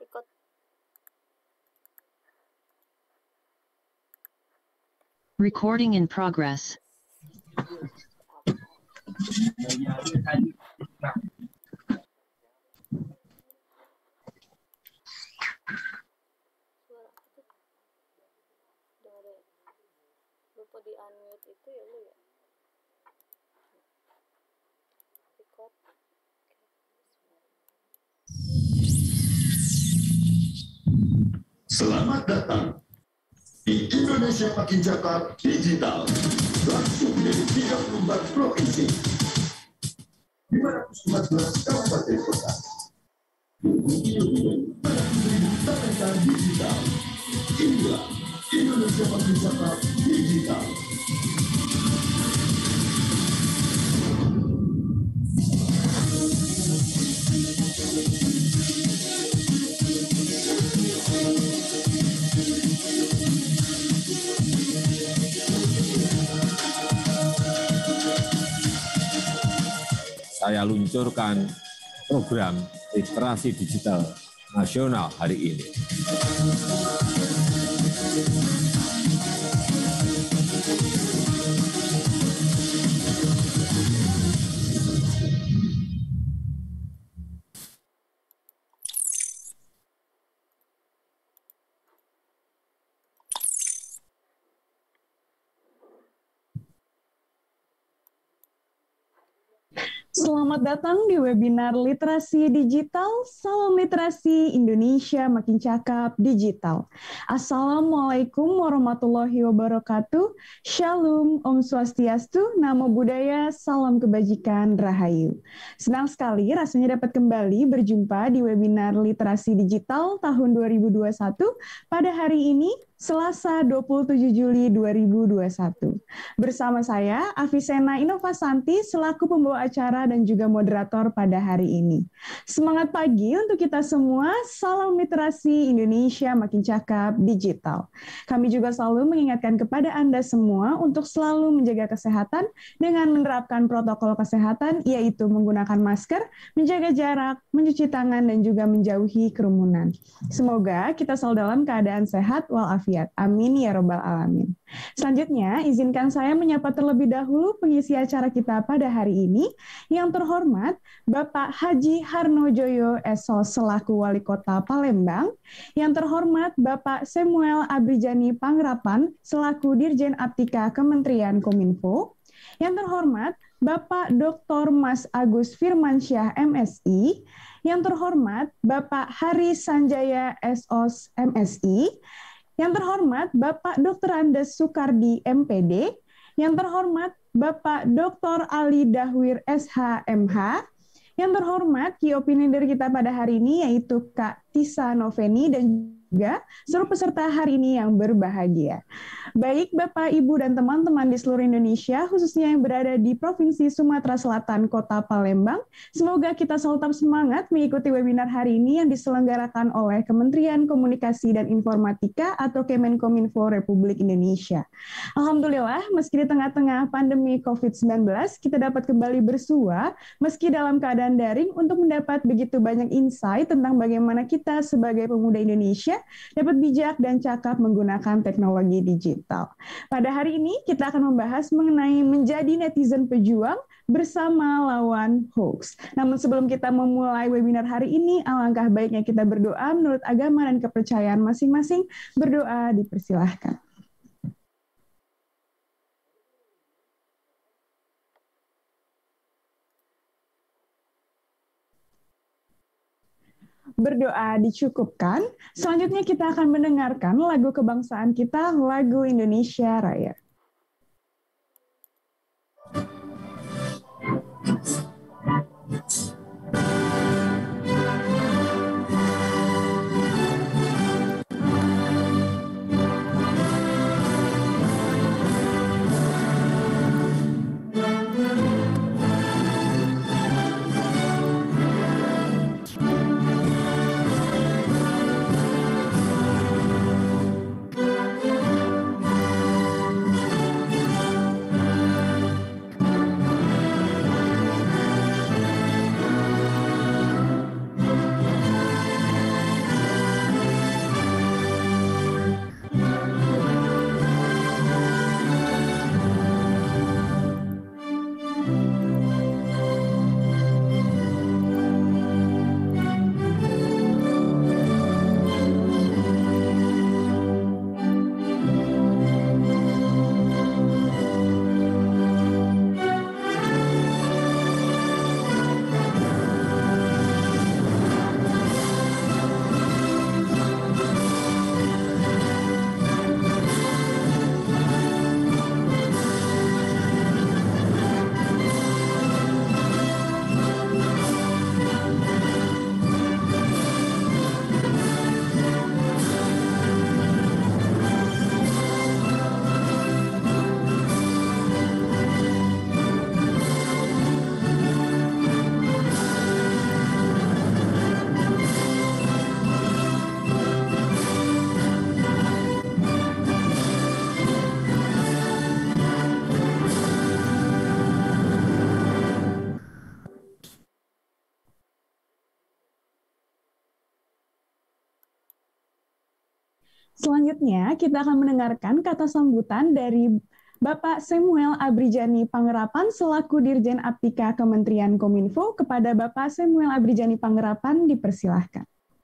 record. Recording in progress. Suara itu dengar ya. Lupa di unmute itu ya lu ya. Record. Selamat datang di Indonesia Makin Cakap Digital, langsung dari 34 provinsi, 514 kabupaten kota. Talenta digital. Inilah Indonesia Makin Cakap Digital. Saya luncurkan program literasi digital nasional hari ini. Selamat datang di webinar Literasi Digital, Salam Literasi Indonesia Makin Cakap Digital. Assalamualaikum warahmatullahi wabarakatuh. Shalom, Om Swastiastu, Namo Buddhaya, Salam Kebajikan, Rahayu. Senang sekali rasanya dapat kembali berjumpa di webinar Literasi Digital tahun 2021 pada hari ini, Selasa 27 Juli 2021. Bersama saya, Afisena Inovasanti, selaku pembawa acara dan juga moderator pada hari ini. Semangat pagi untuk kita semua, salam literasi Indonesia Makin Cakap Digital. Kami juga selalu mengingatkan kepada Anda semua untuk selalu menjaga kesehatan dengan menerapkan protokol kesehatan, yaitu menggunakan masker, menjaga jarak, mencuci tangan, dan juga menjauhi kerumunan. Semoga kita selalu dalam keadaan sehat walafiat. Amin ya robbal alamin. Selanjutnya, izinkan saya menyapa terlebih dahulu pengisi acara kita pada hari ini. Yang terhormat, Bapak Haji Harnojoyo Esos selaku Wali Kota Palembang. Yang terhormat, Bapak Samuel Abrijani Pangrapan selaku Dirjen Aptika Kementerian Kominfo. Yang terhormat, Bapak Dr. Mas Agus Firmansyah MSI. Yang terhormat, Bapak Haris Sanjaya SOS MSI. Yang terhormat, Bapak Dr. Andes Sukardi MPD. Yang terhormat, Bapak Dr. Ali Dahwir SHMH. Yang terhormat, key opinion leader kita pada hari ini yaitu Kak Tisa Noveni dan juga seluruh peserta hari ini yang berbahagia. Baik Bapak, Ibu, dan teman-teman di seluruh Indonesia, khususnya yang berada di Provinsi Sumatera Selatan, Kota Palembang, semoga kita selalu tetap semangat mengikuti webinar hari ini yang diselenggarakan oleh Kementerian Komunikasi dan Informatika atau Kemenkominfo Republik Indonesia. Alhamdulillah, meski di tengah-tengah pandemi COVID-19, kita dapat kembali bersua, meski dalam keadaan daring, untuk mendapat begitu banyak insight tentang bagaimana kita sebagai pemuda Indonesia dapat bijak dan cakap menggunakan teknologi digital. Pada hari ini kita akan membahas mengenai menjadi netizen pejuang bersama lawan hoax. Namun sebelum kita memulai webinar hari ini, alangkah baiknya kita berdoa menurut agama dan kepercayaan masing-masing. Berdoa dipersilahkan. Berdoa dicukupkan. Selanjutnya kita akan mendengarkan lagu kebangsaan kita, lagu Indonesia Raya. Selanjutnya, kita akan mendengarkan kata sambutan dari Bapak Samuel Abrijani Pangerapan selaku Dirjen Aptika Kementerian Kominfo. Kepada Bapak Samuel Abrijani Pangerapan dipersilahkan.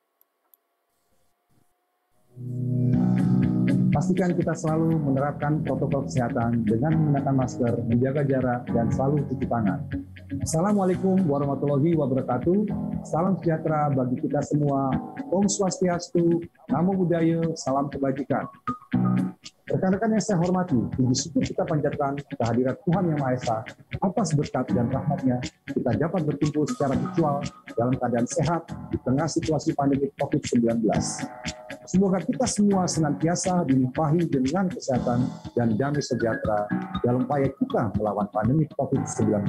Pastikan kita selalu menerapkan protokol kesehatan dengan menggunakan masker, menjaga jarak, dan selalu cuci tangan. Assalamualaikum warahmatullahi wabarakatuh. Salam sejahtera bagi kita semua. Om Swastiastu, Namo Buddhaya, salam kebajikan. Rekan-rekan yang saya hormati, puji syukur kita panjatkan kehadirat Tuhan Yang Maha Esa. Atas berkat dan rahmat-Nya, kita dapat berkumpul secara virtual dalam keadaan sehat di tengah situasi pandemi COVID-19. Semoga kita semua senantiasa dilimpahi dengan kesehatan dan damai sejahtera dalam upaya kita melawan pandemi COVID-19.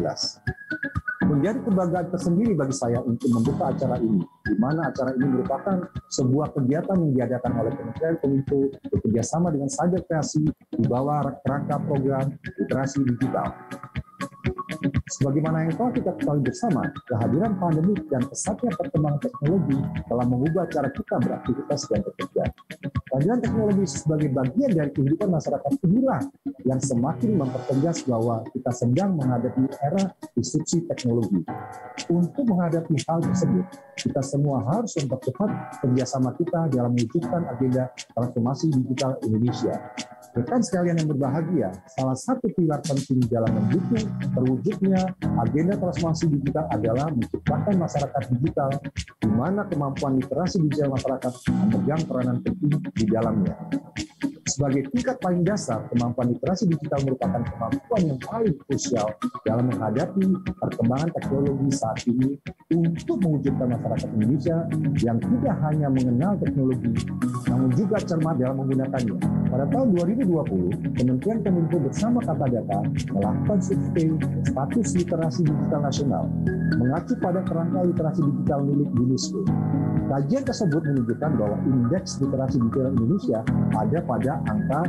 Menjadi kebanggaan tersendiri bagi saya untuk membuka acara ini, di mana acara ini merupakan sebuah kegiatan yang diadakan oleh Kementerian Kominfo bekerjasama dengan Cyber Kreasi di bawah kerangka program literasi digital. Sebagaimana yang telah kita ketahui bersama, kehadiran pandemi dan pesatnya perkembangan teknologi telah mengubah cara kita beraktivitas dan bekerja. Kehadiran teknologi sebagai bagian dari kehidupan masyarakat inilah yang semakin mempertegas bahwa kita sedang menghadapi era disrupsi teknologi. Untuk menghadapi hal tersebut, kita semua harus mempercepat kerjasama kita dalam mewujudkan agenda transformasi digital Indonesia. Rekan sekalian yang berbahagia, salah satu pilar penting dalam mendukung terwujudnya agenda transformasi digital adalah menciptakan masyarakat digital di mana kemampuan literasi digital masyarakat memegang peranan penting di dalamnya. Sebagai tingkat paling dasar, kemampuan literasi digital merupakan kemampuan yang paling krusial dalam menghadapi perkembangan teknologi saat ini untuk mewujudkan masyarakat Indonesia yang tidak hanya mengenal teknologi, namun juga cermat dalam menggunakannya. Pada tahun 2020, Kementerian Kominfo bersama Kata Data melakukan survei status literasi digital nasional, mengacu pada kerangka literasi digital milik UNESCO. Kajian tersebut menunjukkan bahwa indeks literasi digital Indonesia ada pada angka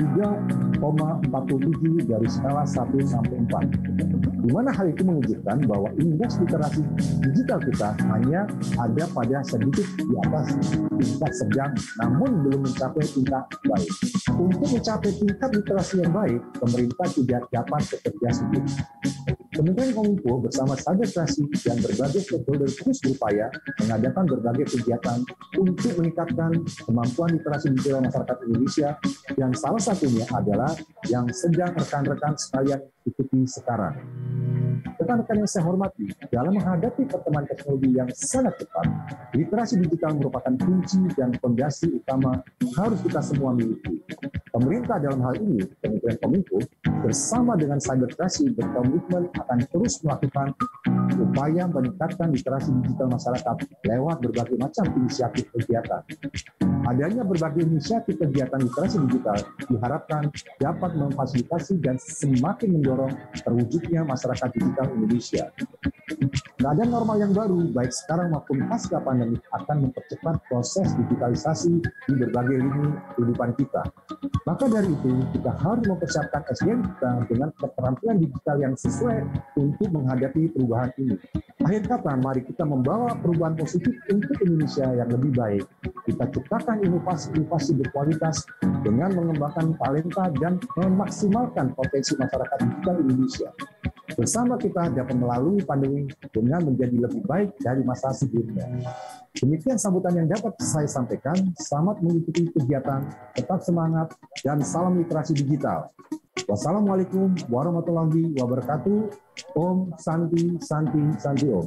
3,47 dari skala 1 sampai 4. Di mana hal itu menunjukkan bahwa indeks literasi digital kita hanya ada pada sedikit di atas tingkat sedang, namun belum mencapai tingkat baik. Untuk mencapai tingkat literasi yang baik, pemerintah tidak dapat bekerja sendiri. Kementerian Kominfo bersama Cyber Kreasi dan berbagai stakeholder terus berupaya mengadakan berbagai kegiatan untuk meningkatkan kemampuan literasi digital masyarakat Indonesia, dan salah satunya adalah yang sedang rekan-rekan sekalian ikuti sekarang. Rekan-rekan yang saya hormati, dalam menghadapi perkembangan teknologi yang sangat cepat, literasi digital merupakan kunci dan fondasi utama harus kita semua miliki. Pemerintah dalam hal ini, Kementerian Kominfo, bersama dengan Cyber Kreasi berkomitmen akan terus melakukan upaya meningkatkan literasi digital masyarakat lewat berbagai macam inisiatif kegiatan. Adanya berbagai inisiatif kegiatan literasi digital diharapkan dapat memfasilitasi dan semakin mendorong terwujudnya masyarakat digital Indonesia. Keadaan normal yang baru, baik sekarang maupun pasca pandemi, akan mempercepat proses digitalisasi di berbagai lini kehidupan kita. Maka dari itu, kita harus mempersiapkan SDM kita dengan keterampilan digital yang sesuai untuk menghadapi perubahan ini. Akhir kata, mari kita membawa perubahan positif untuk Indonesia yang lebih baik. Kita ciptakan inovasi-inovasi berkualitas dengan mengembangkan talenta dan memaksimalkan potensi masyarakat digital Indonesia. Bersama kita dapat melalui pandemi dengan menjadi lebih baik dari masa sebelumnya. Demikian sambutan yang dapat saya sampaikan. Selamat mengikuti kegiatan, tetap semangat, dan salam literasi digital. Wassalamualaikum warahmatullahi wabarakatuh. Om Santi Santi Santi Om.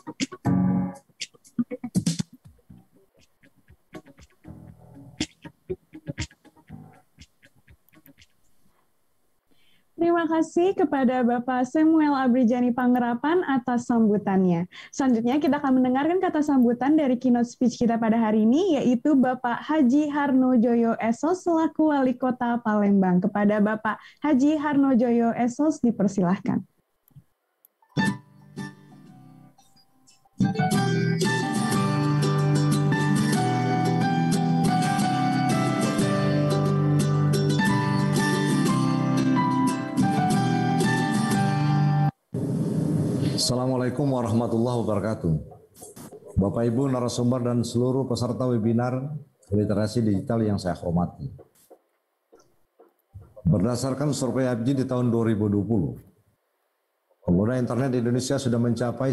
Terima kasih kepada Bapak Samuel Abrijani Pangerapan atas sambutannya. Selanjutnya kita akan mendengarkan kata sambutan dari keynote speech kita pada hari ini, yaitu Bapak Haji Harnojoyo Esos selaku Wali Kota Palembang. Kepada Bapak Haji Harnojoyo Esos dipersilahkan. Assalamualaikum warahmatullahi wabarakatuh. Bapak Ibu narasumber dan seluruh peserta webinar literasi digital yang saya hormati. Berdasarkan survei ABGI di tahun 2020, pengguna internet di Indonesia sudah mencapai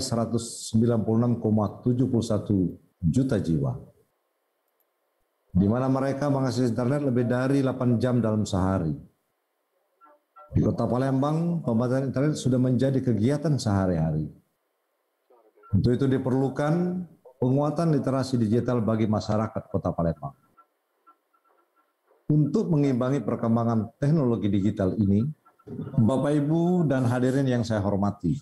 196,71 juta jiwa, di mana mereka mengakses internet lebih dari 8 jam dalam sehari. Di Kota Palembang, pembatasan internet sudah menjadi kegiatan sehari-hari. Untuk itu diperlukan penguatan literasi digital bagi masyarakat Kota Palembang. Untuk mengimbangi perkembangan teknologi digital ini, Bapak, Ibu, dan hadirin yang saya hormati,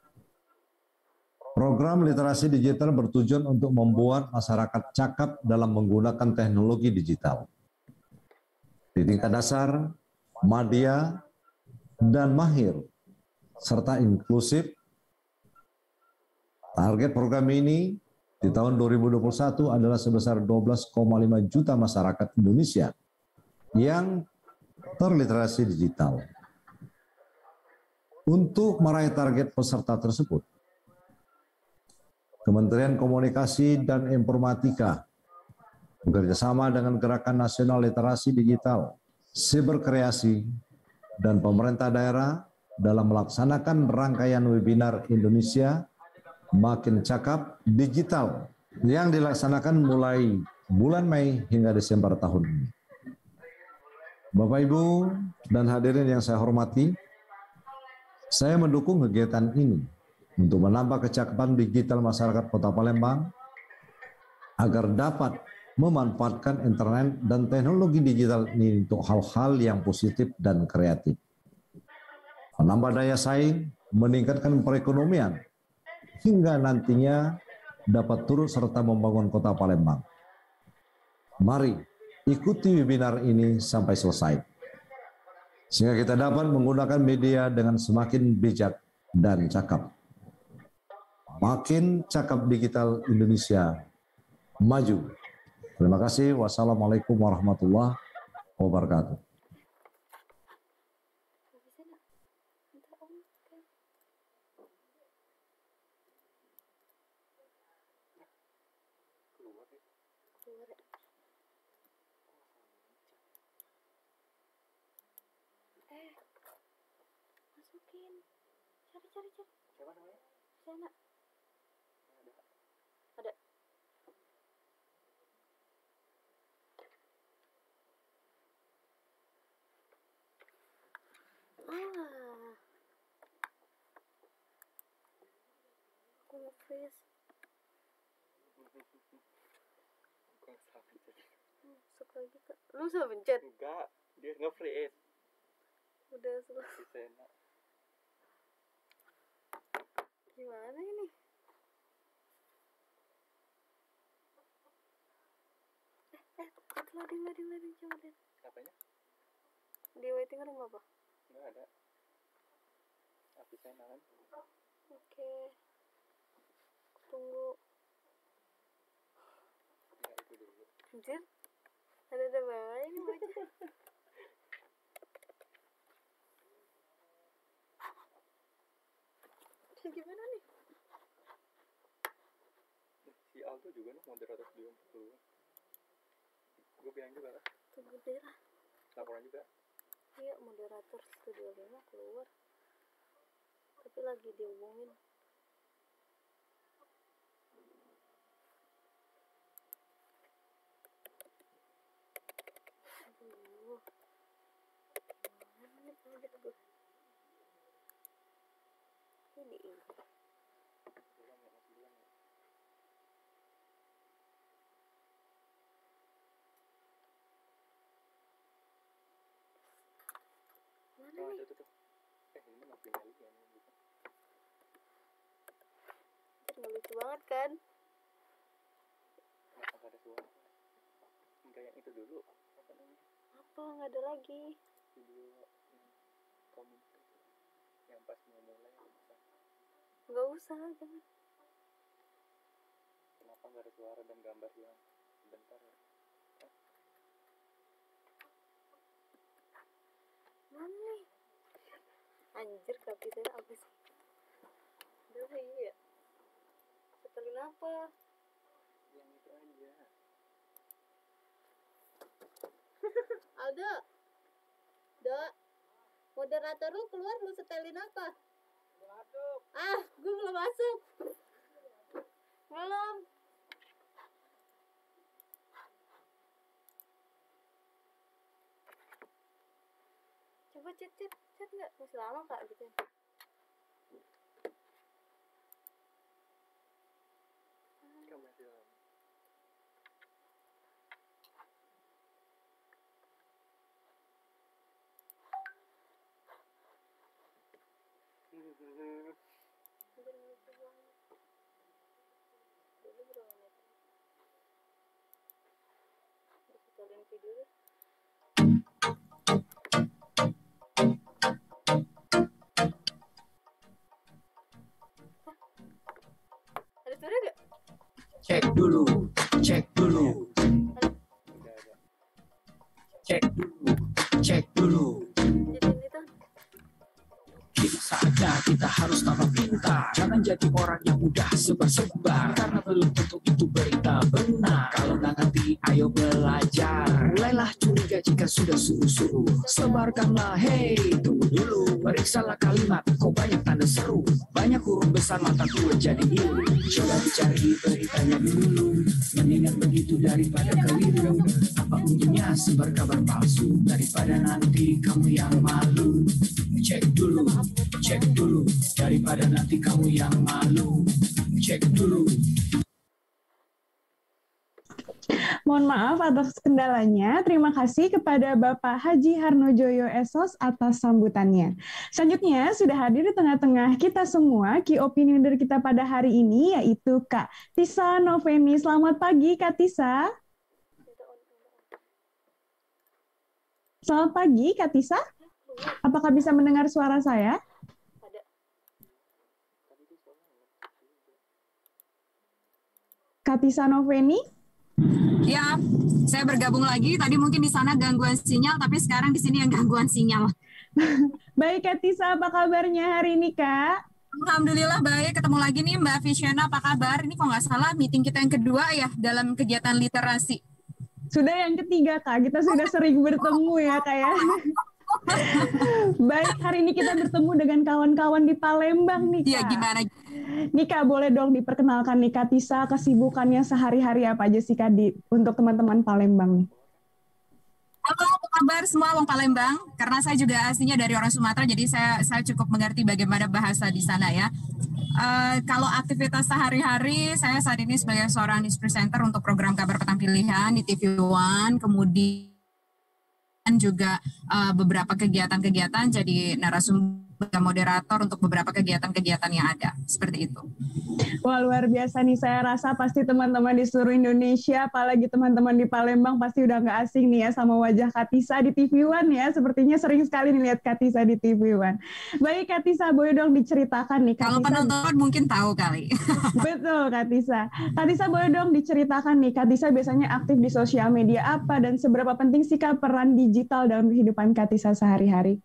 program literasi digital bertujuan untuk membuat masyarakat cakap dalam menggunakan teknologi digital. Di tingkat dasar, madya, dan mahir, serta inklusif. Target program ini di tahun 2021 adalah sebesar 12,5 juta masyarakat Indonesia yang terliterasi digital. Untuk meraih target peserta tersebut, Kementerian Komunikasi dan Informatika bekerjasama dengan Gerakan Nasional Literasi Digital, Siberkreasi, dan pemerintah daerah dalam melaksanakan rangkaian webinar Indonesia Makin Cakap Digital yang dilaksanakan mulai bulan Mei hingga Desember tahun ini. Bapak, Ibu, dan hadirin yang saya hormati, saya mendukung kegiatan ini untuk menambah kecakapan digital masyarakat Kota Palembang agar dapat memanfaatkan internet dan teknologi digital ini untuk hal-hal yang positif dan kreatif. Menambah daya saing, meningkatkan perekonomian, hingga nantinya dapat turut serta membangun Kota Palembang. Mari ikuti webinar ini sampai selesai, sehingga kita dapat menggunakan media dengan semakin bijak dan cakap. Makin Cakap Digital Indonesia maju. Terima kasih. Wassalamualaikum warahmatullahi wabarakatuh. Masukin. Cari. Siapa namanya? Sana. Ada. Aku nge-freeze. Masuk lagi Kak. Lu sudah pencet? Enggak, dia nge-freeze. Udah selesai. Bisa enak. Gimana ini? Loading, coba lihat. Apanya? Di waiting room apa? Enggak ada. Api saya nyala. Oke. Tunggu. Ya itu dulu. Anjir. Ada bawah ini wajah. Gimana nih? Si Aldo juga nih moderator dia keluar. Gue bilang juga lah. Tunggu deh lah. Laporan juga. Iya, moderator Studio 5 keluar. Tapi lagi dihubungin. Aduh. Gimana nih kaget gue? Ini. Bilang ya, masih bilang ya. Mana Oh, nih? itu. Ini mau pindah lagi ya. Nggak lucu banget kan? Kenapa nggak ada suara? Enggak yang itu dulu. Apa namanya? Apa? Nggak ada lagi. Video komentar yang pas mau mulai bisa. Nggak usah, jangan. Kenapa nggak ada suara dan gambar yang sebentar ya? Mana nih? Anjir, kapiten apa sih? Udah lah, iya. Setelin apa? Yang itu aja. Dok. Dok. Moderator lu keluar, lu setelin apa? Masuk. Ah, gue belum masuk. Belum. Coba chat nggak? Masih lama kak gitu. Kan masih lama. Setelin video deh. Ada suara gak? Cek dulu. Udah ada. Cek dulu. Jadi itu. Kita sadar kita harus tambah pintar. Jangan jadi orang yang mudah sebar-sebar, karena belum tentu itu berita benar. Kalau nggak ngerti, ayo belajar. Mulailah curiga jika sudah suruh-suruh. Sebarkanlah, hey, tunggu dulu. Periksalah kalimat, kok banyak tanda seru. Banyak huruf besar, mata tua jadi biru. Coba dicari beritanya dulu. Mendingan begitu daripada keliru. Apa untungnya sebar kabar palsu, daripada nanti kamu yang malu. Cek dulu, daripada nanti kamu yang malu. Cek dulu. Mohon maaf atas kendalanya. Terima kasih kepada Bapak Haji Harnojoyo Esos atas sambutannya. Selanjutnya sudah hadir di tengah-tengah kita semua key opinion leader kita pada hari ini, yaitu Kak Tisa Noveni. Selamat pagi Kak Tisa. Selamat pagi Kak Tisa. Apakah bisa mendengar suara saya? Ada. Kak Tisa Noveni? Ya, saya bergabung lagi. Tadi mungkin di sana gangguan sinyal, tapi sekarang di sini yang gangguan sinyal. Baik Kak Tisa, apa kabarnya hari ini Kak? Alhamdulillah baik, ketemu lagi nih Mbak Visyana, apa kabar? Ini kok nggak salah meeting kita yang kedua ya dalam kegiatan literasi. Sudah yang ketiga Kak, kita sudah sering bertemu ya Kak ya. Baik, hari ini kita bertemu dengan kawan-kawan di Palembang nih Kak. Iya, gimana? Nih Kak, boleh dong diperkenalkan nih Kak Tisa, kesibukannya sehari-hari apa aja sih Kak untuk teman-teman Palembang nih? Halo, apa kabar semua orang Palembang? Karena saya juga aslinya dari orang Sumatera, jadi saya cukup mengerti bagaimana bahasa di sana ya. Kalau aktivitas sehari-hari, saya saat ini sebagai seorang news presenter untuk program kabar petang pilihan di TV One, kemudian juga beberapa kegiatan-kegiatan jadi narasumber moderator untuk beberapa kegiatan-kegiatan yang ada, seperti itu. Wah, luar biasa nih, saya rasa pasti teman-teman di seluruh Indonesia, apalagi teman-teman di Palembang pasti udah nggak asing nih ya sama wajah Kak Tisa di TV One ya, sepertinya sering sekali nih lihat Kak Tisa di TV One. Baik Kak Tisa, boleh dong diceritakan nih Kak Kalau Tisa, penonton mungkin tahu kali. betul Kak Tisa. Kak Tisa boleh dong diceritakan nih, Kak Tisa biasanya aktif di sosial media apa dan seberapa penting sih Kak peran digital dalam kehidupan Kak Tisa sehari-hari?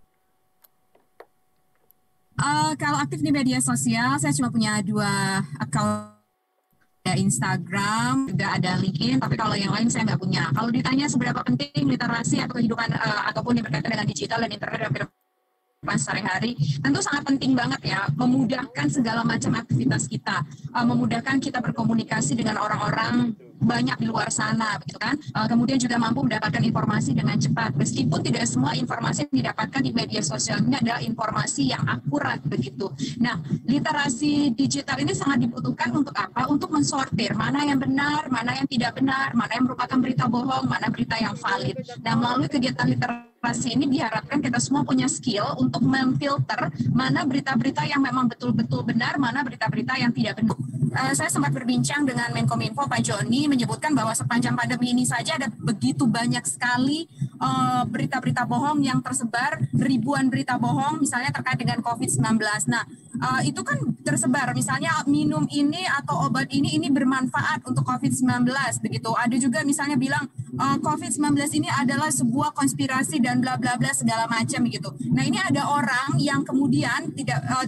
Kalau aktif di media sosial, saya cuma punya 2 account, ada Instagram, juga ada LinkedIn, tapi kalau yang lain saya nggak punya. Kalau ditanya seberapa penting literasi atau kehidupan ataupun yang berkaitan dengan digital dan internet dan kehidupan sehari-hari, tentu sangat penting banget ya, memudahkan segala macam aktivitas kita, memudahkan kita berkomunikasi dengan orang-orang banyak di luar sana, begitu kan? Kemudian juga mampu mendapatkan informasi dengan cepat, meskipun tidak semua informasi yang didapatkan di media sosial ini adalah informasi yang akurat, begitu. Nah, literasi digital ini sangat dibutuhkan untuk apa? Untuk mensortir mana yang benar, mana yang tidak benar, mana yang merupakan berita bohong, mana berita yang valid. Nah, melalui kegiatan literasi ini diharapkan kita semua punya skill untuk memfilter mana berita-berita yang memang betul-betul benar, mana berita-berita yang tidak benar. Saya sempat berbincang dengan Menkominfo Pak Joni menyebutkan bahwa sepanjang pandemi ini saja ada begitu banyak sekali berita-berita bohong yang tersebar, ribuan berita bohong misalnya terkait dengan COVID-19. Nah, itu kan tersebar misalnya minum ini atau obat ini bermanfaat untuk COVID-19 begitu. Ada juga misalnya bilang COVID-19 ini adalah sebuah konspirasi dan bla bla bla segala macam gitu. Nah, ini ada orang yang kemudian tidak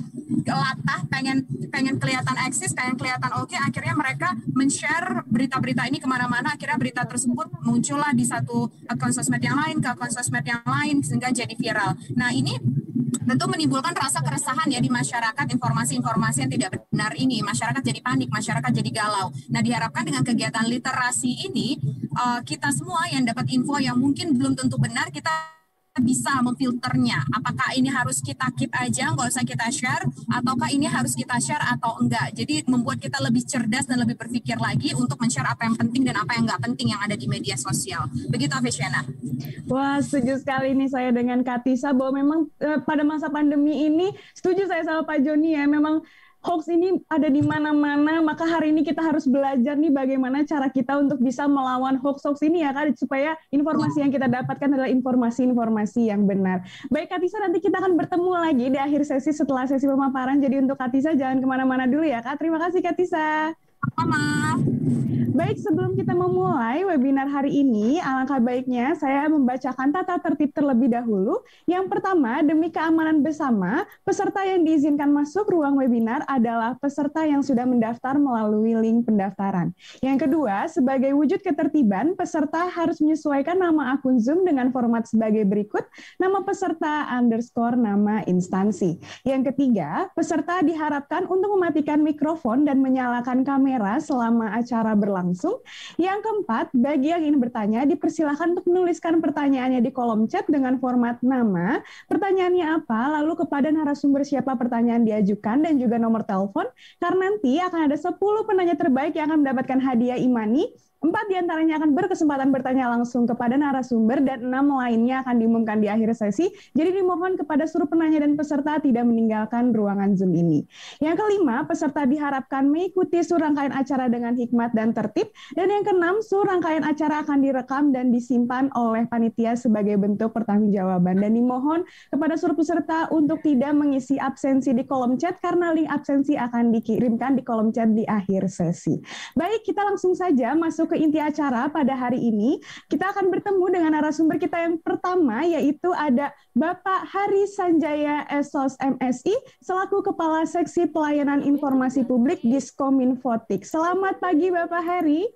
latah, pengen kelihatan eksis, pengen kelihatan oke, akhirnya mereka men-share berita-berita ini kemana-mana, akhirnya berita tersebut muncullah di satu akun sosmed yang lain, ke akun sosmed yang lain, sehingga jadi viral. Nah ini tentu menimbulkan rasa keresahan ya di masyarakat, informasi-informasi yang tidak benar ini, masyarakat jadi panik, masyarakat jadi galau. Nah diharapkan dengan kegiatan literasi ini, kita semua yang dapat info yang mungkin belum tentu benar, kita bisa memfilternya. Apakah ini harus kita keep aja, nggak usah kita share, ataukah ini harus kita share atau enggak. Jadi membuat kita lebih cerdas dan lebih berpikir lagi untuk men-share apa yang penting dan apa yang nggak penting yang ada di media sosial. Begitu Avicenna. Wah, setuju sekali nih saya dengan Kak Tisa bahwa memang pada masa pandemi ini, setuju saya sama Pak Joni ya, memang hoax ini ada di mana-mana, maka hari ini kita harus belajar nih bagaimana cara kita untuk bisa melawan hoax-hoax ini ya Kak, supaya informasi yang kita dapatkan adalah informasi-informasi yang benar. Baik Kak Tisa, nanti kita akan bertemu lagi di akhir sesi setelah sesi pemaparan, jadi untuk Kak Tisa jangan kemana-mana dulu ya Kak. Terima kasih Kak Tisa. Sama. Baik, sebelum kita memulai webinar hari ini, alangkah baiknya saya membacakan tata tertib terlebih dahulu. Yang pertama, demi keamanan bersama, peserta yang diizinkan masuk ruang webinar adalah peserta yang sudah mendaftar melalui link pendaftaran. Yang kedua, sebagai wujud ketertiban, peserta harus menyesuaikan nama akun Zoom dengan format sebagai berikut, nama peserta _ nama instansi. Yang ketiga, peserta diharapkan untuk mematikan mikrofon dan menyalakan kamera selama acara berlangsung. Yang keempat, bagi yang ingin bertanya, dipersilakan untuk menuliskan pertanyaannya di kolom chat dengan format nama, pertanyaannya apa, lalu kepada narasumber siapa pertanyaan diajukan, dan juga nomor telepon, karena nanti akan ada 10 penanya terbaik yang akan mendapatkan hadiah e-money. 4 diantaranya akan berkesempatan bertanya langsung kepada narasumber dan 6 lainnya akan diumumkan di akhir sesi. Jadi dimohon kepada seluruh penanya dan peserta tidak meninggalkan ruangan Zoom ini. Yang kelima, peserta diharapkan mengikuti seluruh rangkaian acara dengan hikmat dan tertib. Dan yang keenam, seluruh rangkaian acara akan direkam dan disimpan oleh panitia sebagai bentuk pertanggungjawaban. Dan dimohon kepada seluruh peserta untuk tidak mengisi absensi di kolom chat karena link absensi akan dikirimkan di kolom chat di akhir sesi. Baik, kita langsung saja masuk ke inti acara pada hari ini. Kita akan bertemu dengan narasumber kita yang pertama, yaitu ada Bapak Hari Sanjaya SOS MSI selaku Kepala Seksi Pelayanan Informasi Publik Diskominfotik. Selamat pagi Bapak Hari.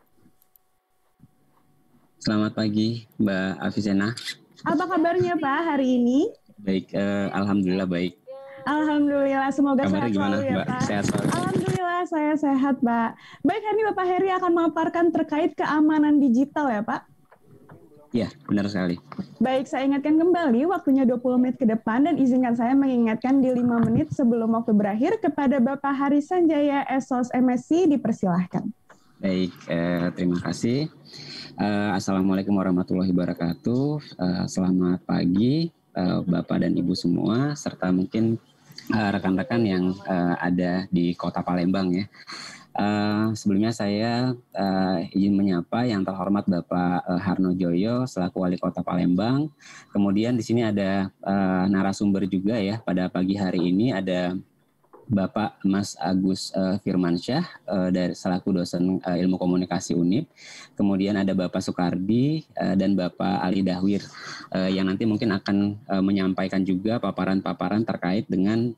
Selamat pagi Mbak Avicenna. Apa kabarnya Pak hari ini? Baik, alhamdulillah baik. Alhamdulillah, semoga kabarnya sehat gimana, selalu ya Mbak? Pak. Sehat selalu. Alhamdulillah saya sehat Pak. Baik, hari ini Bapak Heri akan memaparkan terkait keamanan digital ya Pak? Ya, benar sekali. Baik, saya ingatkan kembali waktunya 20 menit ke depan dan izinkan saya mengingatkan di 5 menit sebelum waktu berakhir kepada Bapak Hari Sanjaya SOS MSI, dipersilahkan. Baik, terima kasih. Assalamualaikum warahmatullahi wabarakatuh. Selamat pagi Bapak dan Ibu semua, serta mungkin rekan-rekan yang ada di Kota Palembang ya. Sebelumnya saya izin menyapa yang terhormat Bapak Harno Joyo selaku Wali Kota Palembang. Kemudian di sini ada narasumber juga ya pada pagi hari ini, ada Bapak Mas Agus Firmansyah dari selaku dosen Ilmu Komunikasi UNIP. Kemudian ada Bapak Soekardi dan Bapak Ali Dahwir yang nanti mungkin akan menyampaikan juga paparan-paparan terkait dengan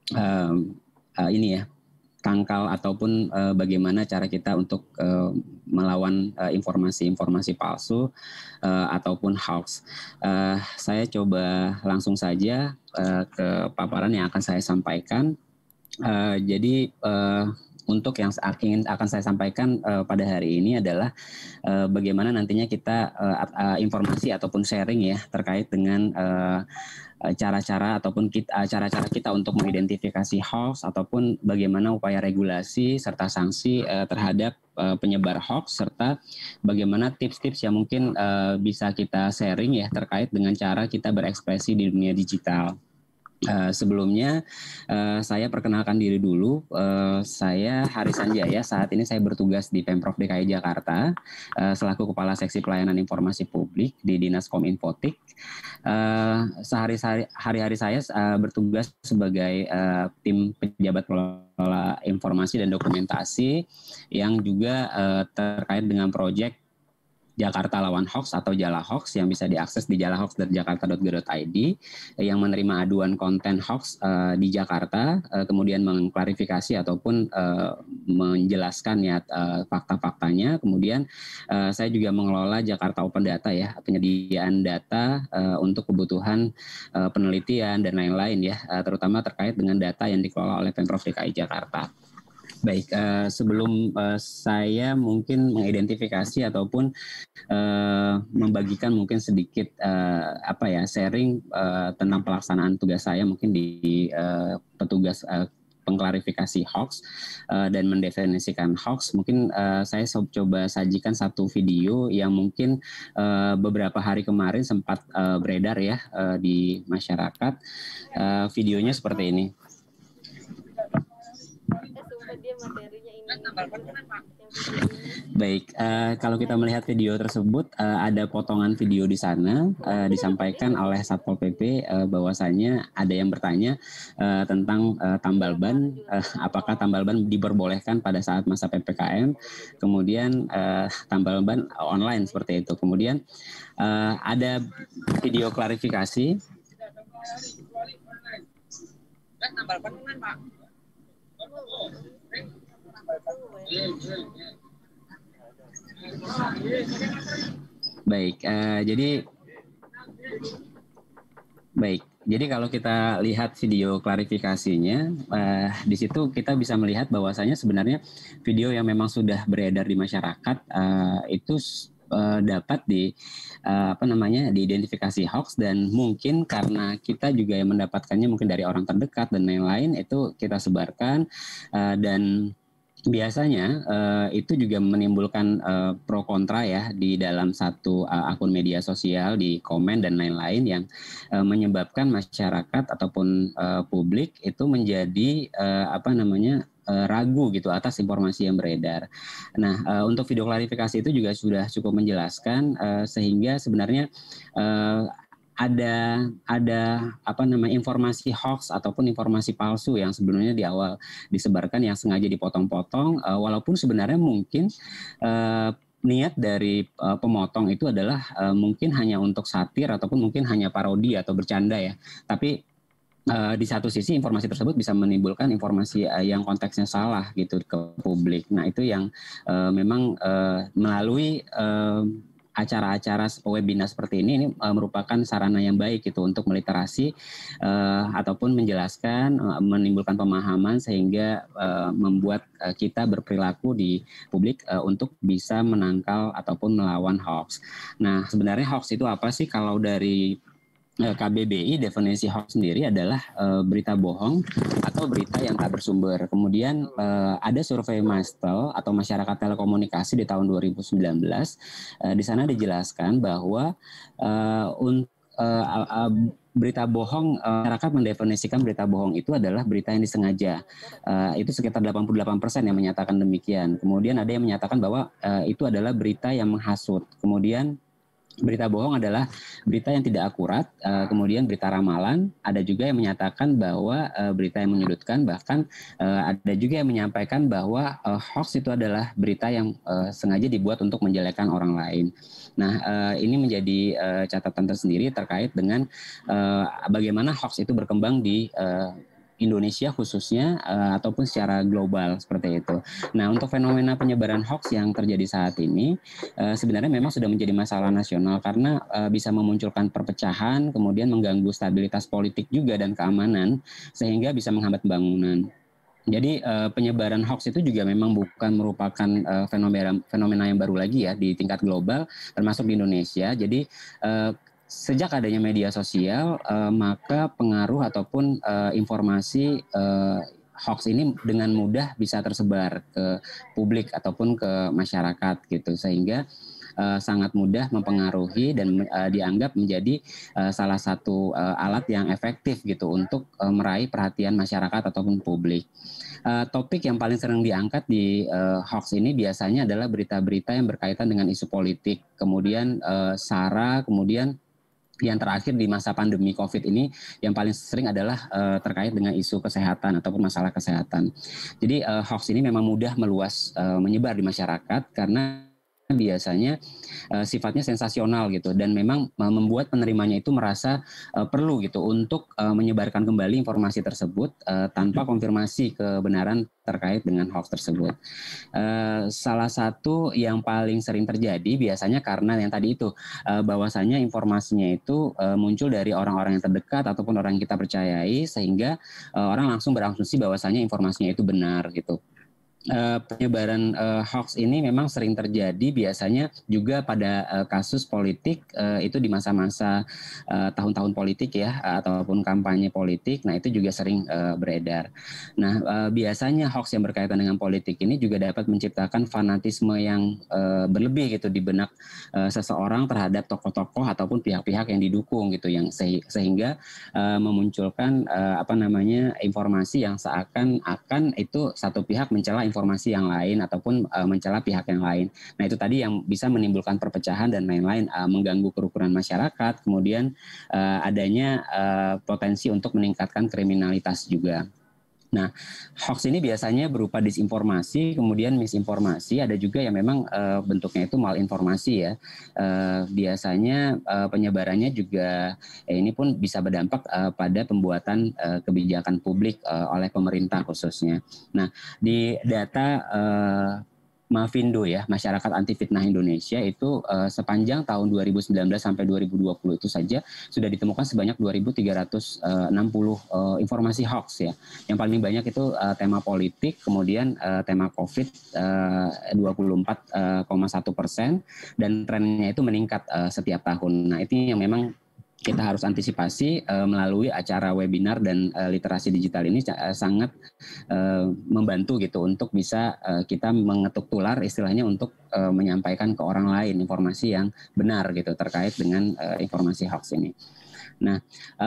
ini ya, tangkal ataupun bagaimana cara kita untuk melawan informasi-informasi palsu ataupun hoax. Saya coba langsung saja ke paparan yang akan saya sampaikan. Jadi untuk yang akan saya sampaikan pada hari ini adalah bagaimana nantinya kita informasi ataupun sharing ya terkait dengan cara-cara ataupun cara-cara kita untuk mengidentifikasi hoax ataupun bagaimana upaya regulasi serta sanksi terhadap penyebar hoax, serta bagaimana tips-tips yang mungkin bisa kita sharing ya terkait dengan cara kita berekspresi di dunia digital. Sebelumnya saya perkenalkan diri dulu. Saya Hari Sanjaya, saat ini saya bertugas di Pemprov DKI Jakarta selaku Kepala Seksi Pelayanan Informasi Publik di Dinas Kominfotik. Hari-hari saya bertugas sebagai tim pejabat pengelola informasi dan dokumentasi yang juga terkait dengan proyek Jakarta Lawan Hoax atau Jala Hoax yang bisa diakses di jalahoax.jakarta.go.id yang menerima aduan konten hoax di Jakarta, kemudian mengklarifikasi ataupun menjelaskan ya fakta-faktanya. Kemudian saya juga mengelola Jakarta Open Data ya, penyediaan data untuk kebutuhan penelitian dan lain-lain ya, terutama terkait dengan data yang dikelola oleh Pemprov DKI Jakarta. Baik, sebelum saya mungkin mengidentifikasi ataupun membagikan mungkin sedikit sharing tentang pelaksanaan tugas saya mungkin di petugas pengklarifikasi hoax dan mendefinisikan hoax, mungkin saya coba sajikan satu video yang mungkin beberapa hari kemarin sempat beredar ya di masyarakat. Videonya seperti ini. Baik, kalau kita melihat video tersebut, ada potongan video di sana disampaikan oleh Satpol PP bahwasanya ada yang bertanya tentang tambal ban, apakah tambal ban diperbolehkan pada saat masa PPKM, kemudian tambal ban online seperti itu. Kemudian ada video klarifikasi. Tambal ban online, Pak. Jadi kalau kita lihat video klarifikasinya, di situ kita bisa melihat bahwasanya sebenarnya video yang memang sudah beredar di masyarakat itu dapat diidentifikasi hoax, dan mungkin karena kita juga yang mendapatkannya mungkin dari orang terdekat dan lain-lain, itu kita sebarkan dan biasanya itu juga menimbulkan pro kontra ya di dalam satu akun media sosial, di komen dan lain-lain, yang menyebabkan masyarakat ataupun publik itu menjadi ragu gitu atas informasi yang beredar. Nah, untuk video klarifikasi itu juga sudah cukup menjelaskan sehingga sebenarnya ada informasi hoax ataupun informasi palsu yang sebenarnya di awal disebarkan yang sengaja dipotong-potong, walaupun sebenarnya mungkin niat dari pemotong itu adalah mungkin hanya untuk satir ataupun mungkin hanya parodi atau bercanda ya, tapi di satu sisi informasi tersebut bisa menimbulkan informasi yang konteksnya salah gitu ke publik. Nah, itu yang memang melalui acara-acara webinar seperti ini merupakan sarana yang baik gitu untuk meliterasi ataupun menjelaskan, menimbulkan pemahaman sehingga membuat kita berperilaku di publik untuk bisa menangkal ataupun melawan hoax. Nah, sebenarnya hoax itu apa sih? Kalau dari KBBI, definisi hoax sendiri adalah berita bohong atau berita yang tak bersumber. Kemudian ada survei Mastel atau Masyarakat Telekomunikasi di tahun 2019. Di sana dijelaskan bahwa berita bohong, masyarakat mendefinisikan berita bohong itu adalah berita yang disengaja. Itu sekitar 88% yang menyatakan demikian. Kemudian ada yang menyatakan bahwa itu adalah berita yang menghasut. Kemudian berita bohong adalah berita yang tidak akurat, kemudian berita ramalan, ada juga yang menyatakan bahwa berita yang menyudutkan, bahkan ada juga yang menyampaikan bahwa hoax itu adalah berita yang sengaja dibuat untuk menjelekkan orang lain. Nah, ini menjadi catatan tersendiri terkait dengan bagaimana hoax itu berkembang di Indonesia khususnya ataupun secara global seperti itu. Nah, untuk fenomena penyebaran hoax yang terjadi saat ini sebenarnya memang sudah menjadi masalah nasional karena bisa memunculkan perpecahan, kemudian mengganggu stabilitas politik juga dan keamanan sehingga bisa menghambat pembangunan. Jadi penyebaran hoax itu juga memang bukan merupakan fenomena yang baru lagi ya di tingkat global termasuk di Indonesia. Jadi sejak adanya media sosial, maka pengaruh ataupun informasi hoax ini dengan mudah bisa tersebar ke publik ataupun ke masyarakat gitu, sehingga sangat mudah mempengaruhi dan dianggap menjadi salah satu alat yang efektif gitu untuk meraih perhatian masyarakat ataupun publik. Topik yang paling sering diangkat di hoax ini biasanya adalah berita-berita yang berkaitan dengan isu politik, kemudian SARA, kemudian yang terakhir di masa pandemi COVID ini yang paling sering adalah terkait dengan isu kesehatan ataupun masalah kesehatan. Jadi hoax ini memang mudah meluas menyebar di masyarakat karena biasanya sifatnya sensasional gitu, dan memang membuat penerimanya itu merasa perlu gitu untuk menyebarkan kembali informasi tersebut tanpa konfirmasi kebenaran terkait dengan hoax tersebut. Salah satu yang paling sering terjadi biasanya karena yang tadi itu bahwasanya informasinya itu muncul dari orang-orang yang terdekat ataupun orang yang kita percayai, sehingga orang langsung berasumsi bahwasanya informasinya itu benar gitu. Penyebaran hoax ini memang sering terjadi biasanya juga pada kasus politik, itu di masa-masa tahun-tahun politik ya, ataupun kampanye politik. Nah, itu juga sering beredar. Nah, biasanya hoax yang berkaitan dengan politik ini juga dapat menciptakan fanatisme yang berlebih gitu di benak seseorang terhadap tokoh-tokoh ataupun pihak-pihak yang didukung gitu, yang sehingga memunculkan informasi yang seakan-akan itu satu pihak mencela informasi yang lain ataupun mencela pihak yang lain. Nah, itu tadi yang bisa menimbulkan perpecahan dan lain-lain, mengganggu kerukunan masyarakat, kemudian adanya potensi untuk meningkatkan kriminalitas juga. Nah, hoax ini biasanya berupa disinformasi, kemudian misinformasi, ada juga yang memang bentuknya itu malinformasi ya. Biasanya penyebarannya juga ini pun bisa berdampak pada pembuatan kebijakan publik oleh pemerintah khususnya. Nah, di data Mafindo ya, Masyarakat Anti Fitnah Indonesia itu sepanjang tahun 2019 sampai 2020 itu saja sudah ditemukan sebanyak 2.360 informasi hoax ya. Yang paling banyak itu tema politik, kemudian tema COVID 24,1%, dan trennya itu meningkat setiap tahun. Nah, itu yang memang kita harus antisipasi melalui acara webinar, dan literasi digital ini sangat membantu gitu untuk bisa kita mengetuk tular istilahnya untuk menyampaikan ke orang lain informasi yang benar gitu terkait dengan informasi hoax ini. Nah,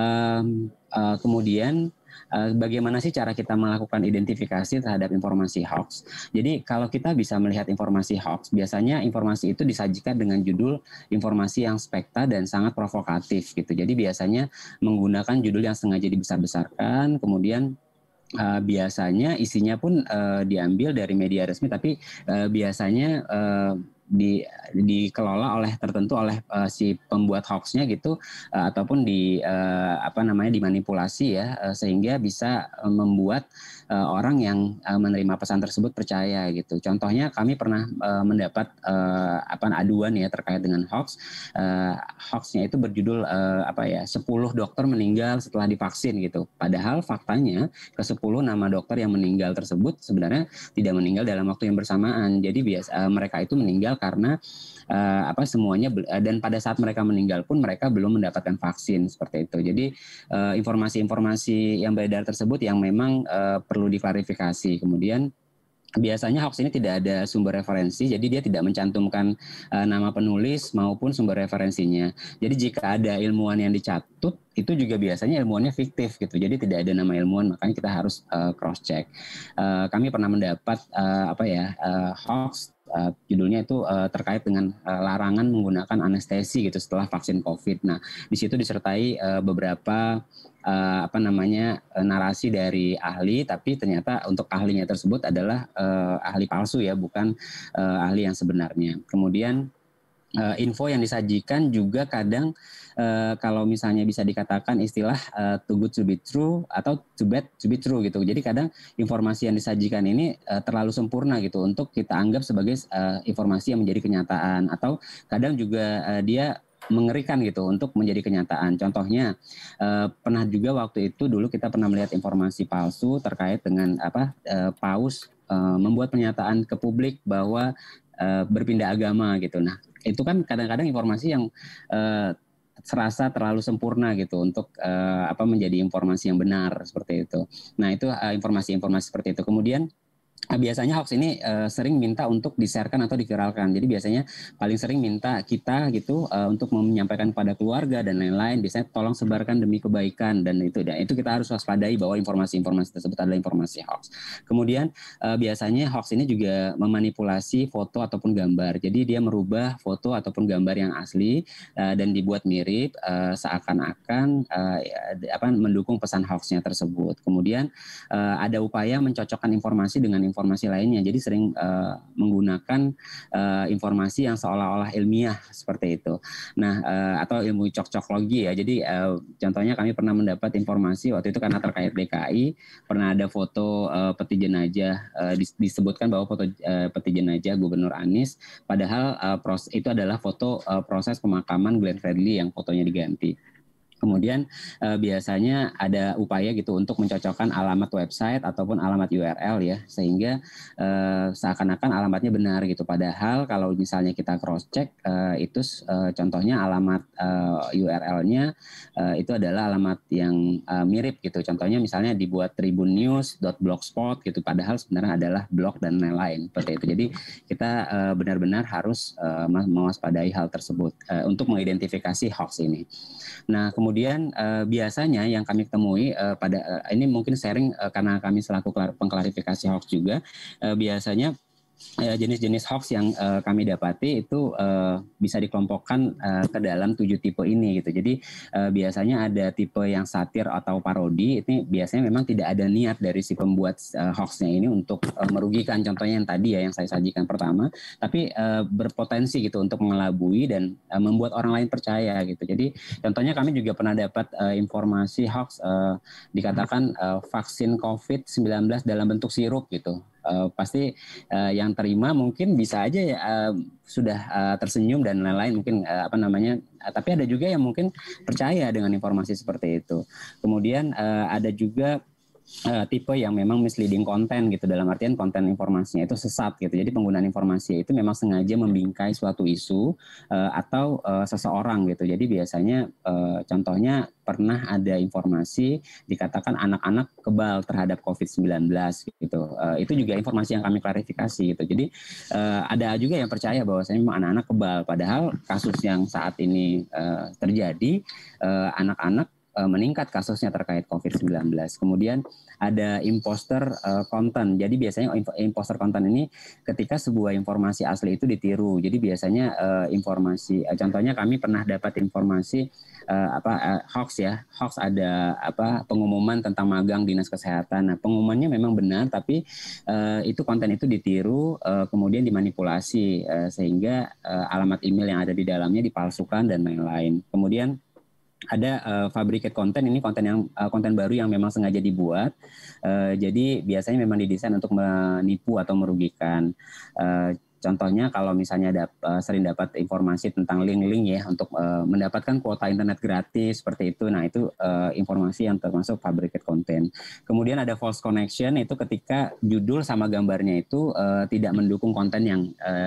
kemudian bagaimana sih cara kita melakukan identifikasi terhadap informasi hoax? Jadi kalau kita bisa melihat informasi hoax, biasanya informasi itu disajikan dengan judul informasi yang spekta dan sangat provokatif gitu. Jadi biasanya menggunakan judul yang sengaja dibesar-besarkan, kemudian biasanya isinya pun diambil dari media resmi, tapi biasanya dikelola oleh tertentu oleh si pembuat hoaxnya gitu, ataupun dimanipulasi ya, sehingga bisa membuat orang yang menerima pesan tersebut percaya gitu. Contohnya kami pernah mendapat aduan ya terkait dengan hoax. Hoaxnya itu berjudul 10 dokter meninggal setelah divaksin gitu. Padahal faktanya ke 10 nama dokter yang meninggal tersebut sebenarnya tidak meninggal dalam waktu yang bersamaan. Jadi mereka itu meninggal karena semuanya, dan pada saat mereka meninggal pun mereka belum mendapatkan vaksin seperti itu. Jadi informasi-informasi yang beredar tersebut yang memang perlu diklarifikasi. Kemudian biasanya hoax ini tidak ada sumber referensi, jadi dia tidak mencantumkan nama penulis maupun sumber referensinya. Jadi jika ada ilmuwan yang dicatut, itu juga biasanya ilmuwannya fiktif gitu. Jadi tidak ada nama ilmuwan, makanya kita harus cross check. Kami pernah mendapat hoax. Judulnya itu terkait dengan larangan menggunakan anestesi gitu setelah vaksin COVID. Nah, di situ disertai beberapa narasi dari ahli, tapi ternyata untuk ahlinya tersebut adalah ahli palsu ya, bukan ahli yang sebenarnya. Kemudian info yang disajikan juga kadang kalau misalnya bisa dikatakan istilah too good to be true atau too bad to be true gitu. Jadi kadang informasi yang disajikan ini terlalu sempurna gitu untuk kita anggap sebagai informasi yang menjadi kenyataan, atau kadang juga dia mengerikan gitu untuk menjadi kenyataan. Contohnya pernah juga waktu itu dulu kita pernah melihat informasi palsu terkait dengan Paus membuat pernyataan ke publik bahwa berpindah agama gitu. Nah, itu kan kadang-kadang informasi yang serasa terlalu sempurna gitu untuk menjadi informasi yang benar seperti itu. Nah, itu informasi-informasi seperti itu. Kemudian biasanya hoax ini sering minta untuk di-sharekan atau diviralkan. Jadi biasanya paling sering minta kita gitu untuk menyampaikan kepada keluarga dan lain-lain. Biasanya tolong sebarkan demi kebaikan, dan itu kita harus waspadai bahwa informasi-informasi tersebut adalah informasi hoax. Kemudian biasanya hoax ini juga memanipulasi foto ataupun gambar. Jadi dia merubah foto ataupun gambar yang asli dan dibuat mirip seakan-akan mendukung pesan hoaxnya tersebut. Kemudian ada upaya mencocokkan informasi dengan informasi informasi lainnya. Jadi sering menggunakan informasi yang seolah-olah ilmiah seperti itu. Nah, atau ilmu cocoklogi ya. Jadi contohnya kami pernah mendapat informasi waktu itu karena terkait DKI, pernah ada foto peti jenazah, disebutkan bahwa foto peti jenazah Gubernur Anies, padahal itu adalah foto proses pemakaman Glenn Fredly yang fotonya diganti. Kemudian biasanya ada upaya gitu untuk mencocokkan alamat website ataupun alamat URL ya, sehingga seakan-akan alamatnya benar gitu. Padahal kalau misalnya kita cross check itu contohnya alamat URL-nya itu adalah alamat yang mirip gitu. Contohnya misalnya dibuat tribunnews.blogspot gitu, padahal sebenarnya adalah blog dan lain-lain seperti itu. Jadi kita benar-benar harus mewaspadai hal tersebut untuk mengidentifikasi hoax ini. Nah, kemudian biasanya yang kami temui pada ini mungkin sharing karena kami selaku pengklarifikasi hoax juga, biasanya jenis-jenis hoax yang kami dapati itu bisa dikelompokkan ke dalam 7 tipe ini gitu. Jadi biasanya ada tipe yang satir atau parodi. Ini biasanya memang tidak ada niat dari si pembuat hoaxnya ini untuk merugikan. Contohnya yang tadi ya yang saya sajikan pertama, tapi berpotensi gitu untuk mengelabui dan membuat orang lain percaya gitu. Jadi contohnya kami juga pernah dapat informasi hoax dikatakan vaksin COVID-19 dalam bentuk sirup gitu. Pasti yang terima mungkin bisa aja ya sudah tersenyum dan lain-lain mungkin tapi ada juga yang mungkin percaya dengan informasi seperti itu. Kemudian ada juga tipe yang memang misleading konten gitu, dalam artian konten informasinya itu sesat gitu. Jadi penggunaan informasi itu memang sengaja membingkai suatu isu atau seseorang gitu. Jadi biasanya contohnya pernah ada informasi dikatakan anak-anak kebal terhadap COVID-19 gitu. Itu juga informasi yang kami klarifikasi gitu. Jadi ada juga yang percaya bahwasanya memang anak-anak kebal, padahal kasus yang saat ini terjadi anak-anak meningkat kasusnya terkait COVID-19. Kemudian ada imposter konten. Jadi biasanya imposter konten ini ketika sebuah informasi asli itu ditiru. Jadi biasanya informasi, contohnya kami pernah dapat informasi hoax ya. Hoax ada pengumuman tentang magang dinas kesehatan. Nah, pengumumannya memang benar, tapi itu konten itu ditiru, kemudian dimanipulasi sehingga alamat email yang ada di dalamnya dipalsukan dan lain-lain. Kemudian ada fabricate konten, ini konten baru yang memang sengaja dibuat. Jadi biasanya memang didesain untuk menipu atau merugikan. Contohnya kalau misalnya sering dapat informasi tentang link-link ya untuk mendapatkan kuota internet gratis seperti itu. Nah, itu informasi yang termasuk fabricate content. Kemudian ada false connection, itu ketika judul sama gambarnya itu tidak mendukung konten yang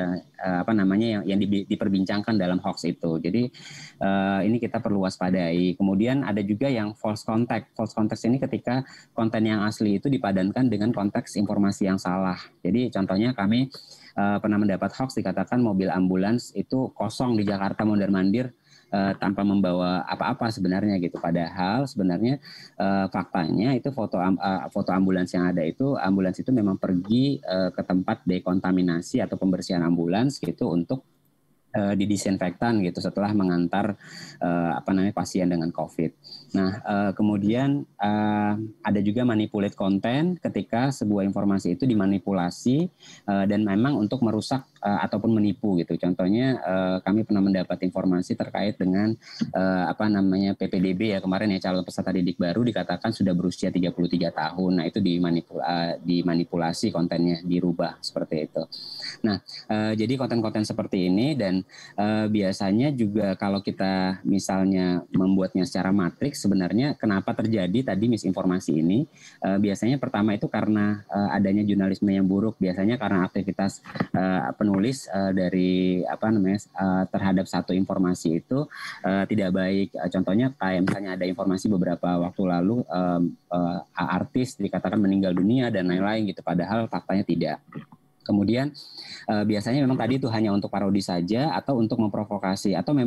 yang diperbincangkan dalam hoax itu. Jadi ini kita perlu waspadai. Kemudian ada juga yang false context. False context ini ketika konten yang asli itu dipadankan dengan konteks informasi yang salah. Jadi contohnya kami pernah mendapat hoax dikatakan mobil ambulans itu kosong di Jakarta mondar-mandir tanpa membawa apa-apa sebenarnya gitu. Padahal sebenarnya faktanya itu foto ambulans yang ada itu, ambulans itu memang pergi ke tempat dekontaminasi atau pembersihan ambulans gitu untuk didisinfektan gitu setelah mengantar pasien dengan COVID. Nah, kemudian ada juga manipulate konten ketika sebuah informasi itu dimanipulasi dan memang untuk merusak ataupun menipu gitu. Contohnya kami pernah mendapat informasi terkait dengan PPDB ya kemarin ya, calon peserta didik baru dikatakan sudah berusia 33 tahun. Nah, itu dimanipulasi kontennya, dirubah seperti itu. Nah, jadi konten-konten seperti ini dan biasanya juga kalau kita misalnya membuatnya secara matriks, sebenarnya kenapa terjadi tadi misinformasi ini? Biasanya pertama itu karena adanya jurnalisme yang buruk, biasanya karena aktivitas penulis dari terhadap satu informasi itu tidak baik. Contohnya kayak misalnya ada informasi beberapa waktu lalu artis dikatakan meninggal dunia dan lain-lain gitu, padahal faktanya tidak. Kemudian biasanya memang tadi itu hanya untuk parodi saja atau untuk memprovokasi atau memang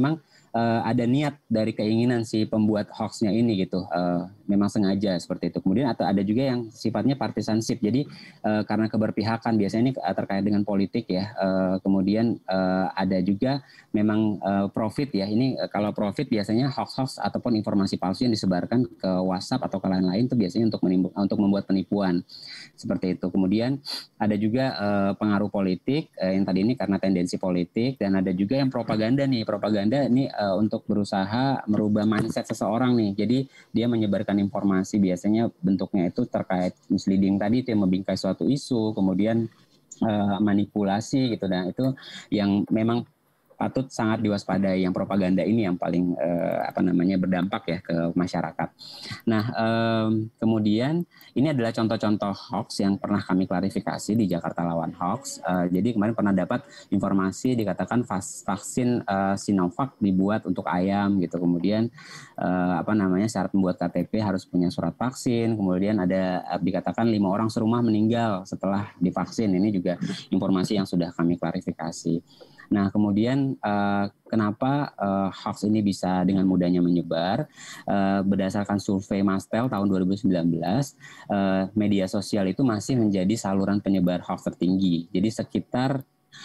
ada niat dari keinginan si pembuat hoaxnya ini gitu, memang sengaja seperti itu. Kemudian atau ada juga yang sifatnya partisanship, jadi karena keberpihakan, biasanya ini terkait dengan politik ya. Kemudian ada juga memang profit ya. Ini kalau profit biasanya hoax ataupun informasi palsu yang disebarkan ke WhatsApp atau ke lain-lain itu biasanya untuk membuat penipuan seperti itu. Kemudian ada juga pengaruh politik yang tadi ini karena tendensi politik, dan ada juga yang propaganda nih. Propaganda ini untuk berusaha merubah mindset seseorang nih. Jadi dia menyebarkan informasi, biasanya bentuknya itu terkait misleading tadi, itu yang membingkai suatu isu, kemudian manipulasi gitu. Dan itu yang memang patut sangat diwaspadai, yang propaganda ini yang paling berdampak ya ke masyarakat. Nah, kemudian ini adalah contoh-contoh hoax yang pernah kami klarifikasi di Jakarta Lawan Hoax. Jadi kemarin pernah dapat informasi dikatakan vaksin Sinovac dibuat untuk ayam gitu. Kemudian syarat membuat KTP harus punya surat vaksin. Kemudian ada dikatakan 5 orang serumah meninggal setelah divaksin. Ini juga informasi yang sudah kami klarifikasi. Nah, kemudian kenapa hoax ini bisa dengan mudahnya menyebar? Berdasarkan survei Mastel tahun 2019, media sosial itu masih menjadi saluran penyebar hoax tertinggi. Jadi sekitar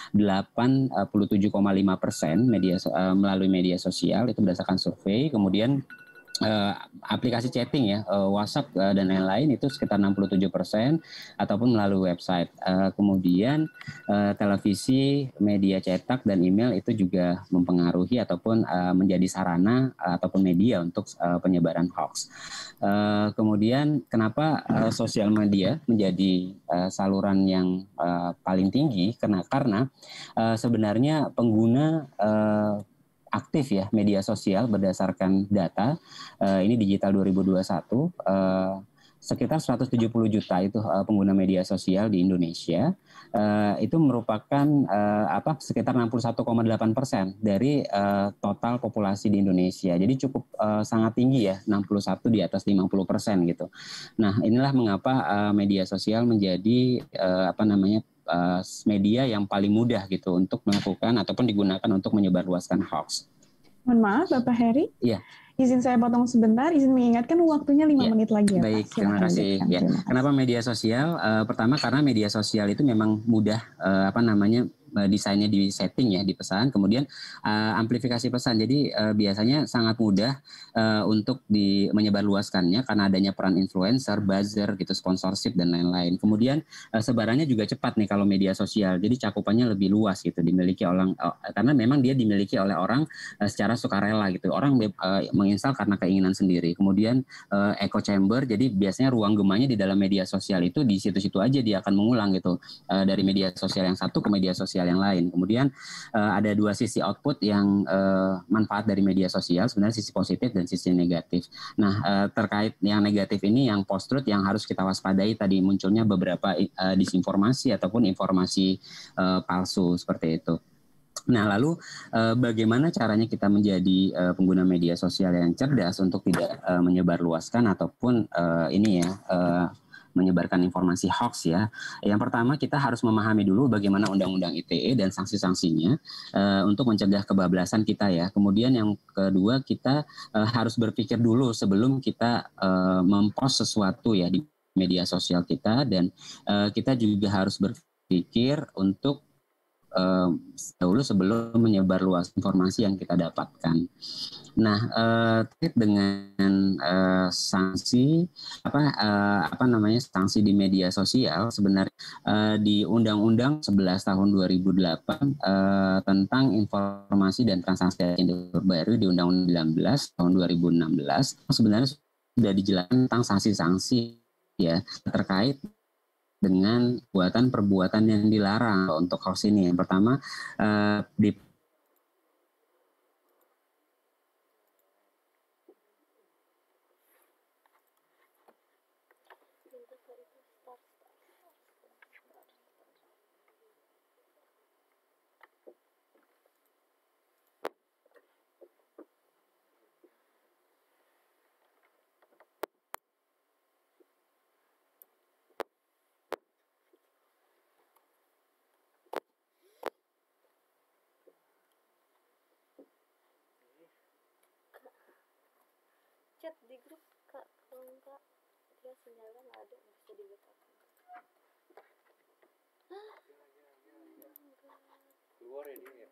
87,5% melalui media sosial, itu berdasarkan survei. Kemudian aplikasi chatting ya, WhatsApp dan lain-lain itu sekitar 67%, ataupun melalui website. Kemudian televisi, media cetak dan email itu juga mempengaruhi ataupun menjadi sarana ataupun media untuk penyebaran hoax. Kemudian kenapa sosial media menjadi saluran yang paling tinggi? Karena sebenarnya pengguna aktif ya media sosial berdasarkan data ini Digital 2021, sekitar 170 juta itu pengguna media sosial di Indonesia. Itu merupakan sekitar 61,8% dari total populasi di Indonesia. Jadi cukup sangat tinggi ya, 61 di atas 50% gitu. Nah, inilah mengapa media sosial menjadi media yang paling mudah gitu untuk melakukan ataupun digunakan untuk menyebarluaskan hoax. Mohon maaf Bapak Heri. Iya. Izin saya potong sebentar, izin mengingatkan waktunya 5 menit lagi ya, baik, Pak. terima kasih. Ya. Kenapa media sosial? Pertama karena media sosial itu memang mudah desainnya di setting ya, dipesan, kemudian amplifikasi pesan. Jadi biasanya sangat mudah untuk menyebarluaskannya karena adanya peran influencer, buzzer gitu, sponsorship dan lain-lain. Kemudian sebarannya juga cepat nih kalau media sosial. Jadi cakupannya lebih luas gitu, dimiliki orang karena memang dia dimiliki oleh orang secara sukarela gitu. Orang menginstal karena keinginan sendiri. Kemudian echo chamber, jadi biasanya ruang gemanya di dalam media sosial itu di situ-situ aja dia akan mengulang gitu, dari media sosial yang satu ke media sosial yang lain. Kemudian ada dua sisi output yang manfaat dari media sosial, sebenarnya sisi positif dan sisi negatif. Nah, terkait yang negatif ini, yang post-truth yang harus kita waspadai, tadi munculnya beberapa disinformasi ataupun informasi palsu seperti itu. Nah, lalu bagaimana caranya kita menjadi pengguna media sosial yang cerdas untuk tidak menyebarluaskan ataupun menyebarkan informasi hoax ya. Yang pertama, kita harus memahami dulu bagaimana Undang-Undang ITE dan sanksi-sanksinya untuk mencegah kebablasan kita ya. Kemudian yang kedua, kita harus berpikir dulu sebelum kita mempost sesuatu ya di media sosial kita, dan kita juga harus berpikir untuk dahulu sebelum menyebar luas informasi yang kita dapatkan. Nah, terkait dengan sanksi sanksi di media sosial, sebenarnya di Undang-Undang 11 tahun 2008 tentang informasi dan transaksi yang terbaru di Undang-Undang 19 tahun 2016 sebenarnya sudah dijelaskan tentang sanksi-sanksi ya terkait dengan perbuatan yang dilarang untuk hoax ini. Yang pertama chat di grup Kak, kalau enggak dia sinyalnya nggak ada, nggak bisa di backup. Keluar ya dia ya.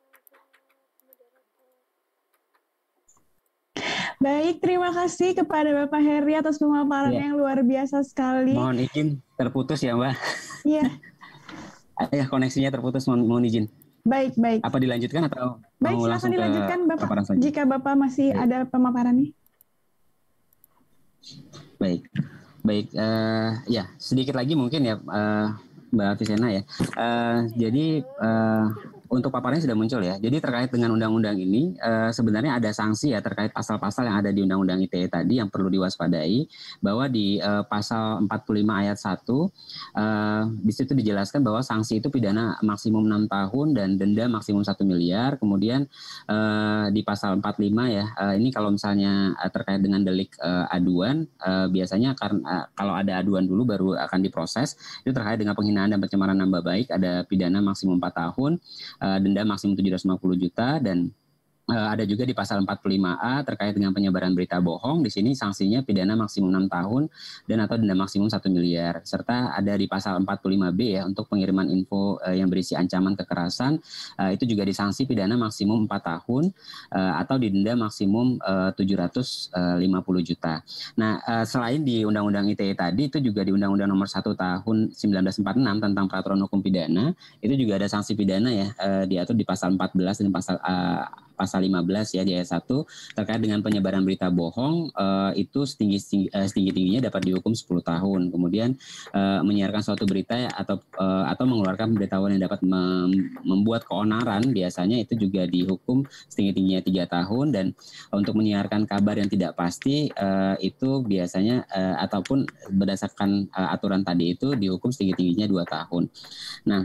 Baik, terima kasih kepada Bapak Heri atas pemaparan yang luar biasa sekali. Mohon izin terputus ya Mbak. Iya. Ya, koneksinya terputus, mohon izin. Baik. Apa dilanjutkan atau baik, mau langsung dilanjutkan Bapak saja? Jika Bapak masih ada pemaparannya. Baik. Ya sedikit lagi mungkin ya Mbak Avicenna ya. Jadi untuk paparannya sudah muncul ya. Jadi terkait dengan undang-undang ini sebenarnya ada sanksi ya terkait pasal-pasal yang ada di Undang-Undang ITE tadi yang perlu diwaspadai, bahwa di pasal 45 ayat 1 di situ dijelaskan bahwa sanksi itu pidana maksimum 6 tahun dan denda maksimum 1 miliar. Kemudian di pasal 45 ya, ini kalau misalnya terkait dengan delik aduan, biasanya kalau ada aduan dulu baru akan diproses. Itu terkait dengan penghinaan dan pencemaran nama baik, ada pidana maksimum 4 tahun, denda maksimum 750 juta, dan ada juga di pasal 45A terkait dengan penyebaran berita bohong. Di sini sanksinya pidana maksimum 6 tahun dan atau denda maksimum 1 miliar. Serta ada di pasal 45B ya untuk pengiriman info yang berisi ancaman kekerasan, itu juga disanksi pidana maksimum 4 tahun atau didenda maksimum 750 juta. Nah, selain di Undang-Undang ITE tadi, itu juga di Undang-Undang Nomor 1 Tahun 1946 tentang Peraturan Hukum Pidana, itu juga ada sanksi pidana ya, diatur di pasal 14 dan pasal 15 ya di ayat 1 terkait dengan penyebaran berita bohong, itu setinggi-tingginya dapat dihukum 10 tahun. Kemudian menyiarkan suatu berita ya, atau mengeluarkan pemberitahuan yang dapat membuat keonaran, biasanya itu juga dihukum setinggi-tingginya 3 tahun. Dan untuk menyiarkan kabar yang tidak pasti, itu biasanya ataupun berdasarkan aturan tadi itu dihukum setinggi-tingginya 2 tahun. Nah,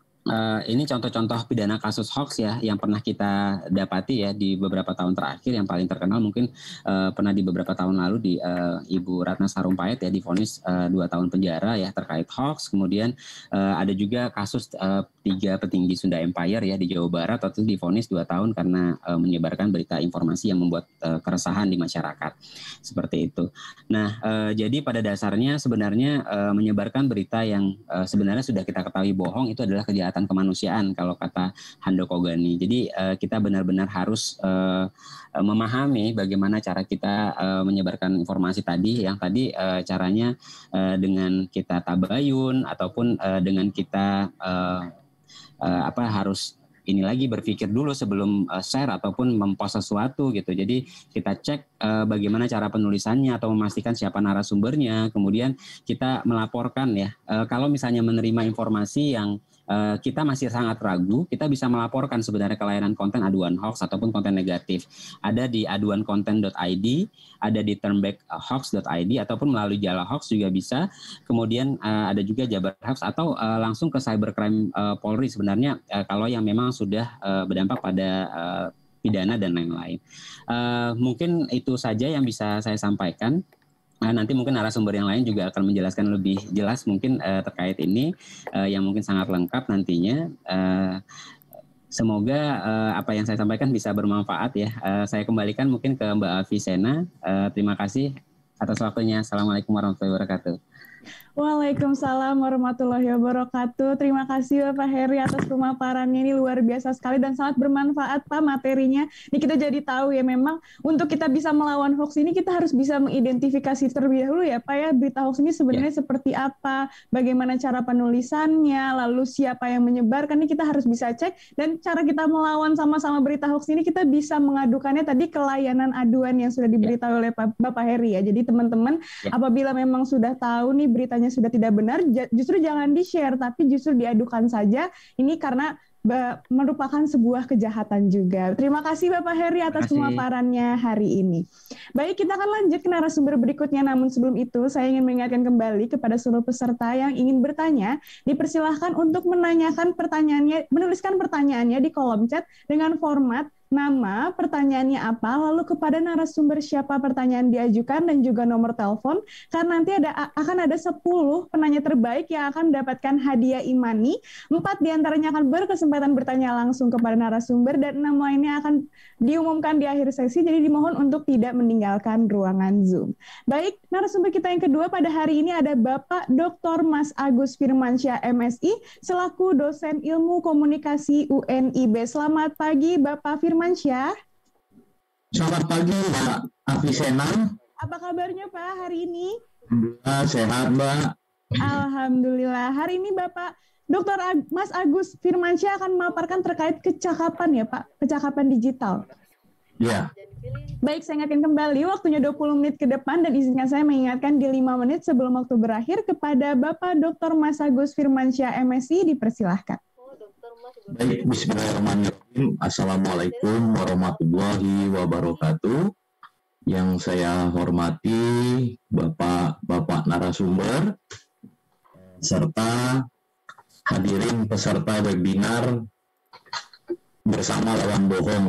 ini contoh-contoh pidana kasus hoax ya yang pernah kita dapati ya di beberapa tahun terakhir. Yang paling terkenal mungkin pernah di beberapa tahun lalu di Ibu Ratna Sarumpait ya divonis 2 tahun penjara ya terkait hoax. Kemudian ada juga kasus 3 petinggi Sunda Empire ya di Jawa Barat, waktu itu divonis 2 tahun karena menyebarkan berita informasi yang membuat keresahan di masyarakat. Seperti itu. Nah, jadi pada dasarnya sebenarnya menyebarkan berita yang sebenarnya sudah kita ketahui bohong itu adalah kejahatan kemanusiaan kalau kata Handoko Gani. Jadi kita benar-benar harus memahami bagaimana cara kita menyebarkan informasi tadi, yang tadi caranya dengan kita tabayun ataupun dengan kita harus ini lagi berpikir dulu sebelum share ataupun mempost sesuatu gitu. Jadi kita cek bagaimana cara penulisannya atau memastikan siapa narasumbernya. Kemudian kita melaporkan ya. Kalau misalnya menerima informasi yang kita masih sangat ragu, kita bisa melaporkan sebenarnya ke layanan konten aduan hoax ataupun konten negatif. Ada di aduankonten.id, ada di turnbackhoax.id ataupun melalui Jala Hoax juga bisa. Kemudian ada juga Jabar Hoax atau langsung ke Cybercrime Polri sebenarnya kalau yang memang sudah berdampak pada pidana dan lain-lain. Mungkin itu saja yang bisa saya sampaikan. Nanti mungkin narasumber yang lain juga akan menjelaskan lebih jelas mungkin terkait ini yang mungkin sangat lengkap nantinya. Semoga apa yang saya sampaikan bisa bermanfaat ya. Saya kembalikan mungkin ke Mbak Avicenna. Terima kasih atas waktunya. Assalamualaikum warahmatullahi wabarakatuh. Waalaikumsalam warahmatullahi wabarakatuh. Terima kasih Bapak Heri atas pemaparannya, ini luar biasa sekali dan sangat bermanfaat Pak materinya. Ini kita jadi tahu ya memang untuk kita bisa melawan hoax ini kita harus bisa mengidentifikasi terlebih dahulu ya Pak ya, berita hoax ini sebenarnya seperti apa, bagaimana cara penulisannya, lalu siapa yang menyebarkan, ini kita harus bisa cek. Dan cara kita melawan sama-sama berita hoax ini kita bisa mengadukannya tadi ke layanan aduan yang sudah diberitahu oleh Bapak Heri ya. Jadi teman-teman apabila memang sudah tahu nih beritanya sudah tidak benar, justru jangan di-share, tapi justru diadukan saja. Ini karena merupakan sebuah kejahatan juga. Terima kasih Bapak Heri atas pemaparannya hari ini. Baik, kita akan lanjut ke narasumber berikutnya. Namun sebelum itu, saya ingin mengingatkan kembali kepada seluruh peserta yang ingin bertanya, dipersilahkan untuk menanyakan pertanyaannya, menuliskan pertanyaannya di kolom chat dengan format nama, pertanyaannya apa, lalu kepada narasumber siapa pertanyaan diajukan, dan juga nomor telepon. Karena nanti akan ada 10 penanya terbaik yang akan mendapatkan hadiah e-money. 4 diantaranya akan berkesempatan bertanya langsung kepada narasumber, dan 6 lainnya akan diumumkan di akhir sesi, jadi dimohon untuk tidak meninggalkan ruangan Zoom. Baik, narasumber kita yang kedua pada hari ini ada Bapak Dr. Mas Agus Firmansyah, MSI, selaku dosen ilmu komunikasi UNIB. Selamat pagi, Bapak Firmansyah. Selamat pagi, Mbak Afisena. Apa kabarnya, Pak, hari ini? Alhamdulillah, sehat, Mbak. Alhamdulillah. Hari ini Bapak Dr. Mas Agus Firmansyah akan memaparkan terkait kecakapan ya, Pak, kecakapan digital. Ya. Baik, saya ingatkan kembali waktunya 20 menit ke depan, dan izinkan saya mengingatkan di 5 menit sebelum waktu berakhir kepada Bapak Dr. Mas Agus Firmansyah, MSI, dipersilahkan. Baik, bismillahirrahmanirrahim. Assalamualaikum warahmatullahi wabarakatuh. Yang saya hormati Bapak narasumber, serta hadirin peserta webinar bersama lawan bohong.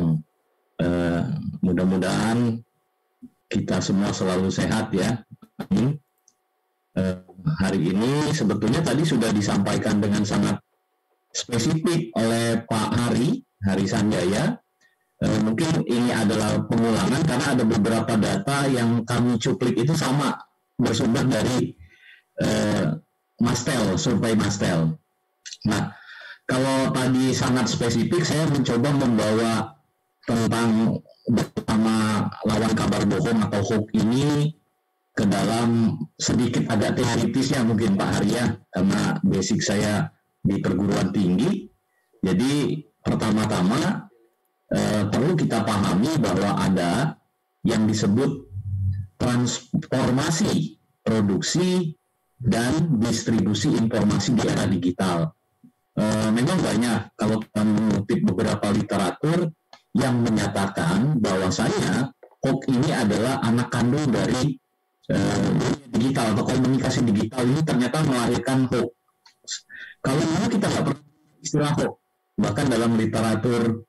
Mudah-mudahan kita semua selalu sehat ya. Amin. Hari ini sebetulnya tadi sudah disampaikan dengan sangat spesifik oleh Pak Hari Sanjaya. Mungkin ini adalah pengulangan karena ada beberapa data yang kami cuplik itu sama, bersumber dari Mastel, survei Mastel. Nah, kalau tadi sangat spesifik, saya mencoba membawa tentang bersama lawan kabar bohong atau hoax ini ke dalam sedikit agak teoritisnya mungkin Pak Hari ya, karena basic saya di perguruan tinggi. Jadi pertama-tama perlu kita pahami bahwa ada yang disebut transformasi produksi dan distribusi informasi di era digital. Memang banyak kalau kita mengutip beberapa literatur yang menyatakan bahwasanya hoax ini adalah anak kandung dari digital atau komunikasi digital ini ternyata melahirkan hoax. Kalau memang kita nggak pernah istilah hoax, bahkan dalam literatur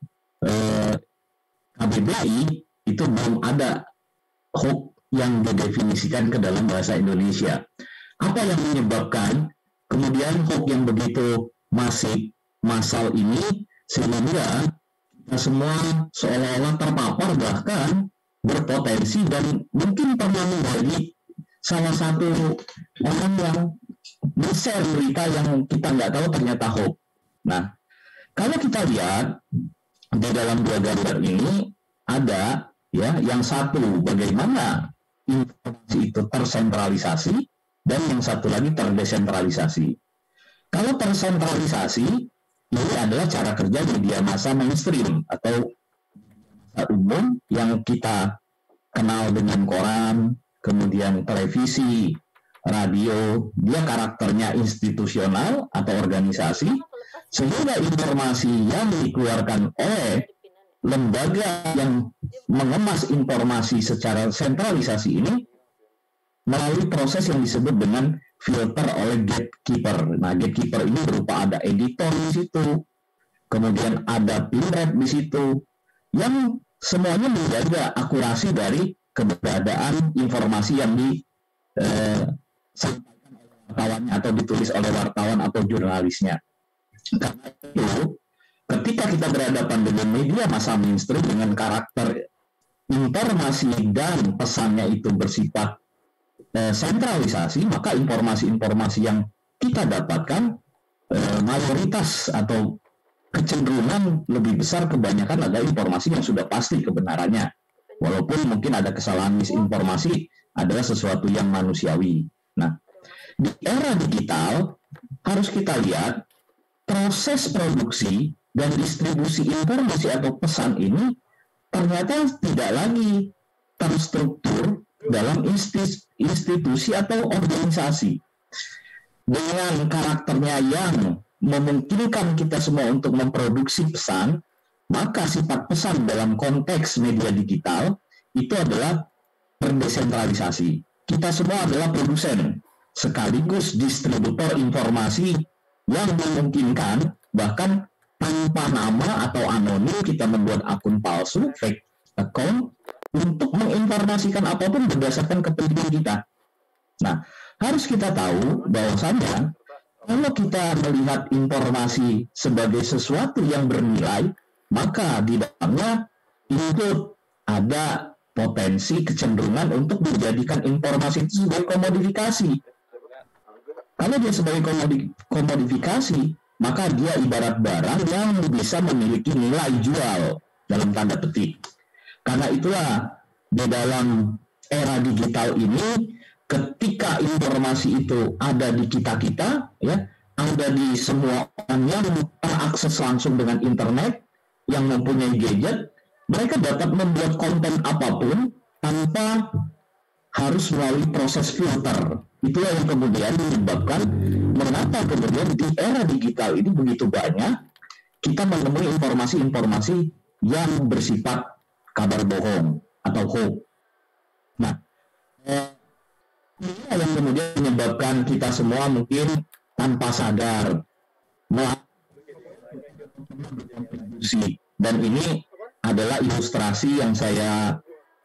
KBBI itu belum ada hoax yang didefinisikan ke dalam bahasa Indonesia. Apa yang menyebabkan kemudian hoax yang begitu masif, massal ini sehingga kita semua seolah-olah terpapar, bahkan berpotensi dan mungkin pernah menjadi salah satu orang yang men-share berita yang kita nggak tahu ternyata hoax. Nah, kalau kita lihat di dalam 2 gambar ini ada ya yang satu bagaimana informasi itu tersentralisasi dan yang satu lagi terdesentralisasi. Kalau tersentralisasi ini adalah cara kerja media massa mainstream atau umum yang kita kenal dengan koran, kemudian televisi, radio. Dia karakternya institusional atau organisasi, sehingga informasi yang dikeluarkan oleh lembaga yang mengemas informasi secara sentralisasi ini melalui proses yang disebut dengan filter oleh gatekeeper. Nah, gatekeeper ini berupa ada editor di situ, kemudian ada pinrep di situ, yang semuanya menjaga akurasi dari keberadaan informasi yang disampaikan oleh wartawannya atau ditulis oleh wartawan atau jurnalisnya. Karena itu, ketika kita berhadapan dengan media massa mainstream dengan karakter informasi dan pesannya itu bersifat sentralisasi, maka informasi-informasi yang kita dapatkan mayoritas atau kecenderungan lebih besar kebanyakan adalah informasi yang sudah pasti kebenarannya, walaupun mungkin ada kesalahan misinformasi adalah sesuatu yang manusiawi. Nah, di era digital harus kita lihat proses produksi dan distribusi informasi atau pesan ini ternyata tidak lagi terstruktur dalam institusi atau organisasi dengan karakternya yang memungkinkan kita semua untuk memproduksi pesan, maka sifat pesan dalam konteks media digital itu adalah terdesentralisasi. Kita semua adalah produsen sekaligus distributor informasi yang memungkinkan bahkan tanpa nama atau anonim kita membuat akun palsu, fake account, untuk menginformasikan apapun berdasarkan kepentingan kita. Nah, harus kita tahu bahwasannya kalau kita melihat informasi sebagai sesuatu yang bernilai, maka di dalamnya itu ada potensi kecenderungan untuk menjadikan informasi itu sebagai komodifikasi. Kalau dia sebagai komodifikasi, maka dia ibarat barang yang bisa memiliki nilai jual dalam tanda petik. Karena itulah di dalam era digital ini, ketika informasi itu ada di kita-kita, ya, ada di semua orang yang terakses langsung dengan internet, yang mempunyai gadget, mereka dapat membuat konten apapun tanpa harus melalui proses filter. Itulah yang kemudian menyebabkan mengapa kemudian di era digital ini begitu banyak kita menemui informasi-informasi yang bersifat kabar bohong atau hoax. Nah, ini yang kemudian menyebabkan kita semua mungkin tanpa sadar dan ini adalah ilustrasi yang saya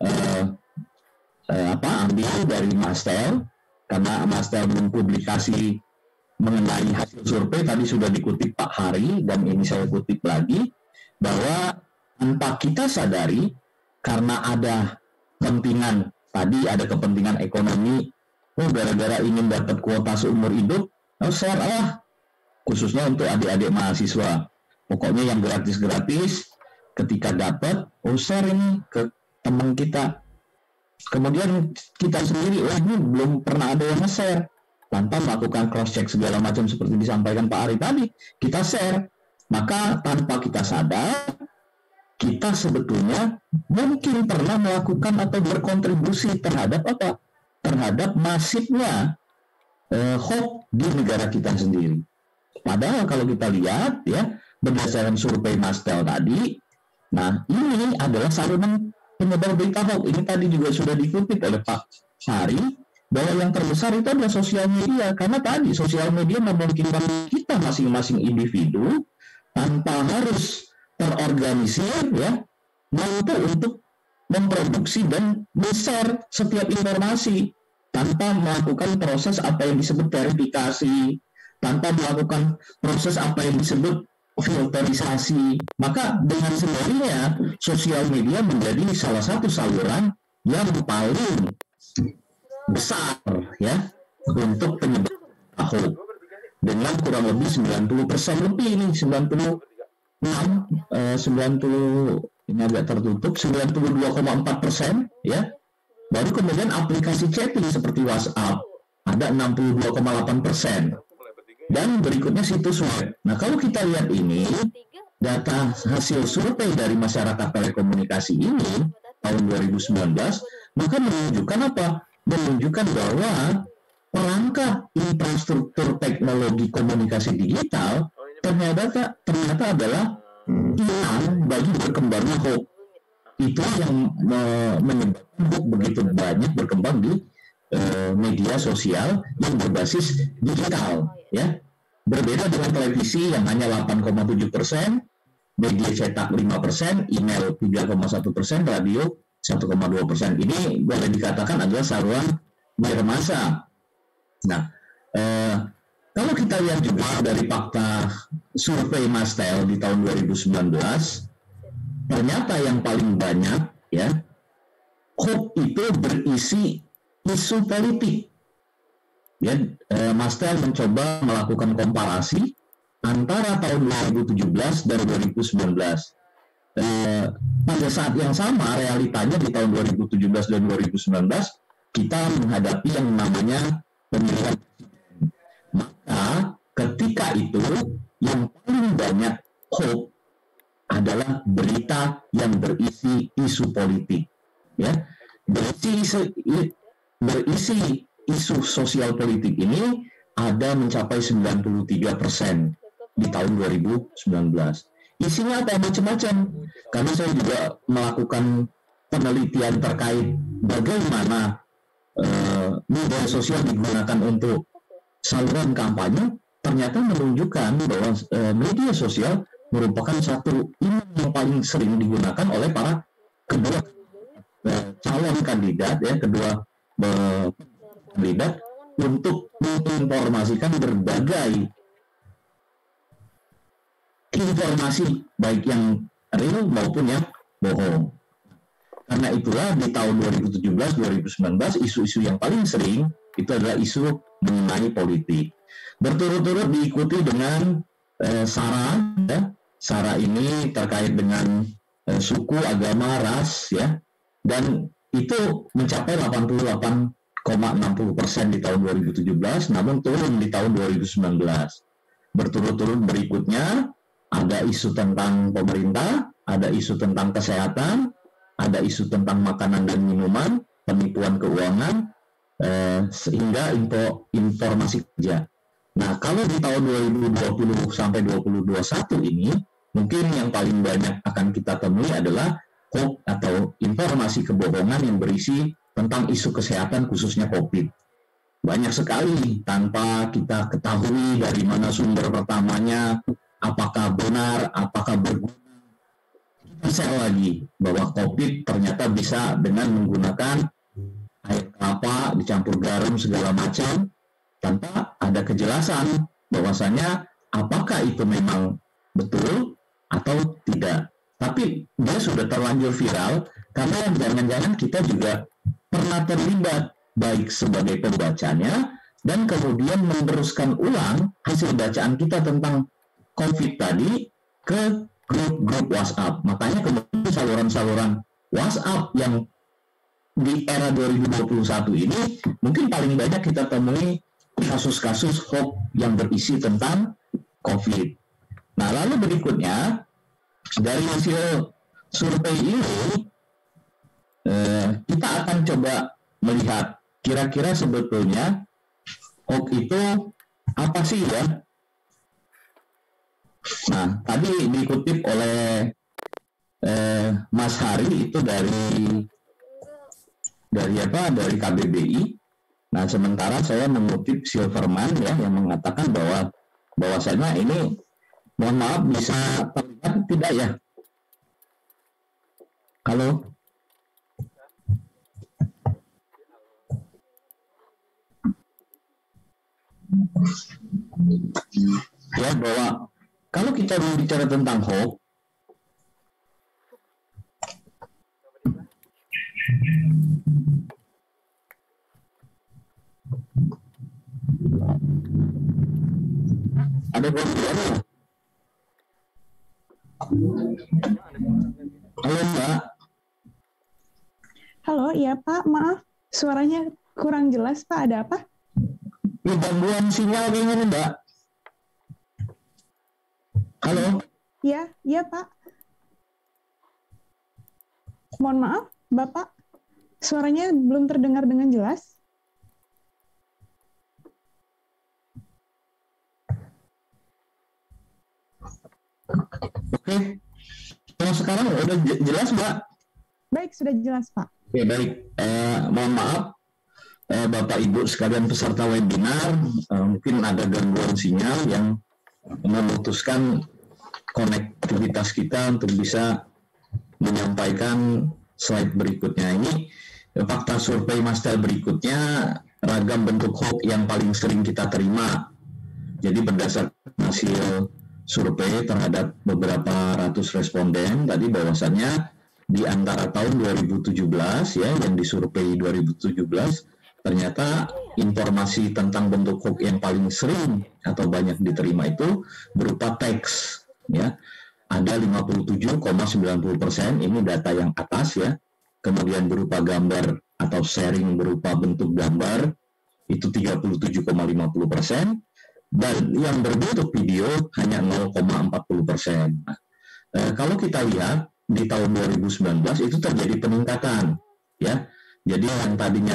ambil dari Mastel, karena Mastel mempublikasi mengenai hasil survei tadi sudah dikutip Pak Hari dan ini saya kutip lagi, bahwa tanpa kita sadari karena ada kepentingan tadi, ada kepentingan ekonomi, gara-gara ingin dapat kuota seumur hidup, share lah, khususnya untuk adik-adik mahasiswa, pokoknya yang gratis-gratis, ketika dapat, share ini ke teman kita. Kemudian kita sendiri, ini belum pernah ada yang nge-share. Tanpa melakukan cross-check segala macam seperti disampaikan Pak Ari tadi, kita share. Maka tanpa kita sadar, kita sebetulnya mungkin pernah melakukan atau berkontribusi terhadap apa? Terhadap masifnya hoax di negara kita sendiri. Padahal kalau kita lihat, ya, berdasarkan survei Mastel tadi, nah, ini adalah saluran penyebar berita hoax. Ini tadi juga sudah dikutip oleh Pak Hari, bahwa yang terbesar itu adalah sosial media. Karena tadi sosial media memungkinkan kita masing-masing individu tanpa harus terorganisir, ya, mampu untuk memproduksi dan share setiap informasi tanpa melakukan proses apa yang disebut verifikasi, tanpa melakukan proses apa yang disebut filterisasi. Maka dengan sendirinya sosial media menjadi salah satu saluran yang paling besar, ya, untuk penyebaran hoax dengan kurang lebih 90% lebih, ini 90 ini agak tertutup, 92,4%, ya. Baru kemudian aplikasi chatting seperti WhatsApp ada 62,8%. Dan berikutnya situs web. Nah, kalau kita lihat ini, data hasil survei dari masyarakat telekomunikasi ini tahun 2019, maka menunjukkan apa? Menunjukkan bahwa perangkat infrastruktur teknologi komunikasi digital ternyata adalah inang bagi berkembangnya hoax. Itu yang menyebabkan hoax begitu banyak berkembang di media sosial yang berbasis digital, ya. Berbeda dengan televisi yang hanya 8,7%, media cetak 5%, email 3,1%, radio 1,2%. Ini boleh dikatakan adalah saluran bermasa. Nah, kalau kita lihat juga dari fakta survei Mastel di tahun 2019, ternyata yang paling banyak, ya, hoax itu berisi isu politik. Ya, Mastel mencoba melakukan komparasi antara tahun 2017 dan 2019. Pada saat yang sama, realitanya di tahun 2017 dan 2019 kita menghadapi yang namanya pemilihan. Maka ketika itu yang paling banyak hoax adalah berita yang berisi isu politik, ya. Berisi isu sosial politik ini ada mencapai 93% di tahun 2019. Isinya apa? Macam-macam. Karena saya juga melakukan penelitian terkait bagaimana media sosial digunakan untuk saluran kampanye, ternyata menunjukkan bahwa media sosial merupakan satu imam yang paling sering digunakan oleh para kedua calon kandidat, ya, kedua kandidat untuk menginformasikan berbagai informasi baik yang real maupun yang bohong. Karena itulah di tahun 2017-2019 isu-isu yang paling sering itu adalah isu mengenai politik. Berturut-turut diikuti dengan SARA, ya. SARA ini terkait dengan suku, agama, ras, ya, dan itu mencapai 88,60% di tahun 2017, namun turun di tahun 2019. Berturut-turut berikutnya ada isu tentang pemerintah, ada isu tentang kesehatan, ada isu tentang makanan dan minuman, penipuan keuangan, sehingga informasi kerja. Nah, kalau di tahun 2020 sampai 2021 ini, mungkin yang paling banyak akan kita temui adalah hoax atau informasi kebohongan yang berisi tentang isu kesehatan khususnya COVID. Banyak sekali tanpa kita ketahui dari mana sumber pertamanya, apakah benar, apakah berguna. Bisa lagi bahwa COVID ternyata bisa dengan menggunakan air kelapa dicampur garam segala macam tanpa ada kejelasan bahwasanya apakah itu memang betul atau tidak. Tapi dia sudah terlanjur viral karena jangan-jangan kita juga pernah terlibat baik sebagai pembacanya dan kemudian meneruskan ulang hasil bacaan kita tentang COVID tadi ke grup WhatsApp. Makanya kemudian saluran-saluran WhatsApp yang di era 2021 ini mungkin paling banyak kita temui kasus-kasus hoax yang berisi tentang COVID. Nah, lalu berikutnya dari hasil survei ini kita akan coba melihat kira-kira sebetulnya hoax itu apa sih, ya? Nah, tadi dikutip oleh Mas Hari itu dari KBBI. Nah, sementara saya mengutip Silverman, ya, yang mengatakan bahwasanya ini, mohon maaf, bisa terlihat tidak, ya? Halo? Ya, bahwa kalau kita berbicara tentang hoax, ada pertanyaan? Halo, Mbak. Halo, iya Pak, maaf suaranya kurang jelas Pak, ada apa? Ini gangguan sinyal ini, Mbak. Halo? Iya Pak. Mohon maaf, Bapak, suaranya belum terdengar dengan jelas. Oke. Yang sekarang udah jelas, Mbak? Baik, sudah jelas, Pak. Oke, baik. Mohon maaf, Bapak Ibu sekalian peserta webinar, mungkin ada gangguan sinyal yang memutuskan konektivitas kita untuk bisa menyampaikan slide berikutnya. Ini fakta survei Mastel berikutnya, ragam bentuk hoax yang paling sering kita terima. Jadi berdasarkan hasil survei terhadap beberapa ratus responden tadi, bahwasannya di antara tahun 2017, ya, yang disurvei 2017, ternyata informasi tentang bentuk hoax yang paling sering atau banyak diterima itu berupa teks, ya. Ada 57,90%, ini data yang atas, ya. Kemudian berupa gambar atau sharing berupa bentuk gambar itu 37,50%, dan yang berbentuk video hanya 0,40%. Nah, kalau kita lihat di tahun 2019 itu terjadi peningkatan, ya. Jadi yang tadinya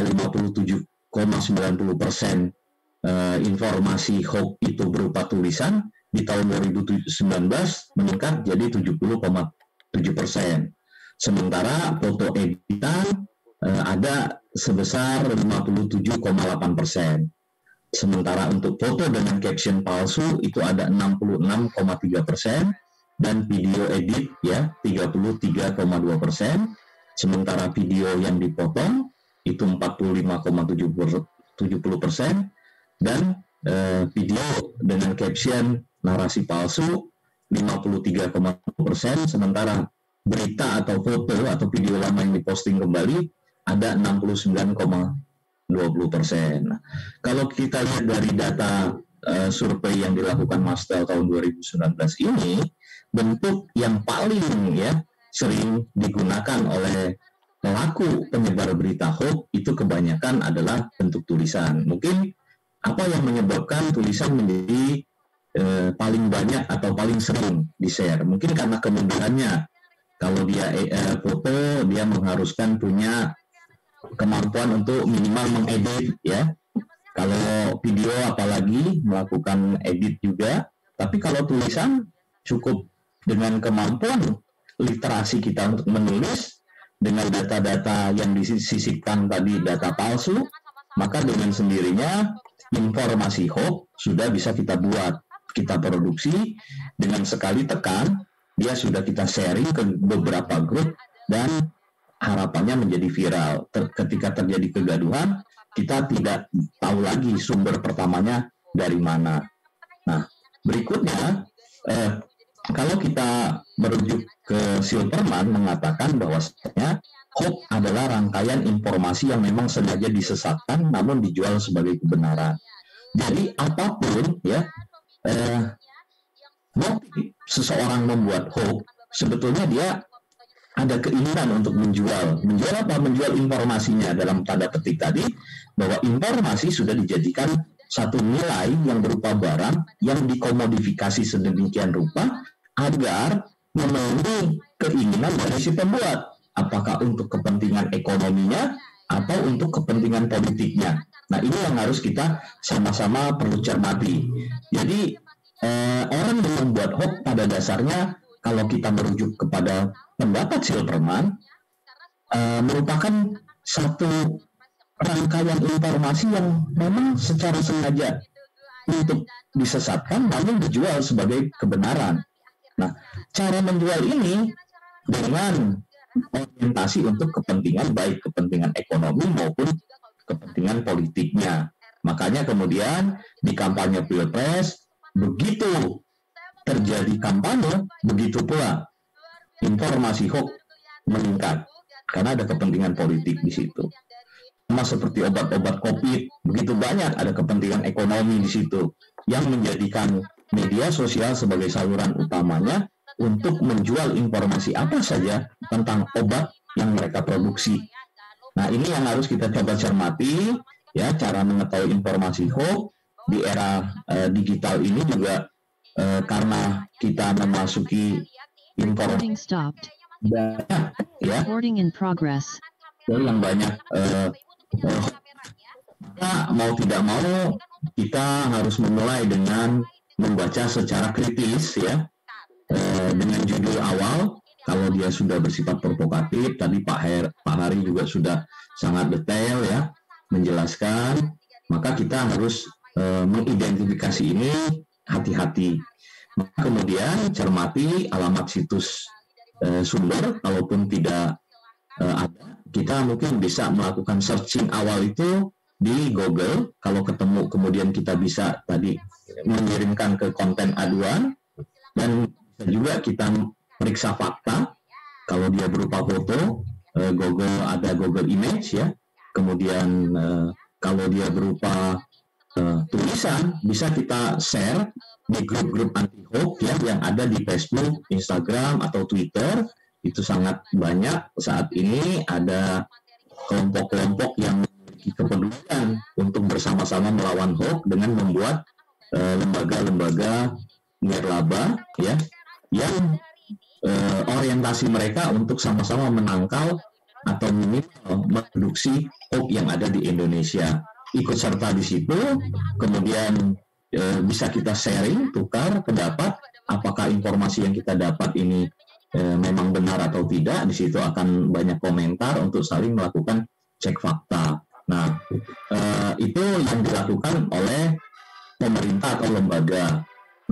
57,90% informasi hoax itu berupa tulisan, di tahun 2019 meningkat jadi 70,7%. Sementara foto editan ada sebesar 57,8%. Sementara untuk foto dengan caption palsu itu ada 66,3%, dan video edit ya 33,2%, sementara video yang dipotong itu 45,70%, dan video dengan caption narasi palsu 53,1%, sementara berita atau foto atau video lama yang diposting kembali ada 69,20%. Nah, kalau kita lihat dari data survei yang dilakukan Mastel tahun 2019 ini, bentuk yang paling sering digunakan oleh pelaku penyebar berita hoax itu kebanyakan adalah bentuk tulisan. Mungkin apa yang menyebabkan tulisan menjadi paling banyak atau paling sering di-share? Mungkin karena kemudahannya. Kalau dia foto, dia mengharuskan punya kemampuan untuk minimal mengedit ya. Kalau video apalagi melakukan edit juga. Tapi kalau tulisan cukup dengan kemampuan literasi kita untuk menulis dengan data-data yang disisipkan tadi, data palsu, maka dengan sendirinya informasi hoax sudah bisa kita buat, kita produksi dengan sekali tekan, dia sudah kita sharing ke beberapa grup dan harapannya menjadi viral. Ketika terjadi kegaduhan, kita tidak tahu lagi sumber pertamanya dari mana. Nah, berikutnya, kalau kita merujuk ke Silverman mengatakan bahwasanya hoax adalah rangkaian informasi yang memang sengaja disesatkan namun dijual sebagai kebenaran. Jadi apapun motif seseorang membuat hoax, sebetulnya dia ada keinginan untuk menjual apa? Menjual informasinya dalam tanda petik tadi, bahwa informasi sudah dijadikan satu nilai yang berupa barang yang dikomodifikasi sedemikian rupa agar memenuhi keinginan dari si pembuat, apakah untuk kepentingan ekonominya atau untuk kepentingan politiknya. Nah, ini yang harus kita sama-sama perlu cermati. Jadi orang yang membuat hoax pada dasarnya, kalau kita merujuk kepada pendapat Silverman, merupakan satu rangkaian informasi yang memang secara sengaja untuk disesatkan namun dijual sebagai kebenaran. Nah, cara menjual ini dengan orientasi untuk kepentingan, baik kepentingan ekonomi maupun kepentingan politiknya. Makanya kemudian di kampanye Pilpres, begitu terjadi kampanye, begitu pula informasi hoax meningkat karena ada kepentingan politik di situ. Sama seperti obat-obat COVID, begitu banyak ada kepentingan ekonomi di situ yang menjadikan media sosial sebagai saluran utamanya untuk menjual informasi apa saja tentang obat yang mereka produksi. Nah, ini yang harus kita coba cermati ya, cara mengetahui informasi hoax di era digital ini juga karena kita memasuki informasi banyak ya, yang banyak mau tidak mau kita harus memulai dengan membaca secara kritis ya, dengan judul awal. Kalau dia sudah bersifat provokatif, tadi Pak Hari juga sudah sangat detail ya menjelaskan, maka kita harus mengidentifikasi ini hati-hati. Kemudian cermati alamat situs sumber, kalaupun tidak ada, kita mungkin bisa melakukan searching awal itu di Google. Kalau ketemu, kemudian kita bisa tadi mengirimkan ke konten aduan, dan bisa juga kita periksa fakta. Kalau dia berupa foto, Google ada Google Image ya. Kemudian kalau dia berupa tulisan, bisa kita share di grup-grup anti-hoax ya, yang ada di Facebook, Instagram, atau Twitter. Itu sangat banyak saat ini, ada kelompok-kelompok yang memiliki kepedulian untuk bersama-sama melawan hoax dengan membuat lembaga-lembaga nirlaba ya, yang orientasi mereka untuk sama-sama menangkal atau minimal memproduksi hoax yang ada di Indonesia. Ikut serta di situ, kemudian bisa kita sharing, tukar pendapat, apakah informasi yang kita dapat ini memang benar atau tidak. Di situ akan banyak komentar untuk saling melakukan cek fakta. Nah, itu yang dilakukan oleh pemerintah atau lembaga. Nah,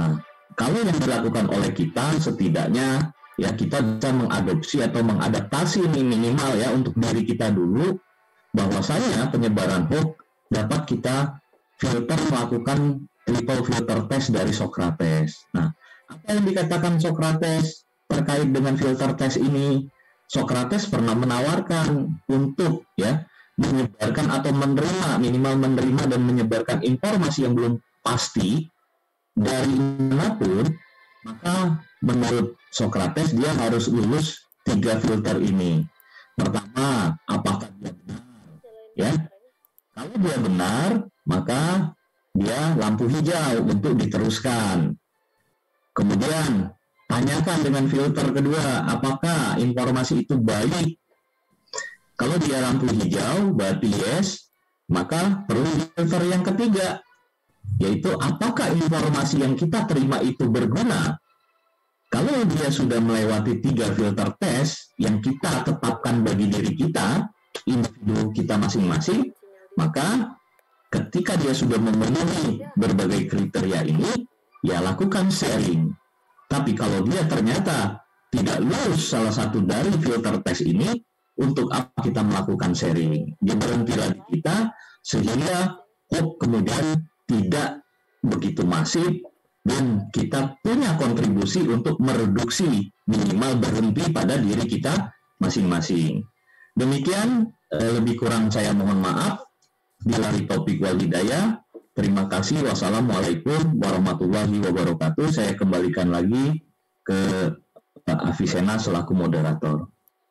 kalau yang dilakukan oleh kita setidaknya ya kita bisa mengadopsi atau mengadaptasi ini minimal ya untuk diri kita dulu, bahwasanya penyebaran hoax dapat kita filter melakukan triple filter test dari Socrates. Nah, apa yang dikatakan Socrates terkait dengan filter test ini? Socrates pernah menawarkan untuk ya menyebarkan atau menerima, minimal menerima dan menyebarkan informasi yang belum pasti dari manapun, maka menurut Socrates dia harus lulus 3 filter ini. Pertama, apakah dia benar? Ya, kalau dia benar, maka dia lampu hijau untuk diteruskan. Kemudian tanyakan dengan filter kedua, apakah informasi itu baik? Kalau dia lampu hijau, berarti yes, maka perlu filter yang ketiga, yaitu apakah informasi yang kita terima itu berguna? Kalau dia sudah melewati 3 filter tes yang kita tetapkan bagi diri kita, individu kita masing-masing, maka ketika dia sudah memenuhi berbagai kriteria ini, ya lakukan sharing. Tapi kalau dia ternyata tidak lulus salah satu dari filter tes ini, untuk apa kita melakukan sharing? Dia berhentilah di kita, sehingga kemudian tidak begitu masif, dan kita punya kontribusi untuk mereduksi, minimal berhenti pada diri kita masing-masing. Demikian, lebih kurang saya mohon maaf. Billahi taufiq wal hidayah. Terima kasih. Wassalamualaikum warahmatullahi wabarakatuh. Saya kembalikan lagi ke Avicenna selaku moderator.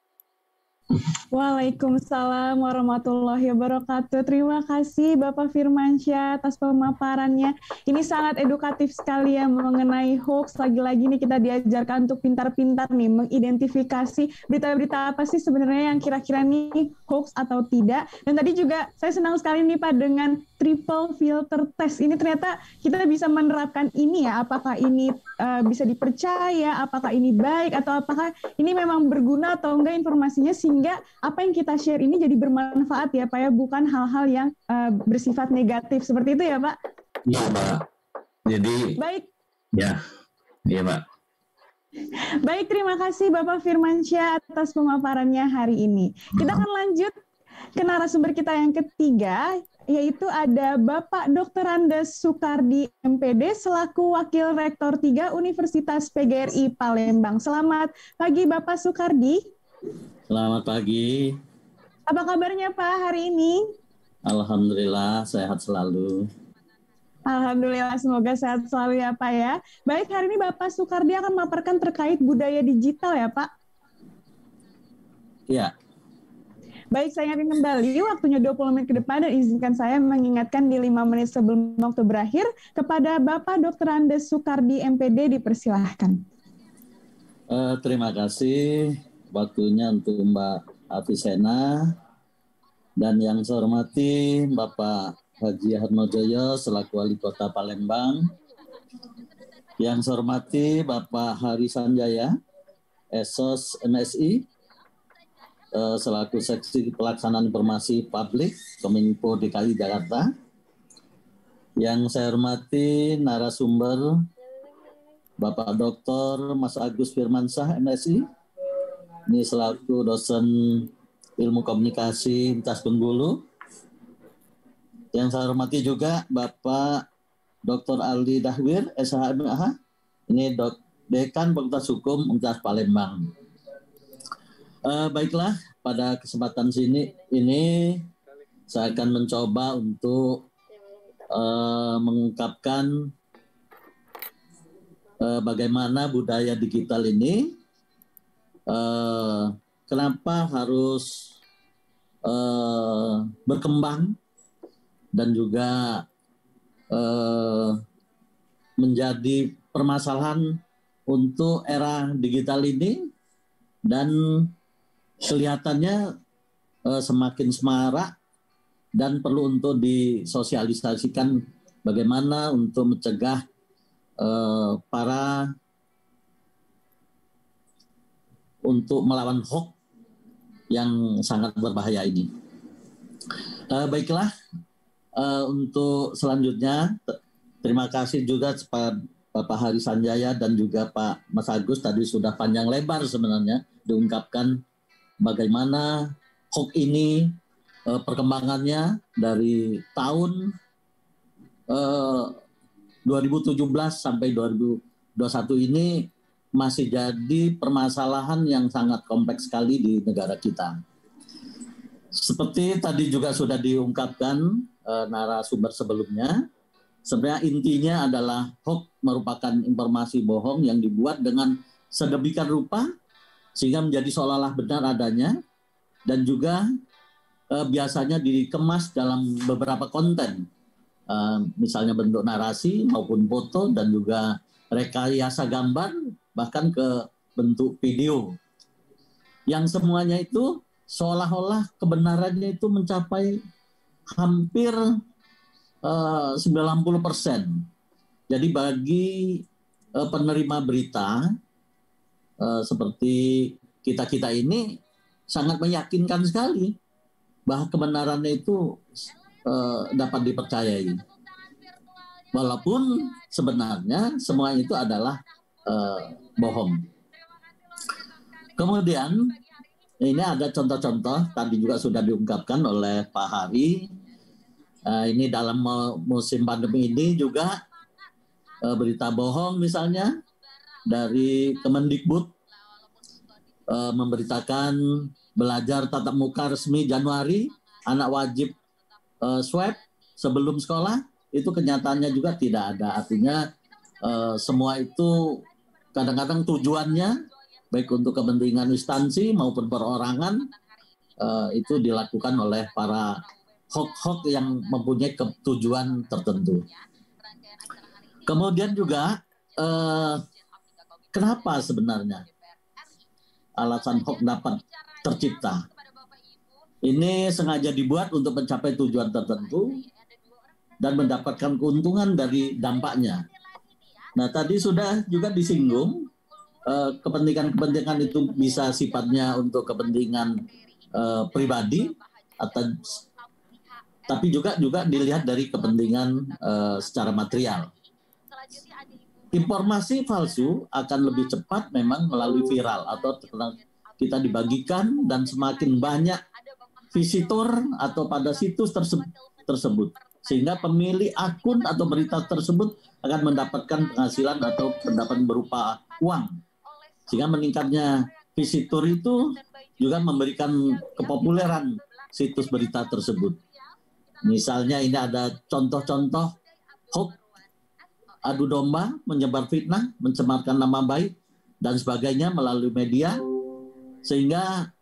Waalaikumsalam warahmatullahi wabarakatuh. Terima kasih Bapak Firmansyah atas pemaparannya. Ini sangat edukatif sekali ya mengenai hoax. Lagi-lagi nih kita diajarkan untuk pintar-pintar nih mengidentifikasi berita-berita apa sih sebenarnya yang kira-kira nih hoax atau tidak. Dan tadi juga saya senang sekali nih Pak dengan triple filter test. Ini ternyata kita bisa menerapkan ini ya. Apakah ini bisa dipercaya, apakah ini baik, atau apakah ini memang berguna atau enggak informasinya, sehingga apa yang kita share ini jadi bermanfaat ya Pak ya, bukan hal-hal yang bersifat negatif. Seperti itu ya Pak? Iya Pak. Jadi baik. Ya, iya Pak. Baik, terima kasih Bapak Firmansyah atas pemaparannya hari ini. Kita akan lanjut ke narasumber kita yang ketiga, yaitu ada Bapak Dr. Andes Sukardi MPD selaku Wakil Rektor 3 Universitas PGRI Palembang. Selamat pagi Bapak Sukardi. Selamat pagi. Apa kabarnya Pak hari ini? Alhamdulillah sehat selalu. Alhamdulillah, semoga sehat selalu ya Pak ya. Baik, hari ini Bapak Sukardi akan memaparkan terkait budaya digital ya Pak? Iya. Baik, saya ingatkan kembali waktunya 20 menit ke depan, dan izinkan saya mengingatkan di 5 menit sebelum waktu berakhir kepada Bapak Dr. Andes Sukardi MPD, dipersilahkan. Terima kasih waktunya untuk Mbak Avicenna, dan yang saya hormati Bapak Haji Harmojoyo selaku Wali Kota Palembang, yang saya hormati Bapak Hari Sanjaya, Esos MSI, selaku Seksi Pelaksanaan Informasi Publik Kominfo DKI Jakarta. Yang saya hormati narasumber Bapak Dr. Mas Agus Firmansyah MSI, ini selaku dosen Ilmu Komunikasi Universitas Bengkulu. Yang saya hormati juga Bapak Dr. Aldi Dahwir SHMH, ini Dekan Fakultas Hukum Universitas Palembang. Baiklah, pada kesempatan ini saya akan mencoba untuk mengungkapkan bagaimana budaya digital ini, kenapa harus berkembang dan juga menjadi permasalahan untuk era digital ini, dan kelihatannya semakin semarak dan perlu untuk disosialisasikan bagaimana untuk mencegah untuk melawan hoax yang sangat berbahaya ini. Baiklah, untuk selanjutnya terima kasih juga Bapak Hari Sanjaya dan juga Pak Mas Agus tadi sudah panjang lebar sebenarnya diungkapkan bagaimana hoax ini perkembangannya dari tahun 2017 sampai 2021 ini masih jadi permasalahan yang sangat kompleks sekali di negara kita. Seperti tadi juga sudah diungkapkan narasumber sebelumnya, sebenarnya intinya adalah hoax merupakan informasi bohong yang dibuat dengan sedemikian rupa sehingga menjadi seolah-olah benar adanya dan juga biasanya dikemas dalam beberapa konten, misalnya bentuk narasi maupun foto dan juga rekayasa gambar bahkan ke bentuk video yang semuanya itu seolah-olah kebenarannya itu mencapai hampir 90%. Jadi bagi penerima berita seperti kita ini sangat meyakinkan sekali bahwa kebenarannya itu dapat dipercayai. Walaupun sebenarnya semua itu adalah bohong. Kemudian ini ada contoh-contoh tadi juga sudah diungkapkan oleh Pak Hari. Ini dalam musim pandemi ini juga berita bohong misalnya dari Kemendikbud memberitakan belajar tatap muka resmi Januari, anak wajib swab sebelum sekolah, itu kenyataannya juga tidak ada. Artinya semua itu kadang-kadang tujuannya baik untuk kepentingan instansi maupun perorangan itu dilakukan oleh para hoax yang mempunyai tujuan tertentu. Kemudian juga kenapa sebenarnya alasan hoax dapat tercipta? Ini sengaja dibuat untuk mencapai tujuan tertentu dan mendapatkan keuntungan dari dampaknya. Nah, tadi sudah juga disinggung kepentingan-kepentingan itu bisa sifatnya untuk kepentingan pribadi atau tapi juga dilihat dari kepentingan secara material. Informasi palsu akan lebih cepat memang melalui viral atau kita dibagikan dan semakin banyak visitor atau pada situs tersebut sehingga pemilik akun atau berita tersebut akan mendapatkan penghasilan atau pendapatan berupa uang. Sehingga meningkatnya visitor itu juga memberikan kepopuleran situs berita tersebut. Misalnya ini ada contoh-contoh hoax, adu domba, menyebar fitnah, mencemarkan nama baik, dan sebagainya melalui media. Sehingga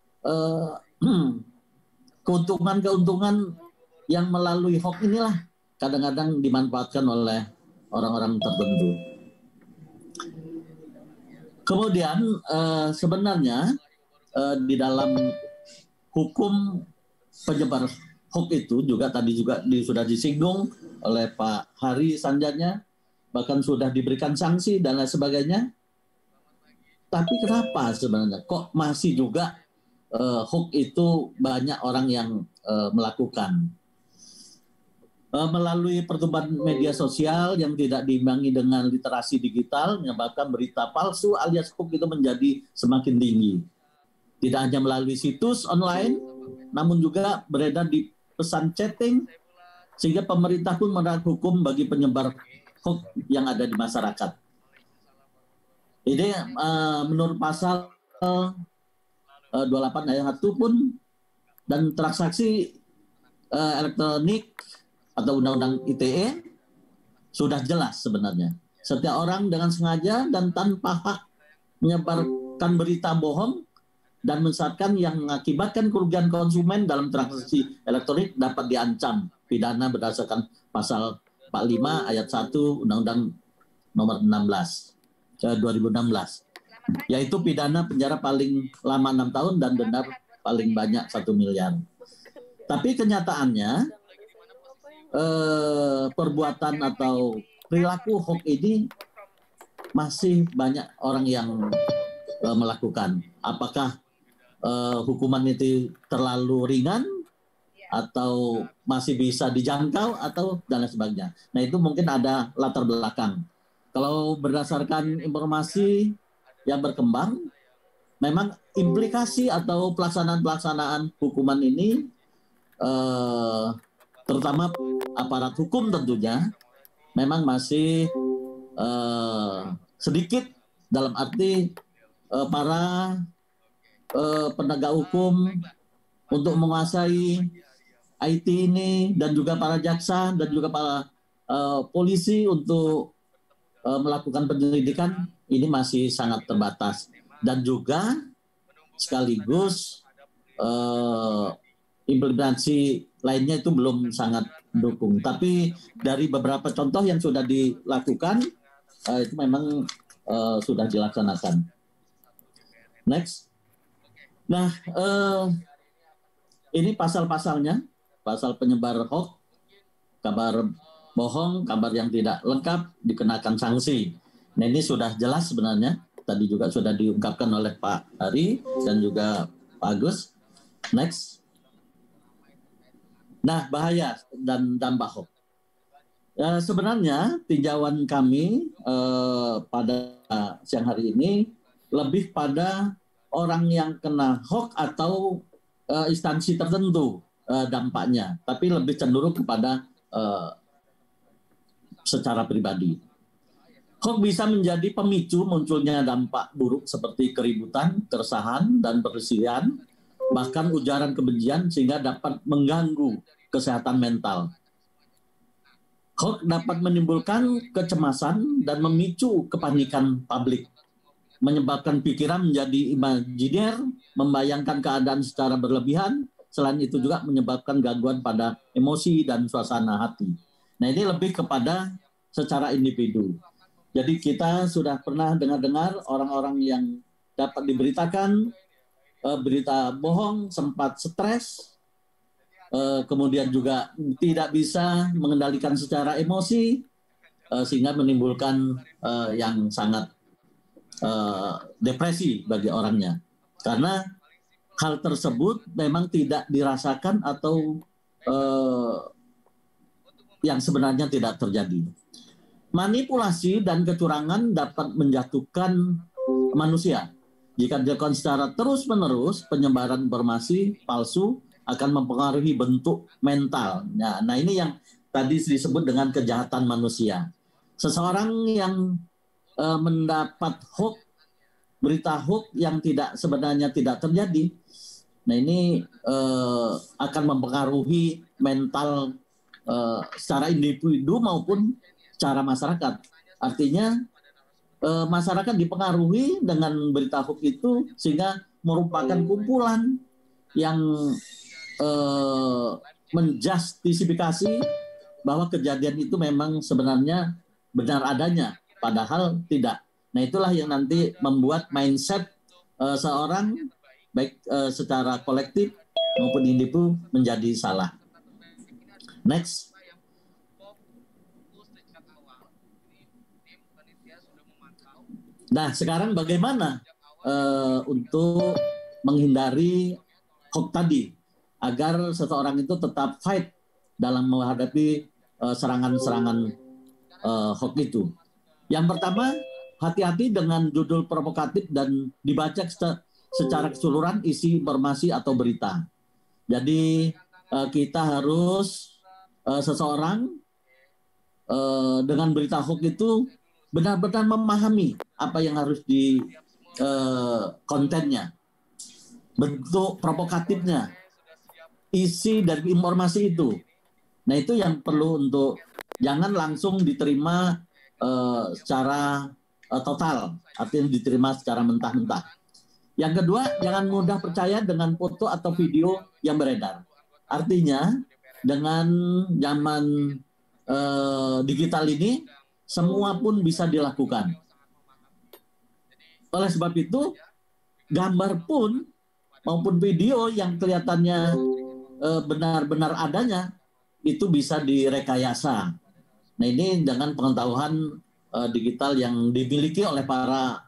keuntungan-keuntungan yang melalui hoax inilah kadang-kadang dimanfaatkan oleh orang-orang tertentu. Kemudian sebenarnya di dalam hukum penyebar hoax itu juga tadi juga sudah disinggung oleh Pak Hari Sanjaya, bahkan sudah diberikan sanksi dan lain sebagainya. Tapi kenapa sebenarnya kok masih juga hoax itu banyak orang yang melakukan? Melalui pertumbuhan media sosial yang tidak diimbangi dengan literasi digital menyebabkan berita palsu alias hoax itu menjadi semakin tinggi. Tidak hanya melalui situs online, namun juga beredar di pesan chatting, sehingga pemerintah pun menerapkan hukum bagi penyebar hoax yang ada di masyarakat. Ini menurut pasal 28 ayat 1 pun dan transaksi elektronik atau undang-undang ITE sudah jelas sebenarnya. Setiap orang dengan sengaja dan tanpa hak menyebarkan berita bohong dan mensesatkan yang mengakibatkan kerugian konsumen dalam transaksi elektronik dapat diancam pidana berdasarkan pasal 45 ayat 1 Undang-Undang nomor 16 2016, yaitu pidana penjara paling lama 6 tahun dan denda paling banyak 1 miliar. Tapi kenyataannya perbuatan atau perilaku hoax ini masih banyak orang yang melakukan. Apakah hukuman itu terlalu ringan atau masih bisa dijangkau atau dan lain sebagainya. Nah, itu mungkin ada latar belakang. Kalau berdasarkan informasi yang berkembang, memang implikasi atau pelaksanaan hukuman ini, terutama aparat hukum tentunya, memang masih sedikit, dalam arti para penegak hukum untuk menguasai IT ini, dan juga para jaksa dan juga para polisi untuk melakukan penyelidikan ini masih sangat terbatas, dan juga sekaligus implementasi lainnya itu belum sangat mendukung. Tapi dari beberapa contoh yang sudah dilakukan itu memang sudah dilaksanakan. Next. Nah, ini pasal-pasalnya, pasal penyebar hoax, kabar bohong, kabar yang tidak lengkap dikenakan sanksi. Nah, ini sudah jelas sebenarnya. Tadi juga sudah diungkapkan oleh Pak Hari dan juga Pak Agus. Next. Nah, bahaya dan dampak hoax. Sebenarnya tinjauan kami pada siang hari ini lebih pada orang yang kena hoax atau instansi tertentu dampaknya, tapi lebih cenderung kepada secara pribadi. Hoax bisa menjadi pemicu munculnya dampak buruk seperti keributan, keresahan, dan perselisihan, bahkan ujaran kebencian sehingga dapat mengganggu kesehatan mental. Hoax dapat menimbulkan kecemasan dan memicu kepanikan publik, menyebabkan pikiran menjadi imajiner, membayangkan keadaan secara berlebihan, selain itu juga menyebabkan gangguan pada emosi dan suasana hati. Nah, ini lebih kepada secara individu. Jadi kita sudah pernah dengar-dengar orang-orang yang dapat diberitakan berita bohong, sempat stres, kemudian juga tidak bisa mengendalikan secara emosi, sehingga menimbulkan yang sangat depresi bagi orangnya. Karena hal tersebut memang tidak dirasakan atau yang sebenarnya tidak terjadi. Manipulasi dan kecurangan dapat menjatuhkan manusia. Jika dilakukan secara terus-menerus, penyebaran informasi palsu akan mempengaruhi bentuk mental. Nah, ini yang tadi disebut dengan kejahatan manusia. Seseorang yang mendapat hoax, berita hoax yang sebenarnya tidak terjadi, nah ini akan mempengaruhi mental secara individu maupun secara masyarakat. Artinya masyarakat dipengaruhi dengan berita hoax itu sehingga merupakan kumpulan yang menjustifikasi bahwa kejadian itu memang sebenarnya benar adanya, padahal tidak. Nah, itulah yang nanti membuat mindset seorang baik secara kolektif maupun individu menjadi salah. Next. Nah, sekarang bagaimana untuk menghindari hoax tadi agar seseorang itu tetap fight dalam menghadapi serangan-serangan hoax itu? Yang pertama, hati-hati dengan judul provokatif dan dibaca secara keseluruhan isi informasi atau berita. Jadi kita harus seseorang dengan berita hoax itu benar-benar memahami apa yang harus di kontennya, bentuk provokatifnya, isi dari informasi itu. Nah, itu yang perlu untuk jangan langsung diterima secara total, artinya diterima secara mentah-mentah. Yang kedua, jangan mudah percaya dengan foto atau video yang beredar. Artinya, dengan zaman digital ini, semua pun bisa dilakukan. Oleh sebab itu, gambar pun maupun video yang kelihatannya benar-benar adanya, itu bisa direkayasa. Nah, ini dengan pengetahuan digital yang dimiliki oleh para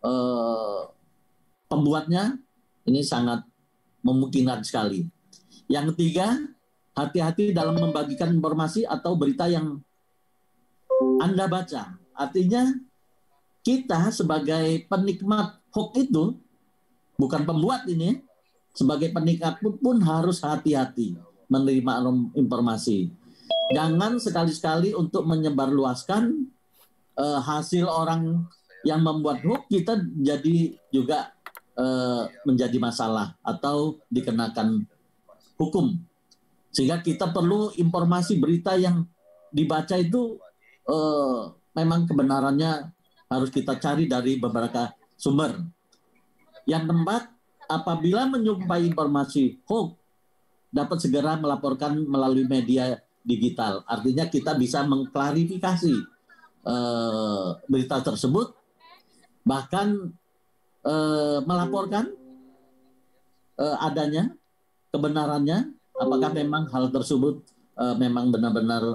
pembuatnya, ini sangat memungkinkan sekali. Yang ketiga, hati-hati dalam membagikan informasi atau berita yang Anda baca Artinya kita sebagai penikmat hoax itu, bukan pembuat ini, sebagai penikmat pun harus hati-hati menerima informasi. Jangan sekali-sekali untuk menyebarluaskan hasil orang yang membuat hoax, kita jadi juga menjadi masalah atau dikenakan hukum. Sehingga kita perlu informasi berita yang dibaca itu memang kebenarannya harus kita cari dari beberapa sumber. Yang keempat, apabila menyumpai informasi hoax, dapat segera melaporkan melalui media digital. Artinya kita bisa mengklarifikasi berita tersebut, bahkan melaporkan adanya kebenarannya, apakah memang hal tersebut memang benar-benar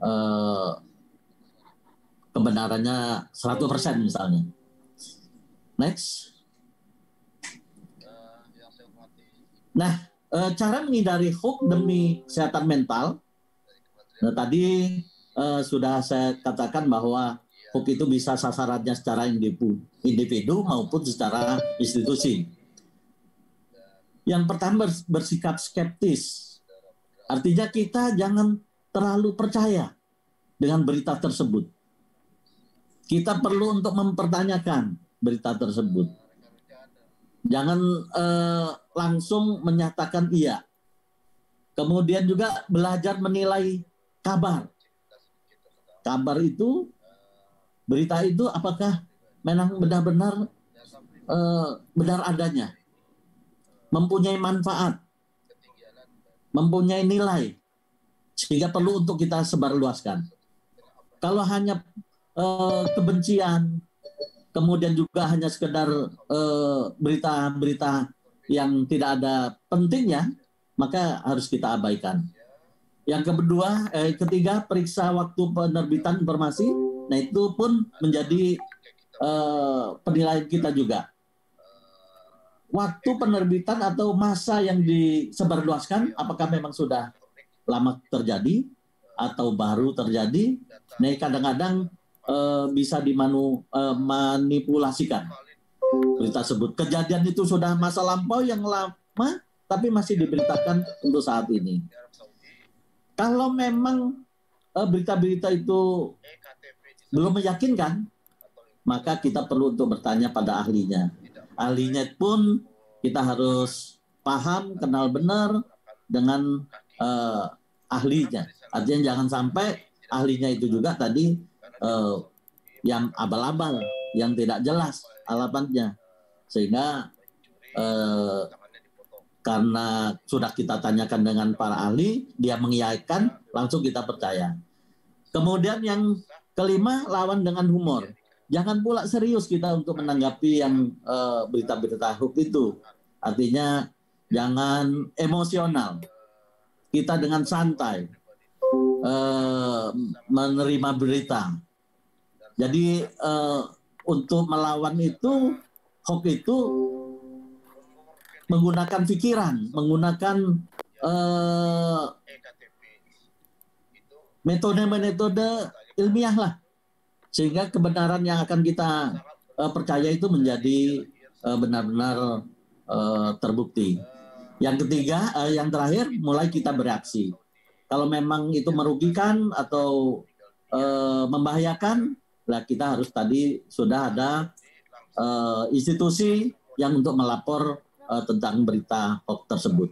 kebenarannya 100% misalnya. Next. Nah, cara menghindari hoax demi kesehatan mental. Nah, tadi sudah saya katakan bahwa hoax itu bisa sasarannya secara individu maupun secara institusi. Yang pertama, bersikap skeptis. Artinya kita jangan terlalu percaya dengan berita tersebut. Kita perlu untuk mempertanyakan berita tersebut. Jangan langsung menyatakan iya. Kemudian juga belajar menilai kabar. Kabar itu, berita itu apakah memang benar-benar benar adanya, mempunyai manfaat, mempunyai nilai, sehingga perlu untuk kita sebarluaskan. Kalau hanya kebencian, kemudian juga hanya sekedar berita-berita yang tidak ada pentingnya, maka harus kita abaikan. Yang ketiga, periksa waktu penerbitan informasi. Nah, itu pun menjadi penilaian kita juga. Waktu penerbitan atau masa yang disebarluaskan, apakah memang sudah lama terjadi atau baru terjadi? Nah, kadang-kadang bisa dimanipulasikan berita tersebut. Kejadian itu sudah masa lampau yang lama, tapi masih diberitakan untuk saat ini. Kalau memang berita-berita itu belum meyakinkan, maka kita perlu untuk bertanya pada ahlinya. Ahlinya pun kita harus paham, kenal benar dengan ahlinya. Artinya jangan sampai ahlinya itu juga tadi yang abal-abal, yang tidak jelas alamatnya. Sehingga karena sudah kita tanyakan dengan para ahli, dia mengiyakan, langsung kita percaya. Kemudian yang kelima, lawan dengan humor. Jangan pula serius kita untuk menanggapi yang berita-berita hoax itu. Artinya jangan emosional. Kita dengan santai menerima berita. Jadi untuk melawan itu, hoax itu menggunakan pikiran, menggunakan metode-metode ilmiah lah, sehingga kebenaran yang akan kita percaya itu menjadi benar-benar terbukti. Yang ketiga, yang terakhir, mulai kita bereaksi. Kalau memang itu merugikan atau membahayakan, lah kita harus tadi sudah ada institusi yang untuk melapor tentang berita hoax tersebut.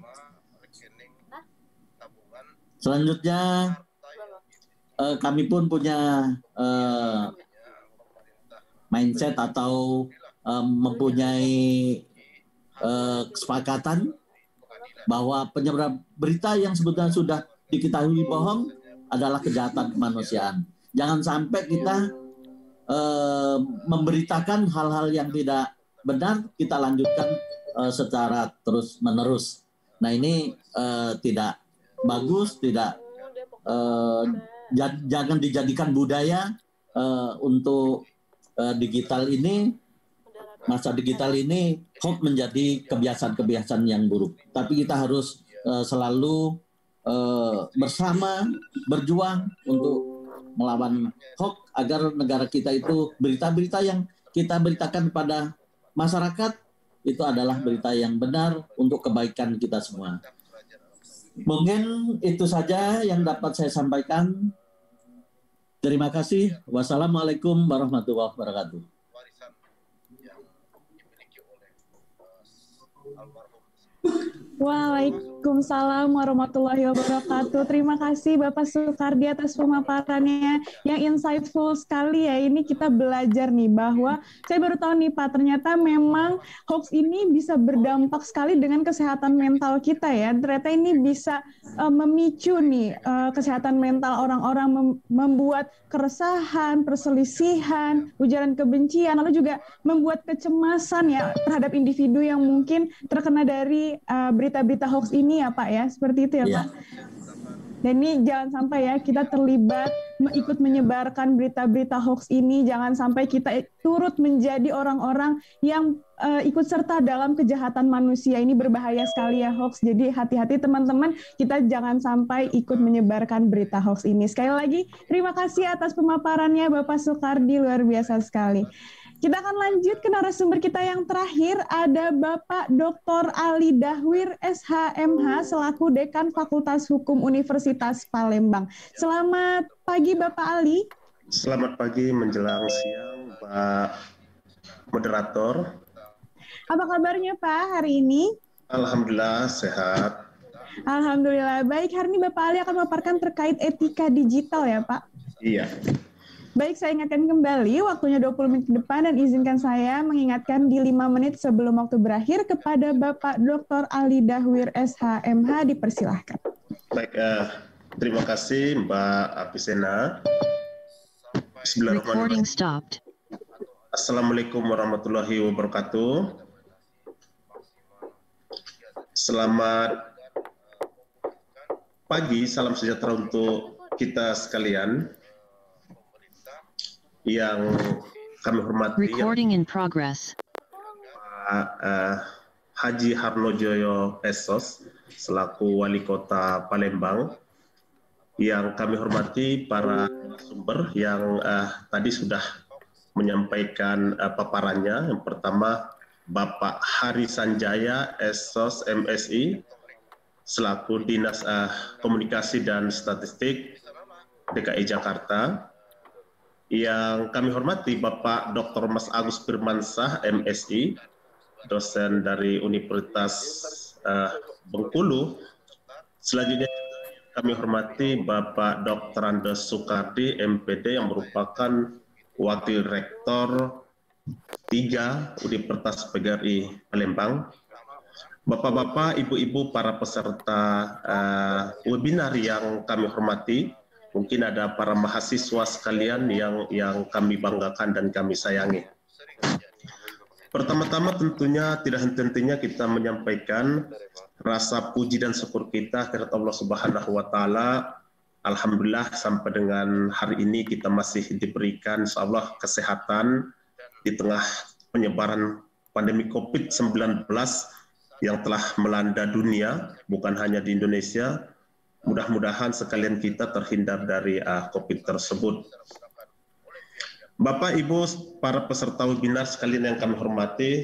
Selanjutnya, kami pun punya mindset atau mempunyai kesepakatan bahwa penyebar berita yang sebetulnya sudah diketahui bohong adalah kejahatan kemanusiaan. Jangan sampai kita memberitakan hal-hal yang tidak benar, kita lanjutkan secara terus-menerus. Nah, ini tidak bagus, tidak jangan dijadikan budaya untuk digital ini, masa digital ini hoax menjadi kebiasaan-kebiasaan yang buruk. Tapi kita harus selalu bersama, berjuang untuk melawan hoax agar negara kita itu berita-berita yang kita beritakan kepada masyarakat itu adalah berita yang benar untuk kebaikan kita semua. Mungkin itu saja yang dapat saya sampaikan. Terima kasih. Wassalamualaikum warahmatullahi wabarakatuh. Waalaikumsalam warahmatullahi wabarakatuh. Terima kasih Bapak Soekardi atas pemaparannya yang insightful sekali ya. Ini kita belajar nih bahwa saya baru tahu nih Pak, ternyata memang hoax ini bisa berdampak sekali dengan kesehatan mental kita ya. Ternyata ini bisa memicu nih kesehatan mental orang-orang, membuat keresahan, perselisihan, ujaran kebencian, lalu juga membuat kecemasan ya terhadap individu yang mungkin terkena dari berita-berita hoax ini ya Pak ya, seperti itu ya Pak. Dan ini jangan sampai ya kita terlibat ikut menyebarkan berita-berita hoax ini, jangan sampai kita turut menjadi orang-orang yang ikut serta dalam kejahatan manusia. Ini berbahaya sekali ya hoax, jadi hati-hati teman-teman, kita jangan sampai ikut menyebarkan berita hoax ini. Sekali lagi, terima kasih atas pemaparannya Bapak Soekardi, luar biasa sekali. Kita akan lanjut ke narasumber kita yang terakhir, ada Bapak Dr. Ali Dahwir, SHMH, selaku Dekan Fakultas Hukum Universitas Palembang. Selamat pagi Bapak Ali. Selamat pagi menjelang siang Pak Moderator. Apa kabarnya Pak hari ini? Alhamdulillah sehat. Alhamdulillah baik. Hari ini Bapak Ali akan memaparkan terkait etika digital ya Pak? Iya. Baik, saya ingatkan kembali waktunya 20 menit ke depan dan izinkan saya mengingatkan di 5 menit sebelum waktu berakhir kepada Bapak Dr. Ali Dahwir SHMH, dipersilahkan. Baik, terima kasih Mbak Apisena. Recording stopped. Assalamualaikum warahmatullahi wabarakatuh. Selamat pagi, salam sejahtera untuk kita sekalian. Yang kami hormati Recording in progress. Haji Harnojoyo Pesos selaku Wali Kota Palembang, yang kami hormati para sumber yang tadi sudah menyampaikan paparannya. Yang pertama Bapak Hari Sanjaya SOS MSI selaku Dinas Komunikasi dan Statistik DKI Jakarta. Yang kami hormati Bapak Dr. Mas Agus Firmansah MSI, dosen dari Universitas Bengkulu. Selanjutnya kami hormati Bapak Dr. Andes Soekardi MPD yang merupakan Wakil Rektor 3 Universitas PGRI Palembang. Bapak-bapak, ibu-ibu, para peserta webinar yang kami hormati, mungkin ada para mahasiswa sekalian yang kami banggakan dan kami sayangi. Pertama-tama tentunya tidak henti-hentinya kita menyampaikan rasa puji dan syukur kita kepada Allah Subhanahu wa taala. Alhamdulillah sampai dengan hari ini kita masih diberikan insyaallah kesehatan di tengah penyebaran pandemi Covid-19 yang telah melanda dunia, bukan hanya di Indonesia. Mudah-mudahan sekalian kita terhindar dari COVID tersebut. Bapak, Ibu, para peserta webinar sekalian yang kami hormati,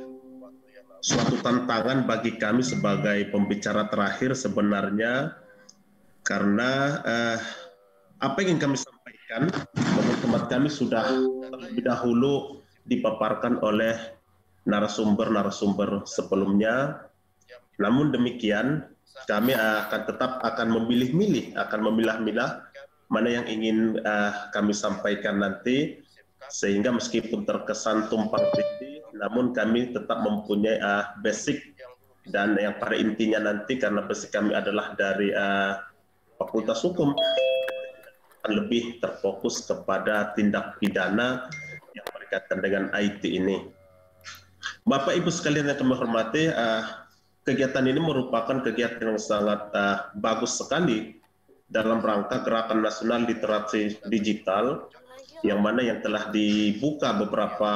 suatu tantangan bagi kami sebagai pembicara terakhir sebenarnya, karena apa yang ingin kami sampaikan, teman-teman kami sudah terlebih dahulu dipaparkan oleh narasumber-narasumber sebelumnya. Namun demikian, kami akan memilih-milih, akan memilah-milah mana yang ingin kami sampaikan nanti, sehingga meskipun terkesan tumpang tindih, namun kami tetap mempunyai basic, dan yang pada intinya nanti karena basic kami adalah dari Fakultas Hukum, akan lebih terfokus kepada tindak pidana yang berkaitan dengan IT ini. Bapak Ibu sekalian yang kami hormati, kegiatan ini merupakan kegiatan yang sangat bagus sekali dalam rangka Gerakan Nasional Literasi Digital, yang mana yang telah dibuka beberapa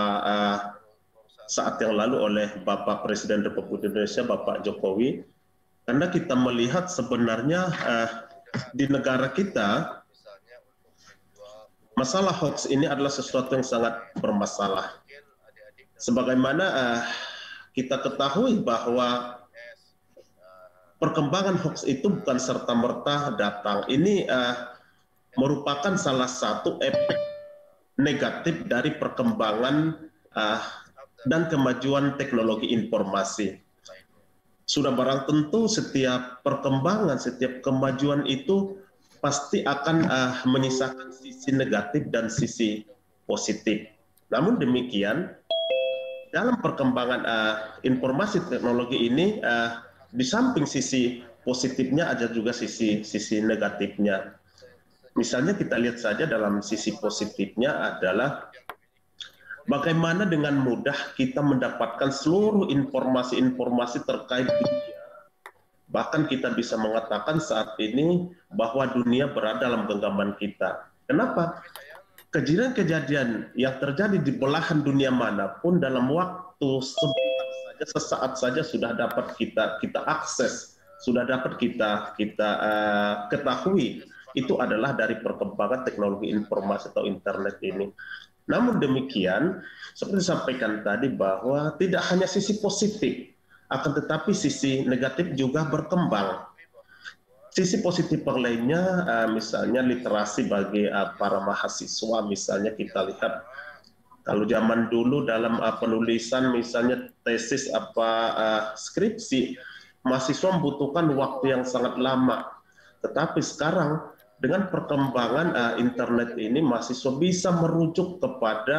saat yang lalu oleh Bapak Presiden Republik Indonesia, Bapak Jokowi. Karena kita melihat sebenarnya di negara kita masalah hoax ini adalah sesuatu yang sangat bermasalah. Sebagaimana kita ketahui bahwa perkembangan hoax itu bukan serta-merta datang. Ini merupakan salah satu efek negatif dari perkembangan dan kemajuan teknologi informasi. Sudah barang tentu setiap perkembangan, setiap kemajuan itu pasti akan menyisakan sisi negatif dan sisi positif. Namun demikian, dalam perkembangan informasi teknologi ini, di samping sisi positifnya ada juga sisi negatifnya. Misalnya kita lihat saja dalam sisi positifnya adalah bagaimana dengan mudah kita mendapatkan seluruh informasi-informasi terkait dunia. Bahkan kita bisa mengatakan saat ini bahwa dunia berada dalam genggaman kita. Kenapa? Kejadian-kejadian yang terjadi di belahan dunia manapun dalam waktu sesaat saja sudah dapat kita akses, sudah dapat kita ketahui. Itu adalah dari perkembangan teknologi informasi atau internet ini. Namun demikian, seperti disampaikan tadi bahwa tidak hanya sisi positif, akan tetapi sisi negatif juga berkembang. Sisi positif yang lainnya, misalnya literasi bagi para mahasiswa, misalnya kita lihat kalau zaman dulu dalam penulisan misalnya tesis skripsi, mahasiswa membutuhkan waktu yang sangat lama. Tetapi sekarang dengan perkembangan internet ini, mahasiswa bisa merujuk kepada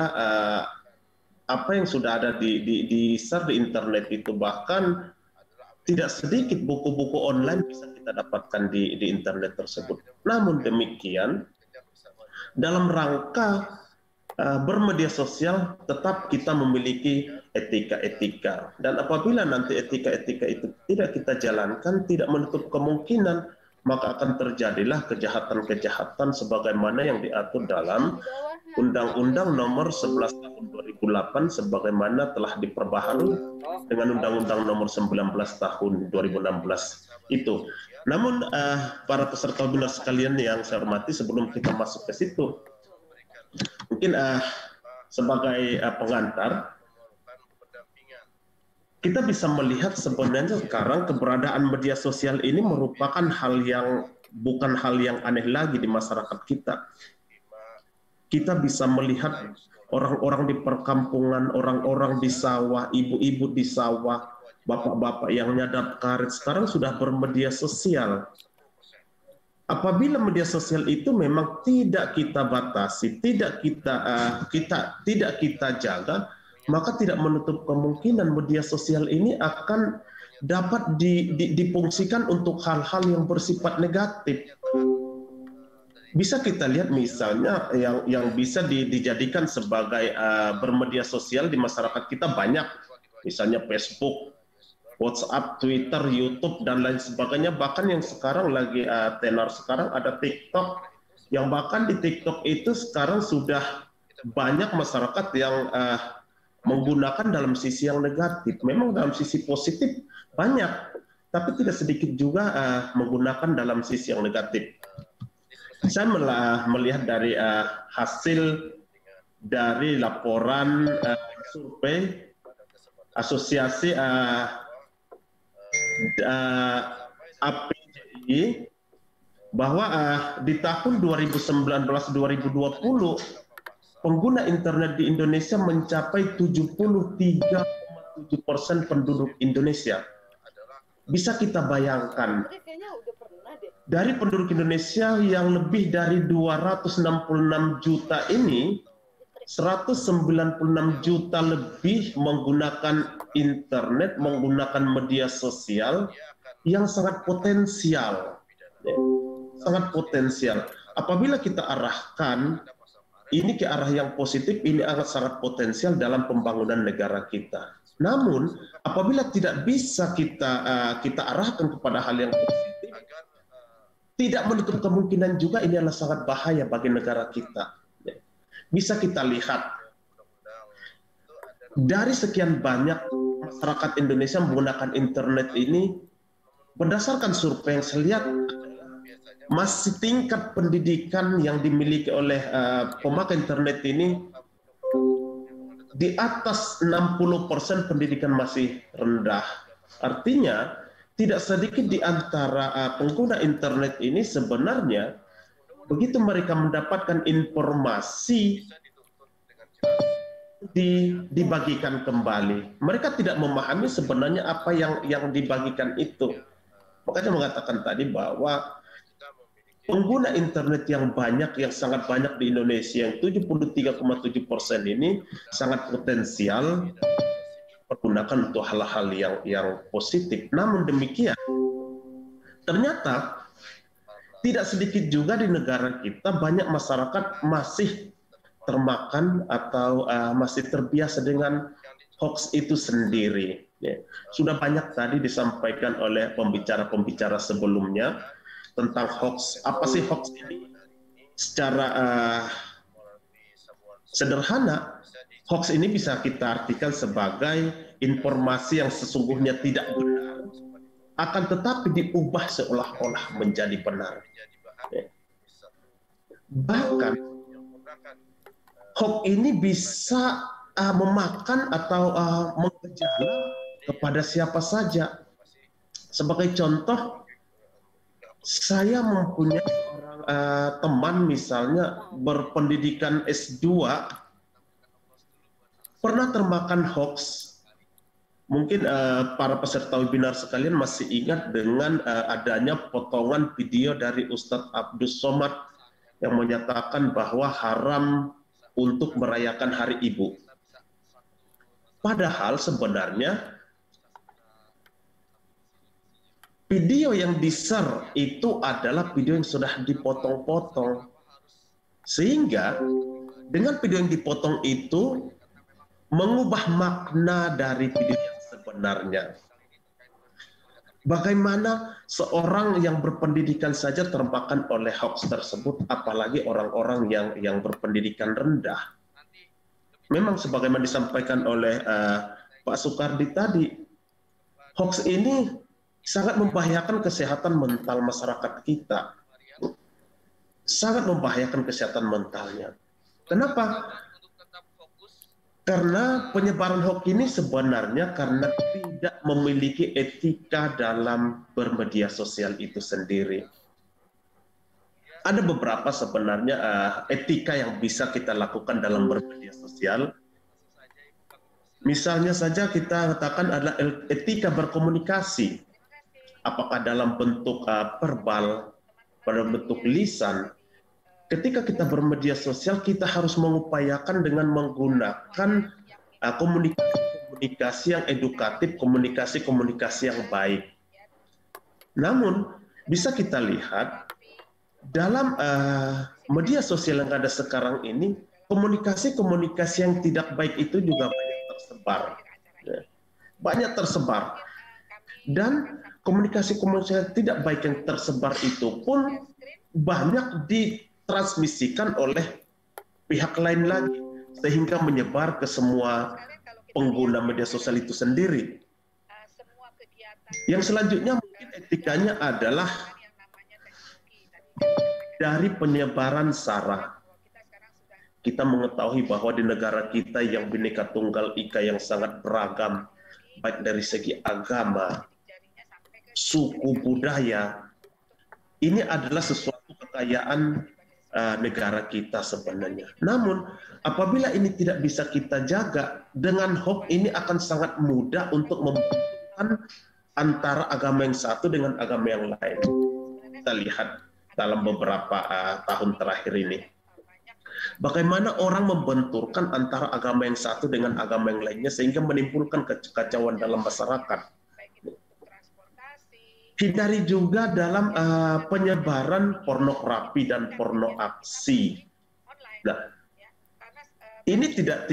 apa yang sudah ada di internet itu. Bahkan tidak sedikit buku-buku online bisa kita dapatkan di internet tersebut. Namun demikian, dalam rangka bermedia sosial tetap kita memiliki etika-etika, dan apabila nanti etika-etika itu tidak kita jalankan, tidak menutup kemungkinan maka akan terjadilah kejahatan-kejahatan sebagaimana yang diatur dalam Undang-Undang Nomor 11 Tahun 2008 sebagaimana telah diperbaharui dengan Undang-Undang Nomor 19 Tahun 2016 itu. Namun para peserta webinar sekalian yang saya hormati, sebelum kita masuk ke situ, mungkin sebagai pengantar, kita bisa melihat sebenarnya sekarang keberadaan media sosial ini merupakan bukan hal yang aneh lagi di masyarakat kita. Kita bisa melihat orang-orang di perkampungan, orang-orang di sawah, ibu-ibu di sawah, bapak-bapak yang nyadap karet sekarang sudah bermedia sosial. Apabila media sosial itu memang tidak kita batasi, tidak kita jaga, maka tidak menutup kemungkinan media sosial ini akan dapat difungsikan untuk hal-hal yang bersifat negatif. Bisa kita lihat misalnya yang bisa dijadikan sebagai bermedia sosial di masyarakat kita banyak, misalnya Facebook, WhatsApp, Twitter, YouTube, dan lain sebagainya. Bahkan yang sekarang lagi tenar sekarang ada TikTok, yang bahkan di TikTok itu sekarang sudah banyak masyarakat yang menggunakan dalam sisi yang negatif. Memang dalam sisi positif banyak, tapi tidak sedikit juga menggunakan dalam sisi yang negatif. Saya melihat dari hasil dari laporan survei Asosiasi APJI bahwa di tahun 2019-2020 pengguna internet di Indonesia mencapai 73,7% penduduk Indonesia. Bisa kita bayangkan, dari penduduk Indonesia yang lebih dari 266 juta ini, 196 juta lebih menggunakan internet, menggunakan media sosial yang sangat potensial. Sangat potensial. Apabila kita arahkan ini ke arah yang positif, ini akan sangat potensial dalam pembangunan negara kita. Namun, apabila tidak bisa kita arahkan kepada hal yang positif, tidak menutup kemungkinan juga ini adalah sangat bahaya bagi negara kita. Bisa kita lihat dari sekian banyak masyarakat Indonesia menggunakan internet ini, berdasarkan survei yang saya lihat, masih tingkat pendidikan yang dimiliki oleh pemakai internet ini di atas 60% pendidikan masih rendah. Artinya tidak sedikit di antara pengguna internet ini sebenarnya begitu mereka mendapatkan informasi dibagikan kembali, mereka tidak memahami sebenarnya apa yang dibagikan itu. Makanya mengatakan tadi bahwa pengguna internet yang banyak, yang sangat banyak di Indonesia, yang 73,7% ini sangat potensial digunakan untuk hal-hal yang positif. Namun demikian, ternyata tidak sedikit juga di negara kita banyak masyarakat masih termakan atau masih terbiasa dengan hoax itu sendiri. Sudah banyak tadi disampaikan oleh pembicara-pembicara sebelumnya tentang hoax. Apa sih hoax ini? Secara sederhana, hoax ini bisa kita artikan sebagai informasi yang sesungguhnya tidak benar, akan tetapi diubah seolah-olah menjadi benar. Bahkan hoax ini bisa memakan atau menggejala kepada siapa saja. Sebagai contoh, saya mempunyai seorang teman misalnya berpendidikan S2 pernah termakan hoax. Mungkin para peserta webinar sekalian masih ingat dengan adanya potongan video dari Ustadz Abdul Somad yang menyatakan bahwa haram untuk merayakan Hari Ibu. Padahal sebenarnya video yang di-share itu adalah video yang sudah dipotong-potong. Sehingga dengan video yang dipotong itu mengubah makna dari video yang sebenarnya. Bagaimana seorang yang berpendidikan saja termakan oleh hoax tersebut, apalagi orang-orang yang berpendidikan rendah. Memang sebagaimana disampaikan oleh Pak Soekardi tadi, hoax ini sangat membahayakan kesehatan mental masyarakat kita. Sangat membahayakan kesehatan mentalnya. Kenapa? Karena penyebaran hoax ini sebenarnya karena tidak memiliki etika dalam bermedia sosial itu sendiri. Ada beberapa sebenarnya etika yang bisa kita lakukan dalam bermedia sosial. Misalnya saja kita katakan adalah etika berkomunikasi. Apakah dalam bentuk verbal, pada bentuk lisan. Ketika kita bermedia sosial, kita harus mengupayakan dengan menggunakan komunikasi yang edukatif, komunikasi yang baik. Namun, bisa kita lihat, dalam media sosial yang ada sekarang ini, komunikasi yang tidak baik itu juga banyak tersebar. Banyak tersebar. Dan komunikasi yang tidak baik yang tersebar itu pun banyak ditransmisikan oleh pihak lain lagi, sehingga menyebar ke semua pengguna media sosial itu sendiri. Yang selanjutnya mungkin etikanya adalah dari penyebaran SARA. Kita mengetahui bahwa di negara kita yang Bhinneka Tunggal Ika yang sangat beragam, baik dari segi agama, suku, budaya, ini adalah sesuatu kekayaan negara kita sebenarnya. Namun, apabila ini tidak bisa kita jaga, dengan hoax ini akan sangat mudah untuk membenturkan antara agama yang satu dengan agama yang lain. Kita lihat dalam beberapa tahun terakhir ini. Bagaimana orang membenturkan antara agama yang satu dengan agama yang lainnya sehingga menimbulkan kekacauan dalam masyarakat. Hindari juga dalam penyebaran pornografi dan porno aksi. Nah, ini tidak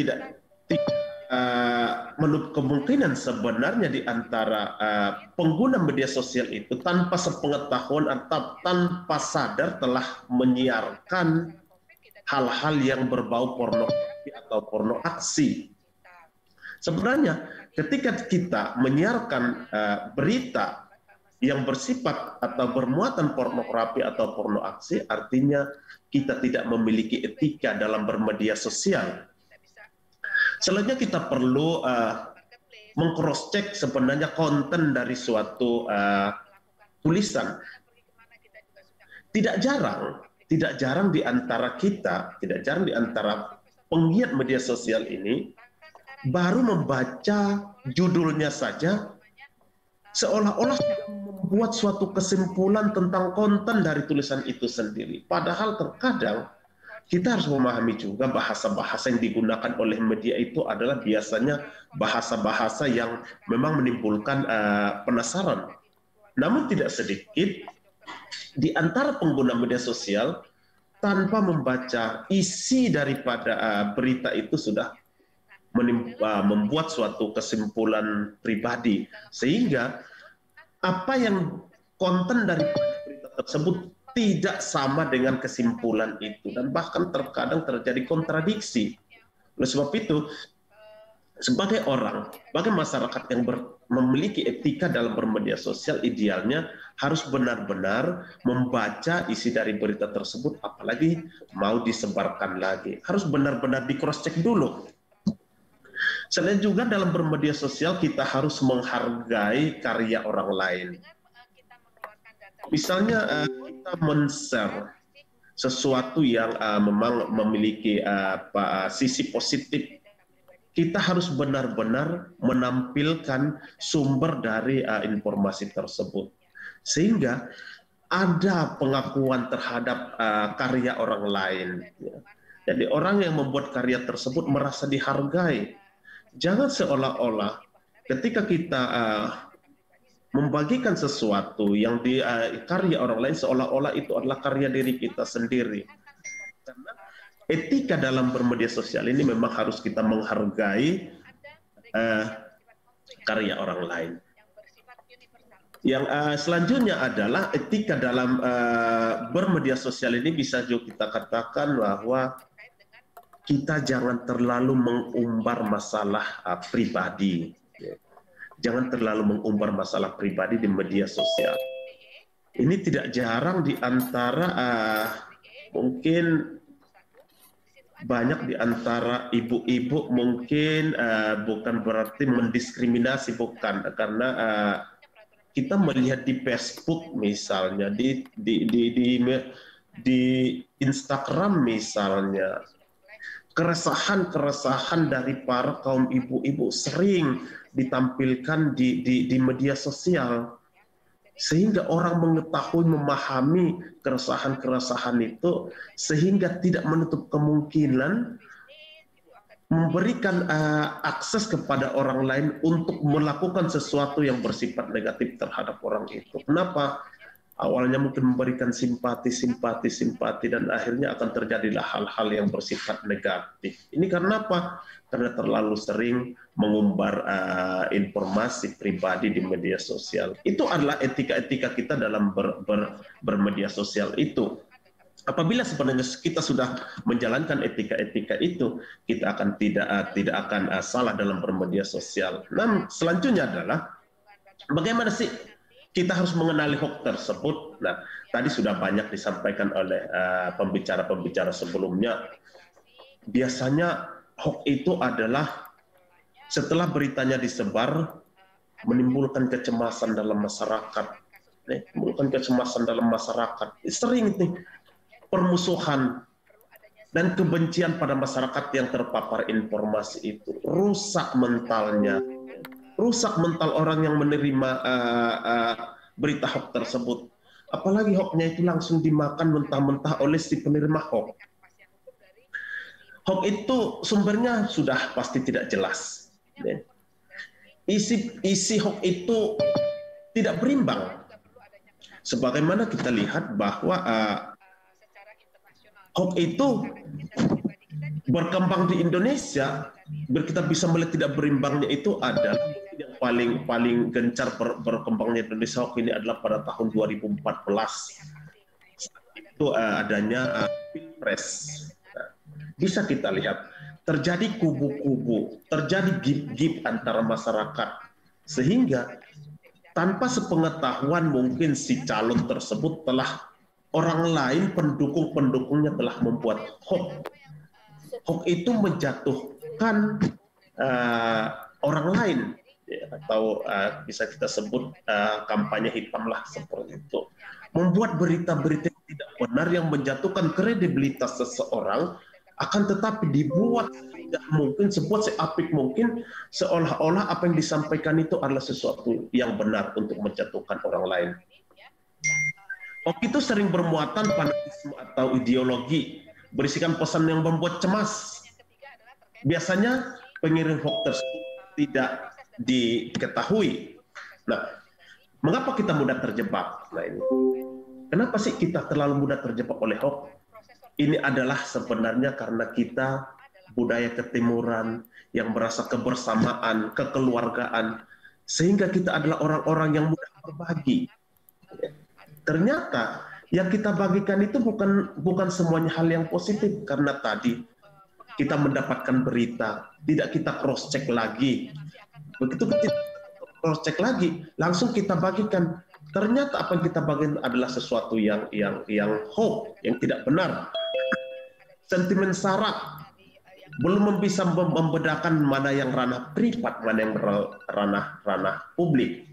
menutup kemungkinan sebenarnya di antara pengguna media sosial itu tanpa sepengetahuan atau tanpa sadar telah menyiarkan hal-hal yang berbau pornografi atau porno aksi. Sebenarnya ketika kita menyiarkan berita yang bersifat atau bermuatan pornografi atau porno aksi, artinya kita tidak memiliki etika dalam bermedia sosial. Selanjutnya kita perlu meng-cross check sebenarnya konten dari suatu tulisan. Tidak jarang di antara kita, tidak jarang di antara penggiat media sosial ini baru membaca judulnya saja seolah-olah membuat suatu kesimpulan tentang konten dari tulisan itu sendiri. Padahal terkadang kita harus memahami juga bahasa-bahasa yang digunakan oleh media itu adalah biasanya bahasa-bahasa yang memang menimbulkan penasaran. Namun tidak sedikit di antara pengguna media sosial tanpa membaca isi daripada berita itu sudah membuat suatu kesimpulan pribadi, sehingga apa yang konten dari berita tersebut tidak sama dengan kesimpulan itu, dan bahkan terkadang terjadi kontradiksi. Oleh sebab itu, sebagai orang, sebagai masyarakat yang memiliki etika dalam bermedia sosial, idealnya harus benar-benar membaca isi dari berita tersebut, apalagi mau disebarkan lagi. Harus benar-benar di cross check dulu. Selain juga dalam bermedia sosial kita harus menghargai karya orang lain. Misalnya kita men-share sesuatu yang memang memiliki sisi positif, kita harus benar-benar menampilkan sumber dari informasi tersebut, sehingga ada pengakuan terhadap karya orang lain. Jadi orang yang membuat karya tersebut merasa dihargai. Jangan seolah-olah ketika kita membagikan sesuatu yang di karya orang lain, seolah-olah itu adalah karya diri kita sendiri. Karena etika dalam bermedia sosial ini memang harus kita menghargai karya orang lain. Yang selanjutnya adalah etika dalam bermedia sosial ini bisa juga kita katakan bahwa kita jangan terlalu mengumbar masalah pribadi. Jangan terlalu mengumbar masalah pribadi di media sosial. Ini tidak jarang di antara mungkin banyak di antara ibu-ibu mungkin bukan berarti mendiskriminasi, bukan, karena kita melihat di Facebook misalnya, di Instagram misalnya, keresahan dari para kaum ibu-ibu sering ditampilkan di media sosial, sehingga orang mengetahui, memahami keresahan-keresahan itu, sehingga tidak menutup kemungkinan memberikan akses kepada orang lain untuk melakukan sesuatu yang bersifat negatif terhadap orang itu. Kenapa? Awalnya mungkin memberikan simpati, dan akhirnya akan terjadilah hal-hal yang bersifat negatif. Ini karena apa? Karena terlalu sering mengumbar informasi pribadi di media sosial. Itu adalah etika-etika kita dalam bermedia sosial itu. Apabila sebenarnya kita sudah menjalankan etika-etika itu, kita akan tidak akan salah dalam bermedia sosial. Nah, selanjutnya adalah bagaimana sih kita harus mengenali hoax tersebut. Nah, tadi sudah banyak disampaikan oleh pembicara-pembicara sebelumnya. Biasanya hoax itu adalah setelah beritanya disebar, menimbulkan kecemasan dalam masyarakat. Menimbulkan kecemasan dalam masyarakat. Sering nih permusuhan dan kebencian pada masyarakat yang terpapar informasi itu. Rusak mentalnya. Rusak mental orang yang menerima berita hoax tersebut. Apalagi hoaxnya itu langsung dimakan mentah-mentah oleh si penerima hoax. Hoax itu sumbernya sudah pasti tidak jelas. Isi hoax itu tidak berimbang. Sebagaimana kita lihat bahwa hoax itu berkembang di Indonesia, kita bisa melihat tidak berimbangnya itu adalah yang paling gencar berkembangnya Indonesia hoax ini adalah pada tahun 2014. Itu adanya Pilpres. Bisa kita lihat terjadi kubu-kubu, terjadi gip-gip antara masyarakat, sehingga tanpa sepengetahuan mungkin si calon tersebut telah orang lain pendukung-pendukungnya telah membuat hoax. Hoax itu menjatuhkan orang lain, ya, atau bisa kita sebut kampanye hitam lah seperti itu. Membuat berita-berita yang tidak benar yang menjatuhkan kredibilitas seseorang, akan tetapi dibuat tidak mungkin, sebuat seapik mungkin, seolah-olah apa yang disampaikan itu adalah sesuatu yang benar untuk menjatuhkan orang lain. Hoax itu sering bermuatan fanatisme atau ideologi, berisikan pesan yang membuat cemas. Biasanya pengirim hoax tersebut tidak diketahui. Nah, mengapa kita mudah terjebak? Nah, ini. Kenapa sih kita terlalu mudah terjebak oleh hoax? Ini adalah sebenarnya karena kita budaya ketimuran yang merasa kebersamaan, kekeluargaan, sehingga kita adalah orang-orang yang mudah berbagi. Ternyata yang kita bagikan itu bukan semuanya hal yang positif, karena tadi kita mendapatkan berita, tidak kita cross check lagi. Begitu kita cross check lagi, langsung kita bagikan. Ternyata apa yang kita bagikan adalah sesuatu yang hoax, yang tidak benar. Sentimen sara, belum bisa membedakan mana yang ranah privat, mana yang ranah publik.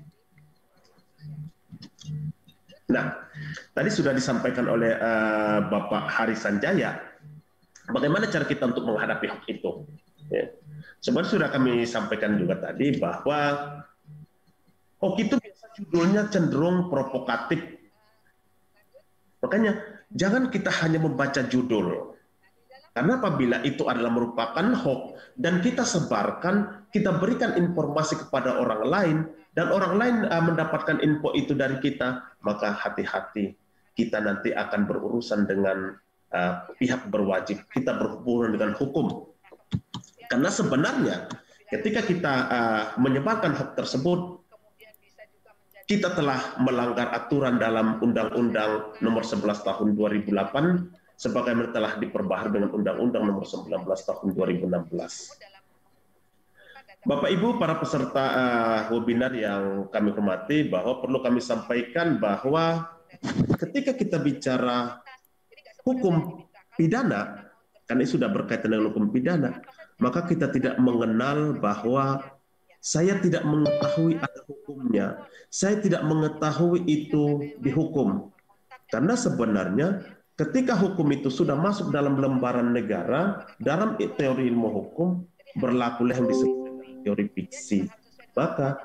Nah, tadi sudah disampaikan oleh Bapak Hari Sanjaya, bagaimana cara kita untuk menghadapi hoax itu. Ya. Sebenarnya sudah kami sampaikan juga tadi bahwa hoax itu biasa judulnya cenderung provokatif. Makanya jangan kita hanya membaca judul. Karena apabila itu adalah merupakan hoax dan kita sebarkan, kita berikan informasi kepada orang lain, dan orang lain mendapatkan info itu dari kita, maka hati-hati, kita nanti akan berurusan dengan pihak berwajib, kita berhubungan dengan hukum. Karena sebenarnya ketika kita menyebarkan hoax tersebut, kita telah melanggar aturan dalam Undang-Undang Nomor 11 Tahun 2008, sebagaimana telah diperbaharui dengan Undang-Undang Nomor 19 Tahun 2016. Bapak Ibu para peserta webinar yang kami hormati, bahwa perlu kami sampaikan bahwa ketika kita bicara hukum pidana, karena ini sudah berkaitan dengan hukum pidana, maka kita tidak mengenal bahwa saya tidak mengetahui ada hukumnya, saya tidak mengetahui itu dihukum. Karena sebenarnya ketika hukum itu sudah masuk dalam lembaran negara, dalam teori ilmu hukum berlakulah yang disebut teori fiksi. Maka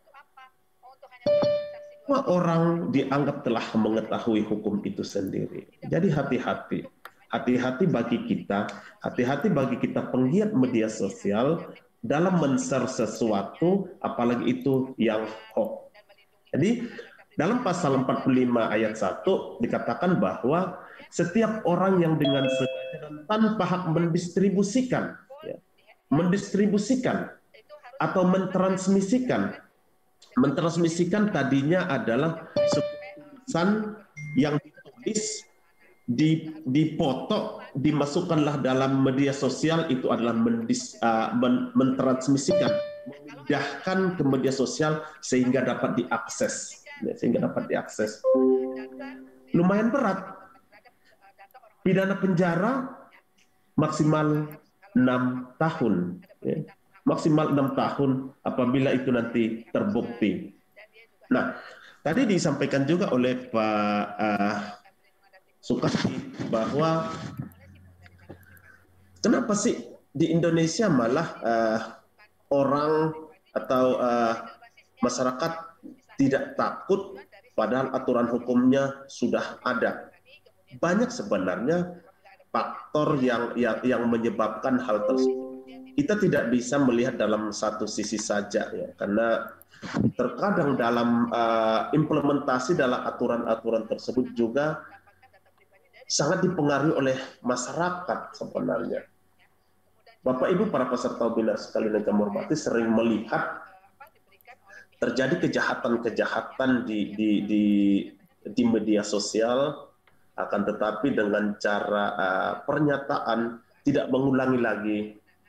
semua orang dianggap telah mengetahui hukum itu sendiri. Jadi hati-hati. Hati-hati bagi kita, hati-hati bagi kita penggiat media sosial dalam men-share sesuatu, apalagi itu yang hoax. Jadi dalam pasal 45 ayat 1 dikatakan bahwa setiap orang yang dengan sengaja dan tanpa hak mendistribusikan, ya, mendistribusikan atau mentransmisikan tadinya adalah tulisan yang ditulis, dipoto, dimasukkanlah dalam media sosial, itu adalah mentransmisikan, memindahkan ke media sosial sehingga dapat diakses, lumayan berat. Pidana penjara maksimal 6 tahun, ya. Maksimal 6 tahun apabila itu nanti terbukti. Nah, tadi disampaikan juga oleh Pak Sukasti bahwa kenapa sih di Indonesia malah orang atau masyarakat tidak takut padahal aturan hukumnya sudah ada. Banyak sebenarnya faktor yang menyebabkan hal tersebut. Kita tidak bisa melihat dalam satu sisi saja, ya, karena terkadang dalam implementasi dalam aturan-aturan tersebut juga sangat dipengaruhi oleh masyarakat sebenarnya. Bapak Ibu para peserta webinar sekalian yang kami hormati, sering melihat terjadi kejahatan-kejahatan di media sosial, akan tetapi dengan cara pernyataan tidak mengulangi lagi,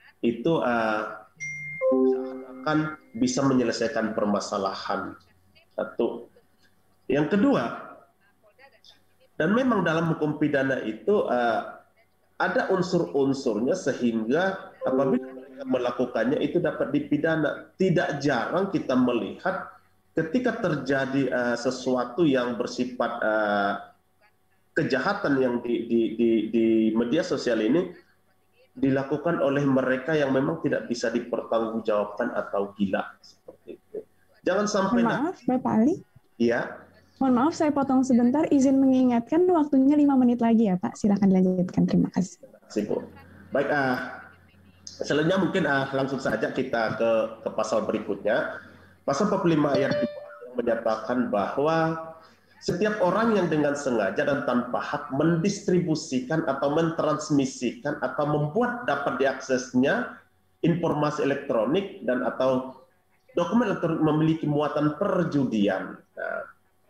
itu akan bisa menyelesaikan permasalahan. Satu. Yang kedua, dan memang dalam hukum pidana itu ada unsur-unsurnya sehingga apabila mereka melakukannya itu dapat dipidana. Tidak jarang kita melihat ketika terjadi sesuatu yang bersifat kejahatan yang di media sosial ini dilakukan oleh mereka yang memang tidak bisa dipertanggungjawabkan atau gila seperti itu. Jangan sampai Maaf, Bapak Ali. Iya. Mohon maaf, saya potong sebentar. Izin mengingatkan waktunya 5 menit lagi ya, Pak. Silakan dilanjutkan. Terima kasih. Baik, selanjutnya mungkin langsung saja kita ke pasal berikutnya. Pasal 45 ayat 2 menyatakan bahwa setiap orang yang dengan sengaja dan tanpa hak mendistribusikan atau mentransmisikan atau membuat dapat diaksesnya informasi elektronik dan atau dokumen elektronik memiliki muatan perjudian. Nah,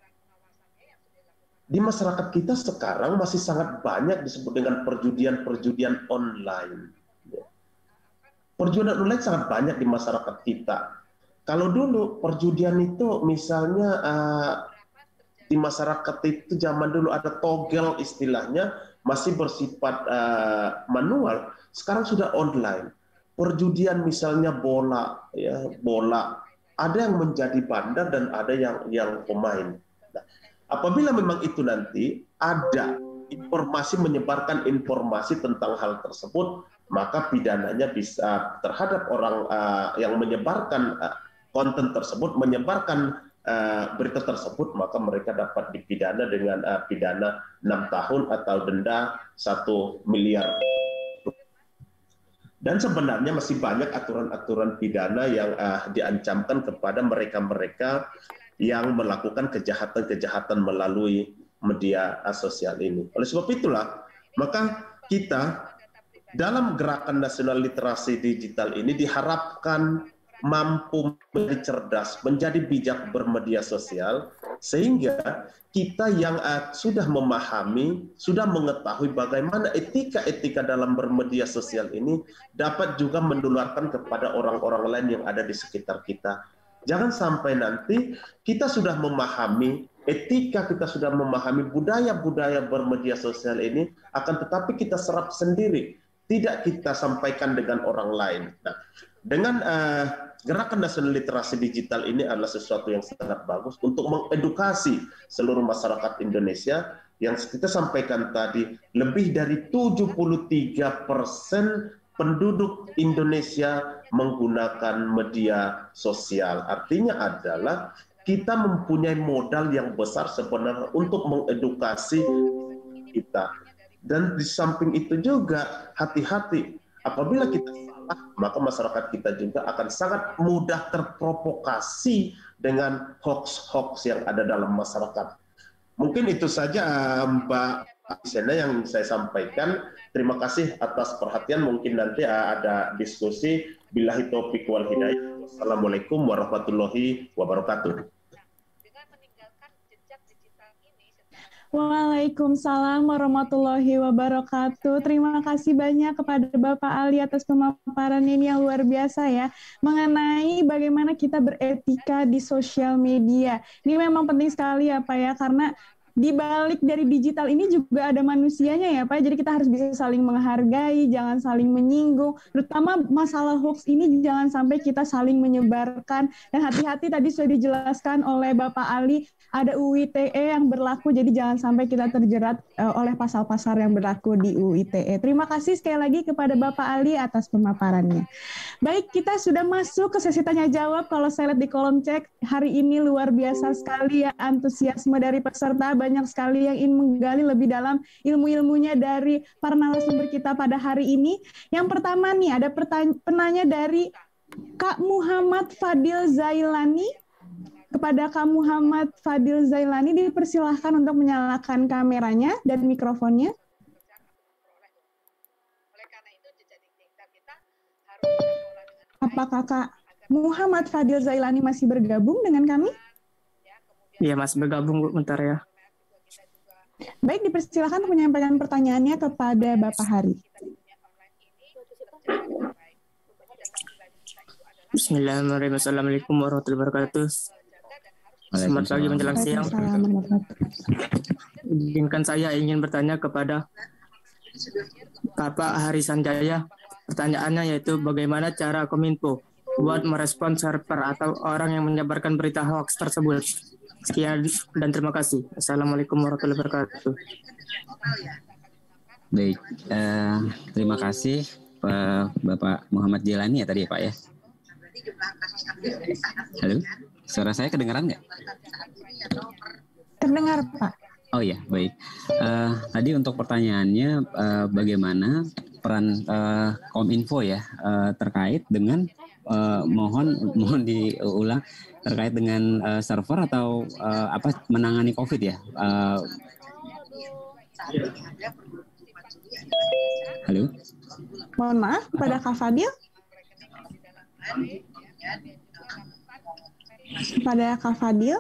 di masyarakat kita sekarang masih sangat banyak disebut dengan perjudian online. Perjudian online sangat banyak di masyarakat kita. Kalau dulu perjudian itu misalnya di masyarakat itu zaman dulu ada togel istilahnya, masih bersifat manual. Sekarang sudah online. Perjudian misalnya bola, ya bola. Ada yang menjadi bandar dan ada yang pemain. Nah, apabila memang itu nanti ada informasi menyebarkan informasi tentang hal tersebut, maka pidananya bisa terhadap orang yang menyebarkan konten tersebut, menyebarkan berita tersebut, maka mereka dapat dipidana dengan pidana 6 tahun atau denda 1 miliar. Dan sebenarnya masih banyak aturan-aturan pidana yang diancamkan kepada mereka-mereka yang melakukan kejahatan-kejahatan melalui media sosial ini. Oleh sebab itulah, maka kita dalam gerakan nasional literasi digital ini diharapkan mampu menjadi cerdas, menjadi bijak bermedia sosial, sehingga kita yang sudah memahami, sudah mengetahui bagaimana etika-etika dalam bermedia sosial ini dapat juga menularkan kepada orang-orang lain yang ada di sekitar kita. Jangan sampai nanti kita sudah memahami etika, kita sudah memahami budaya-budaya bermedia sosial ini, akan tetapi kita serap sendiri, tidak kita sampaikan dengan orang lain. Nah, dengan gerakan nasional literasi digital ini adalah sesuatu yang sangat bagus untuk mengedukasi seluruh masyarakat Indonesia. Yang kita sampaikan tadi, lebih dari 73% penduduk Indonesia menggunakan media sosial. Artinya adalah kita mempunyai modal yang besar sebenarnya untuk mengedukasi kita. Dan di samping itu juga hati-hati, apabila kita salah, maka masyarakat kita juga akan sangat mudah terprovokasi dengan hoax-hoax yang ada dalam masyarakat. Mungkin itu saja Mbak Aisena yang saya sampaikan. Terima kasih atas perhatian. Mungkin nanti ada diskusi. Billahi taufiq wal hidayah. Wassalamualaikum warahmatullahi wabarakatuh. Waalaikumsalam warahmatullahi wabarakatuh. Terima kasih banyak kepada Bapak Ali atas pemaparan ini yang luar biasa ya, mengenai bagaimana kita beretika di sosial media. Ini memang penting sekali ya Pak ya, karena di balik dari digital ini juga ada manusianya ya Pak. Jadi kita harus bisa saling menghargai, jangan saling menyinggung. Terutama masalah hoax ini jangan sampai kita saling menyebarkan. Dan hati-hati tadi sudah dijelaskan oleh Bapak Ali, ada UU ITE yang berlaku, jadi jangan sampai kita terjerat oleh pasal-pasal yang berlaku di UU ITE. Terima kasih sekali lagi kepada Bapak Ali atas pemaparannya. Baik, kita sudah masuk ke sesi tanya jawab. Kalau saya lihat di kolom chat, hari ini luar biasa sekali ya antusiasme dari peserta. Banyak sekali yang ingin menggali lebih dalam ilmu-ilmunya dari para narasumber kita pada hari ini. Yang pertama nih, ada penanya dari Kak Muhammad Fadil Zailani. Kepada Kak Muhammad Fadil Zailani, dipersilahkan untuk menyalakan kameranya dan mikrofonnya. Apakah Kak Muhammad Fadil Zailani masih bergabung dengan kami? Iya, Mas, bergabung bentar ya. Baik, dipersilakan untuk menyampaikan pertanyaannya kepada Bapak Hari. Bismillahirrahmanirrahim. Assalamualaikum warahmatullahi wabarakatuh. Selamat pagi menjelang siang. Waalaikumsalam. Izinkan saya ingin bertanya kepada Bapak Hari Sanjaya. Pertanyaannya yaitu bagaimana cara Kominfo buat merespon server atau orang yang menyebarkan berita hoax tersebut. Sekian dan terima kasih. Assalamualaikum warahmatullahi wabarakatuh. Baik, terima kasih Bapak Muhammad Jelani ya tadi ya Pak ya. Halo, suara saya kedengaran nggak? Terdengar Pak. Oh ya, baik. Tadi untuk pertanyaannya bagaimana peran Kominfo ya terkait dengan mohon diulang terkait dengan server atau menangani COVID ya. Halo. Mohon maaf kepada Kak Fadil. Kepada Kak Fadil.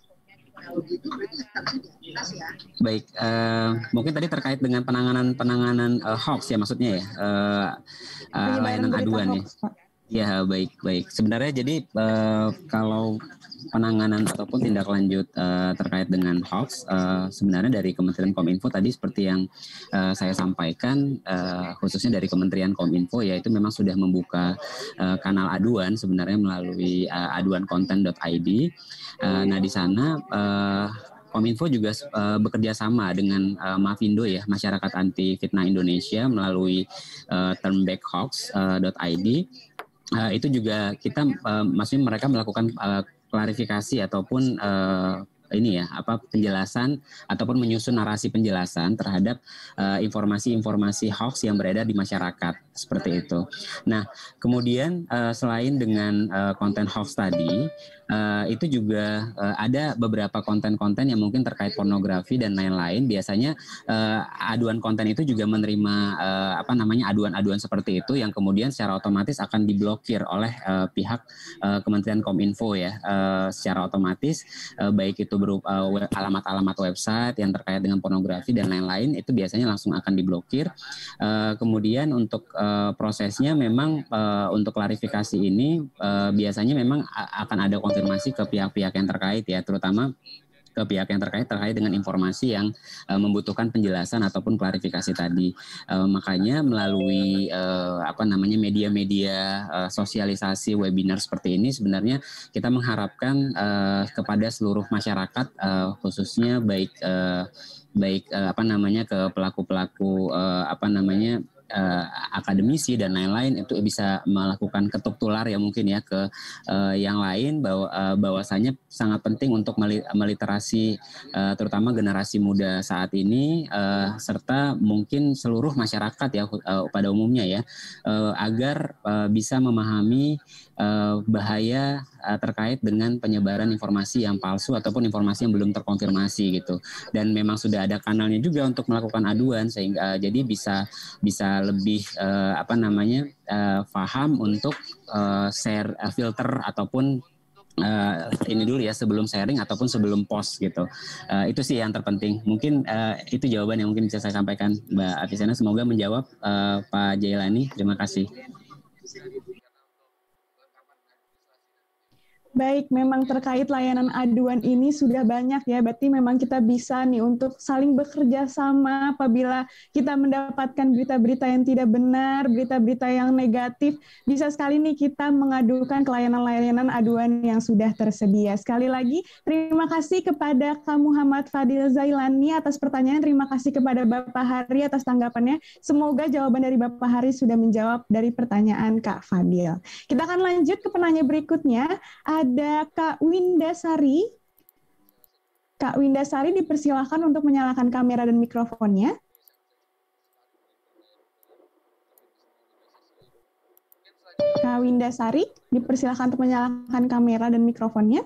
Baik, mungkin tadi terkait dengan penanganan hoax ya maksudnya ya, layanan aduan ya. Ya baik. Sebenarnya jadi kalau penanganan ataupun tindak lanjut terkait dengan hoax sebenarnya dari Kementerian Kominfo tadi seperti yang saya sampaikan khususnya dari Kementerian Kominfo yaitu memang sudah membuka kanal aduan sebenarnya melalui aduankonten.id. Nah di sana Kominfo juga bekerja sama dengan Mafindo ya, Masyarakat Anti Fitnah Indonesia melalui turnbackhoax.id. Itu juga kita maksudnya mereka melakukan klarifikasi ataupun penjelasan ataupun menyusun narasi penjelasan terhadap informasi-informasi hoax yang beredar di masyarakat seperti itu. Nah, kemudian selain dengan konten hoax tadi, itu juga ada beberapa konten-konten yang mungkin terkait pornografi dan lain-lain. Biasanya aduan konten itu juga menerima aduan-aduan seperti itu yang kemudian secara otomatis akan diblokir oleh pihak Kementerian Kominfo ya, secara otomatis baik itu berupa alamat-alamat website yang terkait dengan pornografi dan lain-lain itu biasanya langsung akan diblokir. Kemudian untuk prosesnya memang untuk klarifikasi ini biasanya memang akan ada konfirmasi ke pihak-pihak yang terkait ya, terutama ke pihak yang terkait dengan informasi yang membutuhkan penjelasan ataupun klarifikasi tadi. Makanya melalui media-media sosialisasi webinar seperti ini sebenarnya kita mengharapkan kepada seluruh masyarakat khususnya baik ke pelaku-pelaku akademisi dan lain-lain itu bisa melakukan ketuk tular ya mungkin ya ke yang lain bahwasanya sangat penting untuk meliterasi terutama generasi muda saat ini serta mungkin seluruh masyarakat ya pada umumnya ya agar bisa memahami bahaya terkait dengan penyebaran informasi yang palsu ataupun informasi yang belum terkonfirmasi gitu, dan memang sudah ada kanalnya juga untuk melakukan aduan sehingga jadi bisa lebih paham untuk share filter ataupun ini dulu ya sebelum sharing ataupun sebelum post gitu. Itu sih yang terpenting. Mungkin itu jawaban yang mungkin bisa saya sampaikan Mbak Afisana. Semoga menjawab Pak Jailani. Terima kasih. Baik, memang terkait layanan aduan ini sudah banyak ya, berarti memang kita bisa nih untuk saling bekerja sama apabila kita mendapatkan berita-berita yang tidak benar, berita-berita yang negatif, bisa sekali nih kita mengadukan ke layanan-layanan aduan yang sudah tersedia. Sekali lagi, terima kasih kepada Kak Muhammad Fadil Zailani atas pertanyaan, terima kasih kepada Bapak Hari atas tanggapannya. Semoga jawaban dari Bapak Hari sudah menjawab dari pertanyaan Kak Fadil. Kita akan lanjut ke penanya berikutnya. Ada Kak Windasari. Kak Windasari dipersilakan untuk menyalakan kamera dan mikrofonnya. Kak Windasari dipersilakan untuk menyalakan kamera dan mikrofonnya.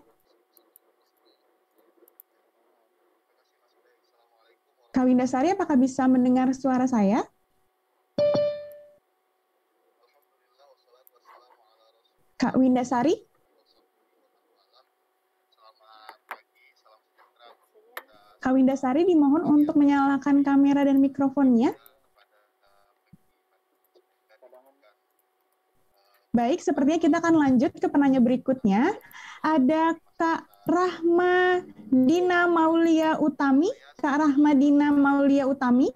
Kak Windasari, apakah bisa mendengar suara saya? Kak Windasari? Kak Windasari dimohon untuk menyalakan kamera dan mikrofonnya. Baik, sepertinya kita akan lanjut ke penanya berikutnya. Ada Kak Rahmadina Maulia Utami. Kak Rahmadina Maulia Utami.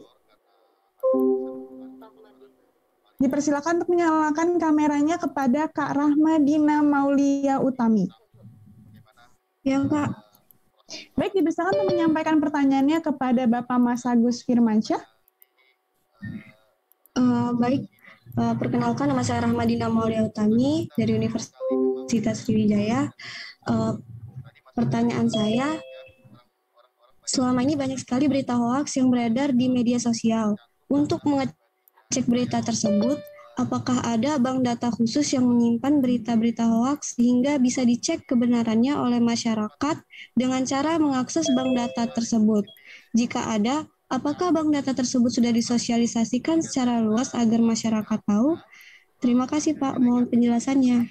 Dipersilakan untuk menyalakan kameranya kepada Kak Rahmadina Maulia Utami. Ya, Kak. Baik, dipersilakan untuk menyampaikan pertanyaannya kepada Bapak Mas Agus Firmansyah. Baik, perkenalkan nama saya Rahmadina Maulia Utami dari Universitas Sriwijaya. Pertanyaan saya, selama ini banyak sekali berita hoaks yang beredar di media sosial. Untuk mengecek berita tersebut, apakah ada bank data khusus yang menyimpan berita-berita hoaks sehingga bisa dicek kebenarannya oleh masyarakat dengan cara mengakses bank data tersebut? Jika ada, apakah bank data tersebut sudah disosialisasikan secara luas agar masyarakat tahu? Terima kasih Pak, mohon penjelasannya.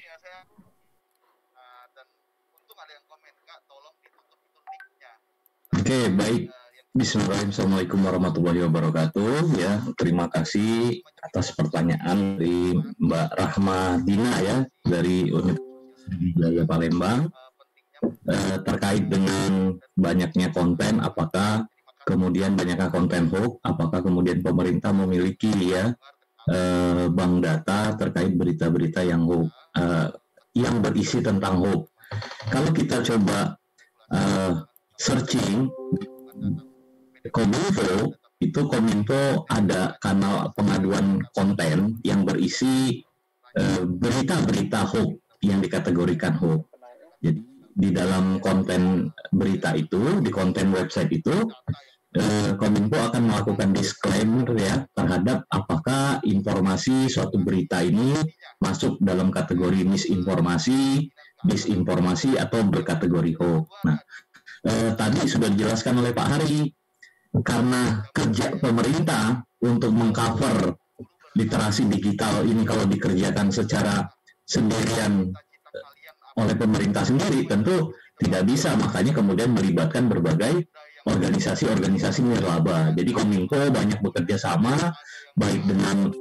Oke, baik. Bismillahirrahmanirrahim. Assalamualaikum warahmatullahi wabarakatuh. Ya, terima kasih atas pertanyaan dari Mbak Rahmadina ya dari Universitas Sriwijaya Palembang terkait dengan banyaknya konten. Apakah kemudian banyaknya konten hoax, apakah kemudian pemerintah memiliki ya bank data terkait berita-berita yang hoax, yang berisi tentang hoax. Kalau kita coba searching Kominfo, itu Kominfo ada kanal pengaduan konten yang berisi berita-berita hoax yang dikategorikan hoax. Jadi di dalam konten berita itu, di konten website itu, Kominfo akan melakukan disclaimer ya terhadap apakah informasi suatu berita ini masuk dalam kategori misinformasi, disinformasi atau berkategori hoax. Nah, tadi sudah dijelaskan oleh Pak Hari, karena kerja pemerintah untuk mengcover literasi digital ini kalau dikerjakan secara sendirian oleh pemerintah sendiri tentu tidak bisa, makanya kemudian melibatkan berbagai organisasi-organisasi nirlaba. Jadi Kominfo banyak bekerja sama baik dengan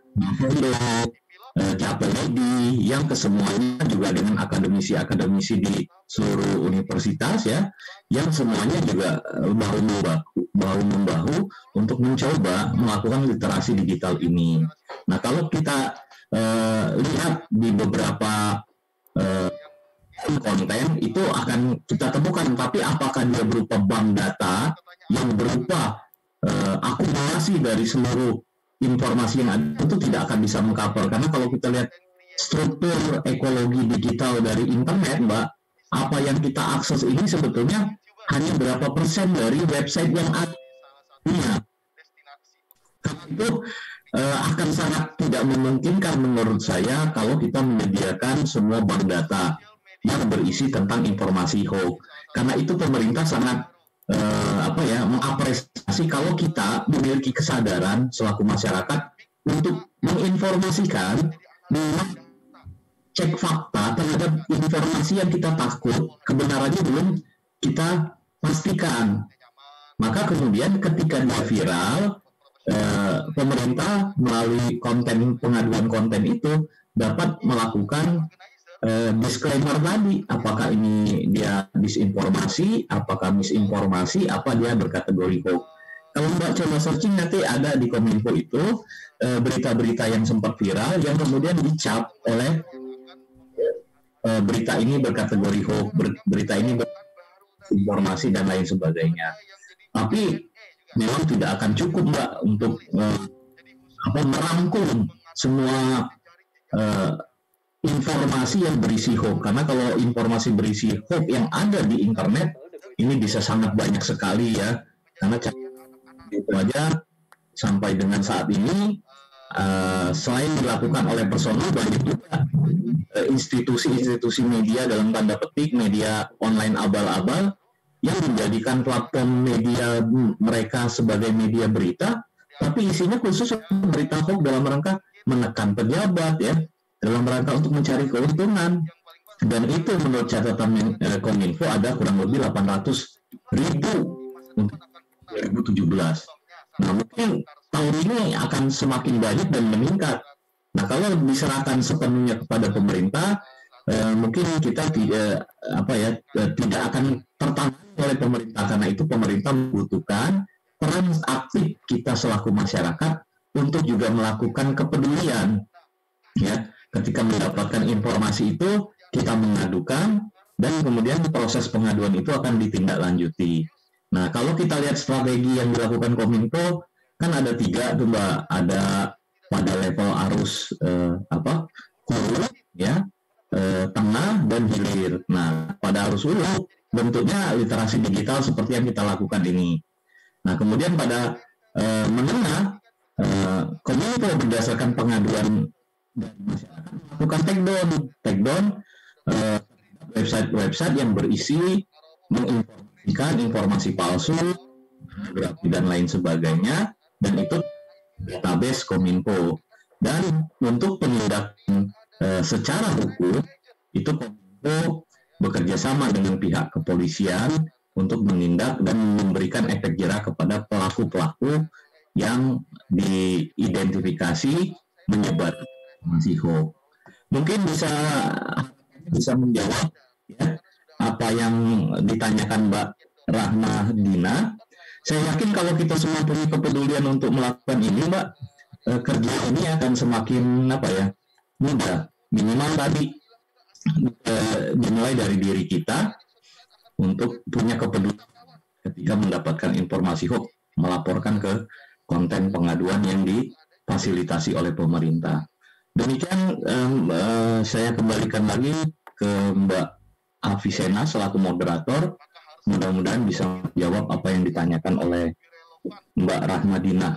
Capeledi yang kesemuanya juga dengan akademisi-akademisi di seluruh universitas ya, yang semuanya juga bahu-membahu untuk mencoba melakukan literasi digital ini. Nah, kalau kita lihat di beberapa konten itu akan kita temukan, tapi apakah dia berupa bank data yang berupa akumulasi dari seluruh informasi yang ada, itu tidak akan bisa mengcover. Karena kalau kita lihat struktur ekologi digital dari internet, Mbak, apa yang kita akses ini sebetulnya hanya berapa persen dari website yang ada. Itu akan sangat tidak memungkinkan menurut saya kalau kita menyediakan semua bank data yang berisi tentang informasi hoax. Karena itu pemerintah sangat mengapresiasi kalau kita memiliki kesadaran selaku masyarakat untuk menginformasikan, cek fakta terhadap informasi yang kita takut kebenarannya belum kita pastikan. Maka kemudian ketika dia viral, pemerintah melalui pengaduan konten itu dapat melakukan disclaimer tadi, apakah ini dia disinformasi, apakah misinformasi, apa dia berkategori hoax. Kalau Mbak coba searching nanti ada di Kominfo itu berita-berita yang sempat viral yang kemudian dicap oleh berita ini berkategori hoax, berita ini berinformasi dan lain sebagainya. Tapi memang tidak akan cukup Mbak untuk merangkum semua informasi yang berisi hoax, karena kalau informasi berisi hoax yang ada di internet ini bisa sangat banyak sekali ya, karena itu aja sampai dengan saat ini selain dilakukan oleh personal, banyak juga institusi-institusi media dalam tanda petik media online abal-abal yang menjadikan platform media mereka sebagai media berita, tapi isinya khusus berita hoax dalam rangka menekan pejabat ya, dalam rangka untuk mencari keuntungan. Dan itu menurut catatan Kominfo ada kurang lebih 800.000 untuk 2017. Nah, mungkin tahun ini akan semakin banyak dan meningkat. Nah, kalau diserahkan sepenuhnya kepada pemerintah, mungkin kita tidak tidak akan tertangani oleh pemerintah, karena itu pemerintah membutuhkan peran aktif kita selaku masyarakat untuk juga melakukan kepedulian. Ya, ketika mendapatkan informasi itu kita mengadukan dan kemudian proses pengaduan itu akan ditindaklanjuti. Nah, kalau kita lihat strategi yang dilakukan Kominfo kan ada 3 tuh Mbak, ada pada level arus hulu ya, tengah dan hilir. Nah, pada arus hulu bentuknya literasi digital seperti yang kita lakukan ini. Nah, kemudian pada menengah, Kominfo berdasarkan pengaduan dari masyarakat melakukan take down website-website yang berisi menginformasikan informasi palsu, pornografi dan lain sebagainya, dan itu database Kominfo. Dan untuk penindakan secara hukum itu Kominfo bekerja sama dengan pihak kepolisian untuk menindak dan memberikan efek jerah kepada pelaku-pelaku yang diidentifikasi menyebar informasi hoax. Mungkin bisa menjawab ya, apa yang ditanyakan Mbak Rahma Dina. Saya yakin kalau kita semua punya kepedulian untuk melakukan ini, Mbak, kerja ini akan semakin mudah. Minimal tadi dimulai dari diri kita untuk punya kepedulian ketika mendapatkan informasi hoax, melaporkan ke konten pengaduan yang difasilitasi oleh pemerintah. Demikian saya kembalikan lagi ke Mbak Afisena selaku moderator. Mudah-mudahan bisa menjawab apa yang ditanyakan oleh Mbak Rahmadina.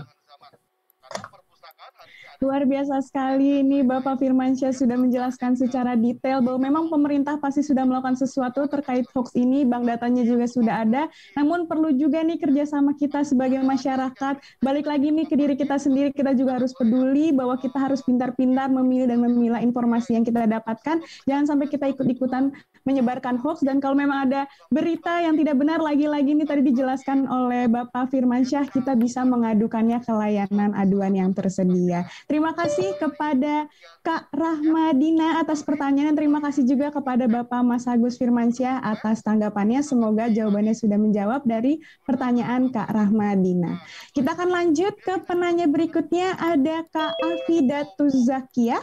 Luar biasa sekali ini Bapak Firmansyah sudah menjelaskan secara detail bahwa memang pemerintah pasti sudah melakukan sesuatu terkait hoax ini, bank datanya juga sudah ada, namun perlu juga nih kerjasama kita sebagai masyarakat. Balik lagi nih ke diri kita sendiri, kita juga harus peduli bahwa kita harus pintar-pintar memilih dan memilah informasi yang kita dapatkan, jangan sampai kita ikut-ikutan menyebarkan hoax, dan kalau memang ada berita yang tidak benar, lagi-lagi ini tadi dijelaskan oleh Bapak Firmansyah, kita bisa mengadukannya ke layanan aduan yang tersedia. Terima kasih kepada Kak Rahmadina atas pertanyaan, dan terima kasih juga kepada Bapak Mas Agus Firmansyah atas tanggapannya. Semoga jawabannya sudah menjawab dari pertanyaan Kak Rahmadina. Kita akan lanjut ke penanya berikutnya, ada Kak Afidatus Zakiyah.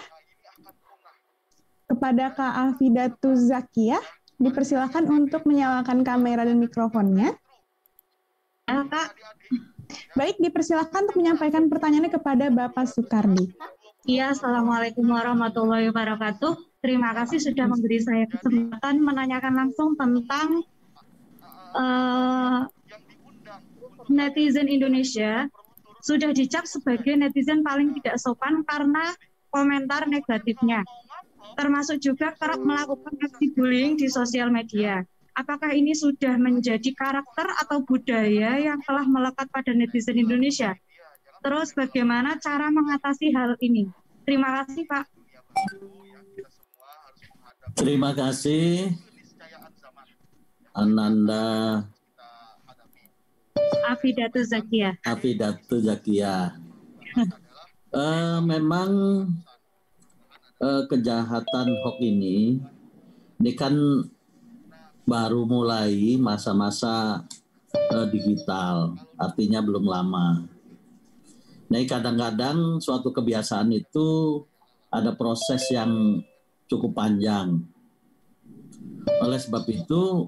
Kepada Kak Afidatus Zakiyah, dipersilakan untuk menyalakan kamera dan mikrofonnya. Kak. Baik, dipersilakan untuk menyampaikan pertanyaannya kepada Bapak Sukardi. Iya, Assalamualaikum warahmatullahi wabarakatuh. Terima kasih sudah memberi saya kesempatan menanyakan langsung tentang netizen Indonesia sudah dicap sebagai netizen paling tidak sopan karena komentar negatifnya. Termasuk juga kerap melakukan aksi bullying di sosial media. Apakah ini sudah menjadi karakter atau budaya yang telah melekat pada netizen Indonesia? Terus bagaimana cara mengatasi hal ini? Terima kasih, Pak. Terima kasih, Ananda Afidatus Zakiyah. Memang kejahatan hoax ini kan baru mulai masa-masa digital, artinya belum lama. Nah, kadang-kadang suatu kebiasaan itu ada proses yang cukup panjang. Oleh sebab itu,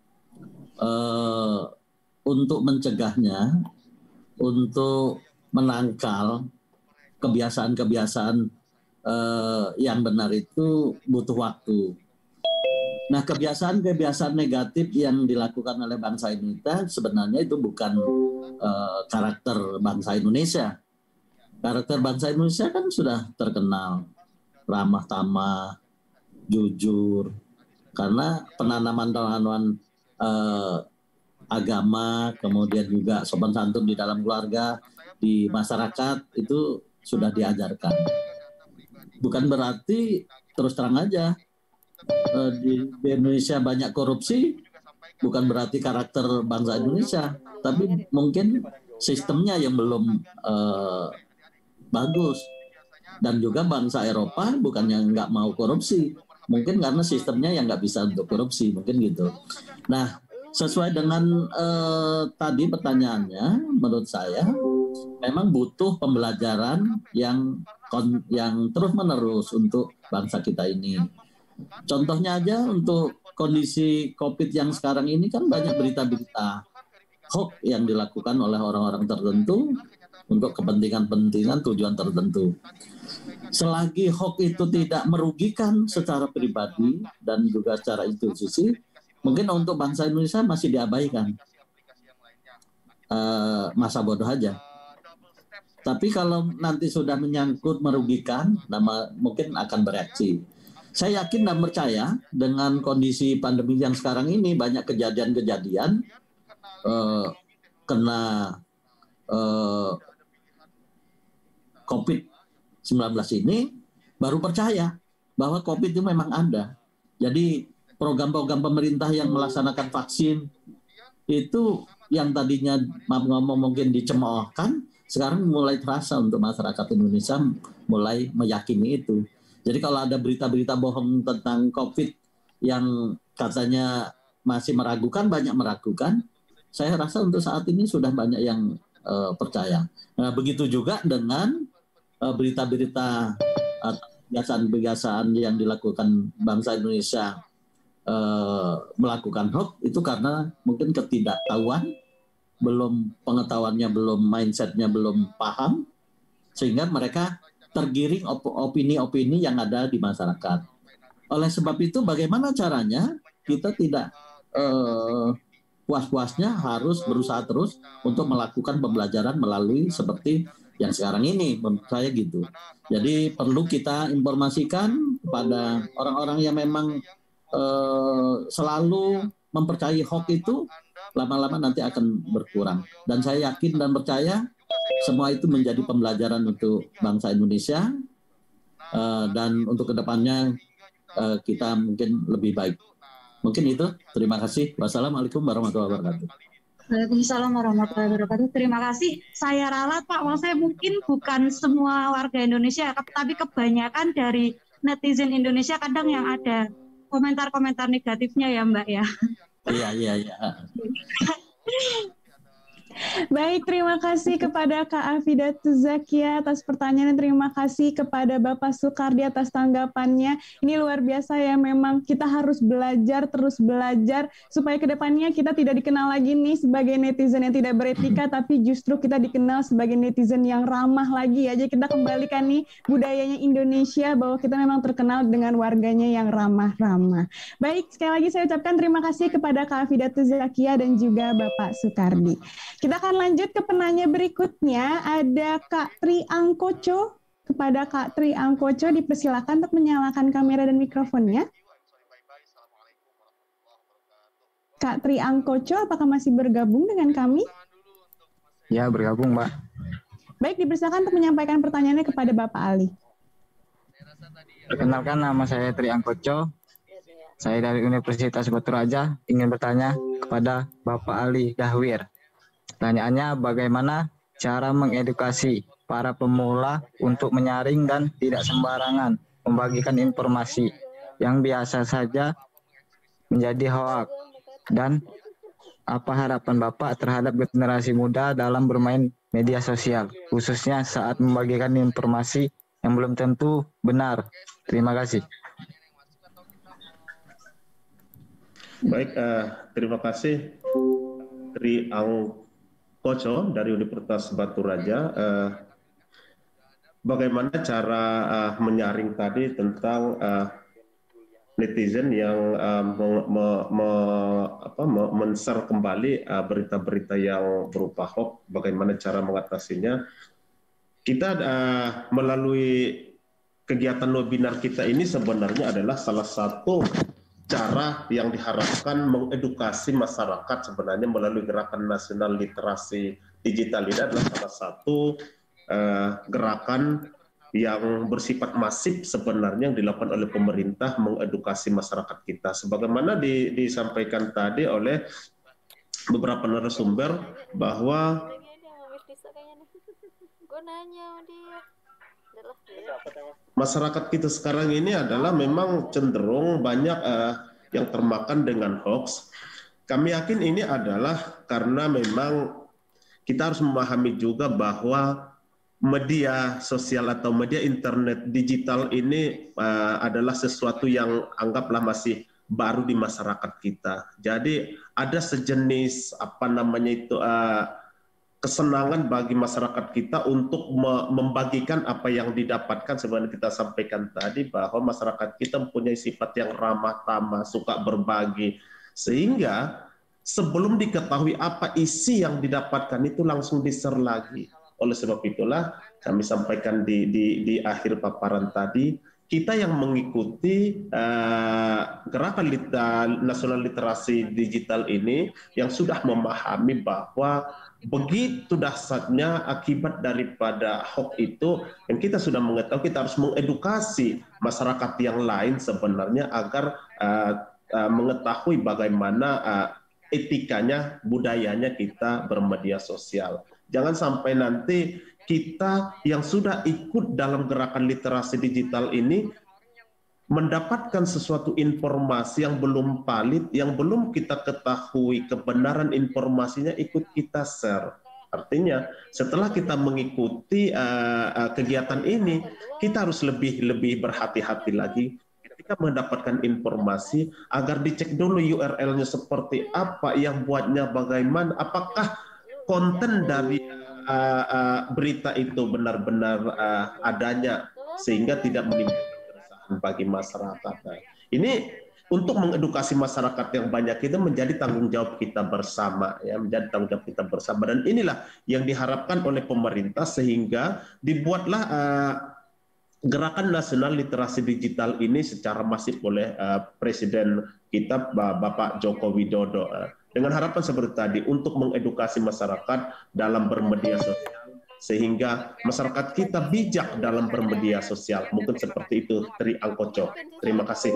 untuk mencegahnya, untuk menangkal kebiasaan-kebiasaan yang benar itu butuh waktu. Nah, kebiasaan-kebiasaan negatif yang dilakukan oleh bangsa Indonesia sebenarnya itu bukan karakter bangsa Indonesia. Karakter bangsa Indonesia kan sudah terkenal ramah tamah, jujur, karena penanaman agama, kemudian juga sopan santun di dalam keluarga, di masyarakat itu sudah diajarkan. Bukan berarti terus terang aja di Indonesia banyak korupsi, bukan berarti karakter bangsa Indonesia, tapi mungkin sistemnya yang belum bagus. Dan juga bangsa Eropa bukannya nggak mau korupsi, Mungkin karena sistemnya yang nggak bisa untuk korupsi, mungkin gitu. Nah, sesuai dengan tadi pertanyaannya, menurut saya memang butuh pembelajaran yang terus-menerus untuk bangsa kita ini. Contohnya aja untuk kondisi COVID yang sekarang ini kan banyak berita-berita hoax yang dilakukan oleh orang-orang tertentu untuk kepentingan-kepentingan tujuan tertentu. Selagi hoax itu tidak merugikan secara pribadi dan juga secara institusi, mungkin untuk bangsa Indonesia masih diabaikan. Masa bodoh aja. Tapi kalau nanti sudah menyangkut merugikan, mungkin akan bereaksi. Saya yakin dan percaya dengan kondisi pandemi yang sekarang ini banyak kejadian-kejadian kena COVID-19 ini baru percaya bahwa COVID itu memang ada. Jadi program-program pemerintah yang melaksanakan vaksin itu yang tadinya mungkin dicemoohkan, sekarang mulai terasa untuk masyarakat Indonesia mulai meyakini itu. Jadi kalau ada berita-berita bohong tentang COVID yang katanya masih meragukan, banyak meragukan, saya rasa untuk saat ini sudah banyak yang percaya. Nah, begitu juga dengan berita-berita kebiasaan-kebiasaan yang dilakukan bangsa Indonesia melakukan hoax itu karena mungkin ketidaktahuan, pengetahuannya belum, mindsetnya belum paham, sehingga mereka tergiring opini-opini yang ada di masyarakat. Oleh sebab itu, bagaimana caranya kita tidak puas-puasnya harus berusaha terus untuk melakukan pembelajaran melalui seperti yang sekarang ini, menurut saya gitu. Jadi perlu kita informasikan kepada orang-orang yang memang selalu mempercayai hoax itu, lama-lama nanti akan berkurang. Dan saya yakin dan percaya semua itu menjadi pembelajaran untuk bangsa Indonesia, dan untuk kedepannya kita mungkin lebih baik. Mungkin itu. Terima kasih. Wassalamualaikum warahmatullahi wabarakatuh. Waalaikumsalam warahmatullahi wabarakatuh. Terima kasih. Saya ralat Pak, saya mungkin bukan semua warga Indonesia, tapi kebanyakan dari netizen Indonesia kadang yang ada komentar-komentar negatifnya ya Mbak ya. Iya. Baik, terima kasih kepada Kak Afidatul Zakia atas pertanyaan, dan terima kasih kepada Bapak Sukardi atas tanggapannya. Ini luar biasa ya, memang kita harus belajar, terus belajar, supaya kedepannya kita tidak dikenal lagi nih sebagai netizen yang tidak beretika, tapi justru kita dikenal sebagai netizen yang ramah lagi ya. Jadi kita kembalikan nih budayanya Indonesia, bahwa kita memang terkenal dengan warganya yang ramah-ramah. Baik, sekali lagi saya ucapkan terima kasih kepada Kak Afidatul Zakia dan juga Bapak Sukardi. Kita akan lanjut ke penanya berikutnya. Ada Kak Tri Angkoco. Kepada Kak Tri Angkoco dipersilakan untuk menyalakan kamera dan mikrofonnya. Kak Tri Angkoco, apakah masih bergabung dengan kami? Ya, bergabung, Mbak. Baik, dipersilakan untuk menyampaikan pertanyaannya kepada Bapak Ali. Perkenalkan, nama saya Tri Angkoco. Saya dari Universitas Batu Raja, ingin bertanya kepada Bapak Ali Dahwir. Pertanyaannya, bagaimana cara mengedukasi para pemula untuk menyaring dan tidak sembarangan membagikan informasi yang biasa saja menjadi hoak? Dan apa harapan Bapak terhadap generasi muda dalam bermain media sosial, khususnya saat membagikan informasi yang belum tentu benar? Terima kasih. Baik, terima kasih Tri Angkoco dari Universitas Batu Raja. Bagaimana cara menyaring tadi tentang netizen yang men-share kembali berita-berita yang berupa hoax, bagaimana cara mengatasinya? Kita melalui kegiatan webinar kita ini sebenarnya adalah salah satu cara yang diharapkan mengedukasi masyarakat sebenarnya melalui Gerakan Nasional Literasi Digital. Ini adalah salah satu gerakan yang bersifat masif sebenarnya yang dilakukan oleh pemerintah mengedukasi masyarakat kita. Sebagaimana disampaikan tadi oleh beberapa narasumber bahwa Gue nanya sama dia. Adalah Masyarakat kita sekarang ini adalah memang cenderung banyak yang termakan dengan hoax. Kami yakin ini adalah karena memang kita harus memahami juga bahwa media sosial atau media internet digital ini adalah sesuatu yang anggaplah masih baru di masyarakat kita. Jadi ada sejenis kesenangan bagi masyarakat kita untuk membagikan apa yang didapatkan. Sebenarnya kita sampaikan tadi bahwa masyarakat kita mempunyai sifat yang ramah tamah, suka berbagi, sehingga sebelum diketahui apa isi yang didapatkan itu langsung di-share lagi. Oleh sebab itulah kami sampaikan di akhir paparan tadi, kita yang mengikuti gerakan nasional literasi digital ini yang sudah memahami bahwa begitu dahsyatnya akibat daripada hoax itu, yang kita sudah mengetahui kita harus mengedukasi masyarakat yang lain sebenarnya agar mengetahui bagaimana etikanya, budayanya kita bermedia sosial. Jangan sampai nanti kita yang sudah ikut dalam gerakan literasi digital ini mendapatkan sesuatu informasi yang belum valid, yang belum kita ketahui kebenaran informasinya, ikut kita share. Artinya setelah kita mengikuti kegiatan ini, kita harus lebih berhati-hati lagi ketika mendapatkan informasi, agar dicek dulu URL-nya seperti apa, yang buatnya bagaimana, apakah konten dari berita itu benar-benar adanya sehingga tidak menimbulkan keresahan bagi masyarakat. Nah, ini untuk mengedukasi masyarakat yang banyak itu menjadi tanggung jawab kita bersama, ya, menjadi tanggung jawab kita bersama. Dan inilah yang diharapkan oleh pemerintah sehingga dibuatlah gerakan nasional literasi digital ini secara masif oleh Presiden kita Bapak Joko Widodo. Dengan harapan seperti tadi untuk mengedukasi masyarakat dalam bermedia sosial sehingga masyarakat kita bijak dalam bermedia sosial. Mungkin seperti itu Tri Angkoco. Terima kasih.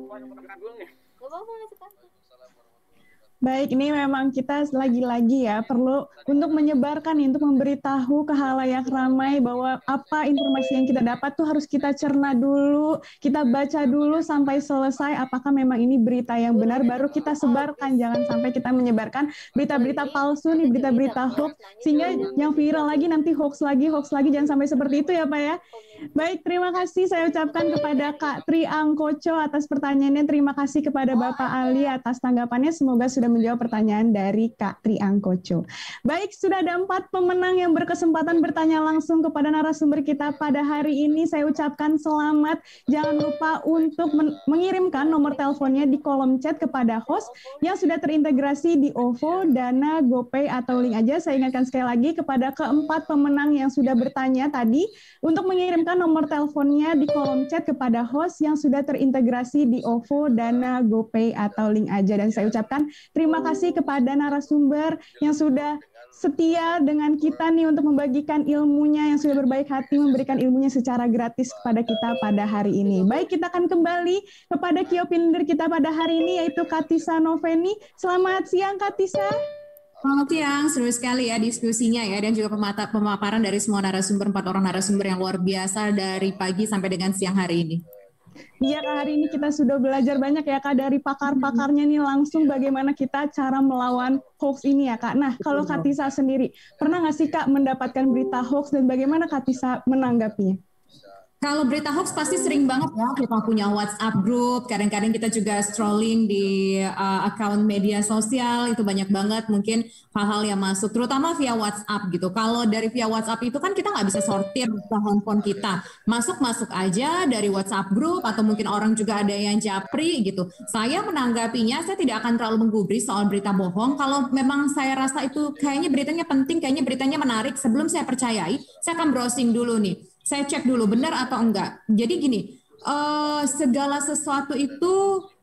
Baik, ini memang kita lagi-lagi ya perlu untuk menyebarkan, untuk memberitahu ke khalayak ramai bahwa apa informasi yang kita dapat tuh harus kita cerna dulu, kita baca dulu sampai selesai apakah memang ini berita yang benar, baru kita sebarkan. Jangan sampai kita menyebarkan berita-berita palsu nih, berita-berita hoax, sehingga yang viral lagi nanti hoax lagi, jangan sampai seperti itu ya Pak ya. Baik, terima kasih saya ucapkan kepada Kak Tri Angkoco atas pertanyaannya, terima kasih kepada Bapak Ali atas tanggapannya, semoga sudah menjawab pertanyaan dari Kak Tri Angkoco. Baik, sudah ada 4 pemenang yang berkesempatan bertanya langsung kepada narasumber kita pada hari ini. Saya ucapkan selamat. Jangan lupa untuk mengirimkan nomor teleponnya di kolom chat kepada host yang sudah terintegrasi di OVO, Dana, GoPay, atau link aja. Saya ingatkan sekali lagi kepada keempat pemenang yang sudah bertanya tadi untuk mengirimkan nomor teleponnya di kolom chat kepada host yang sudah terintegrasi di OVO, Dana, GoPay, atau link aja. Dan saya ucapkan terima kasih kepada narasumber yang sudah setia dengan kita nih untuk membagikan ilmunya, yang sudah berbaik hati memberikan ilmunya secara gratis kepada kita pada hari ini. Baik, kita akan kembali kepada key opinion leader kita pada hari ini, yaitu Katisa Noveni. Selamat siang, Katisa. Selamat siang, seru sekali ya diskusinya ya, dan juga pemaparan dari semua narasumber, 4 orang narasumber yang luar biasa dari pagi sampai dengan siang hari ini. Iya Kak, hari ini kita sudah belajar banyak ya Kak dari pakar-pakarnya nih langsung bagaimana kita cara melawan hoax ini ya Kak. Nah, kalau Kak Tisa sendiri, pernah nggak sih Kak mendapatkan berita hoax dan bagaimana Kak Tisa menanggapinya? Kalau berita hoax pasti sering banget ya, kita punya WhatsApp group, kadang-kadang kita juga scrolling di account media sosial, itu banyak banget mungkin hal-hal yang masuk, terutama via WhatsApp gitu. Kalau dari via WhatsApp itu kan kita nggak bisa sortir ke handphone kita, masuk aja dari WhatsApp group, atau mungkin orang juga ada yang japri gitu. Saya menanggapinya, saya tidak akan terlalu menggubris soal berita bohong. Kalau memang saya rasa itu kayaknya beritanya penting, kayaknya beritanya menarik, sebelum saya percayai, saya akan browsing dulu nih. Saya cek dulu benar atau enggak. Jadi gini, segala sesuatu itu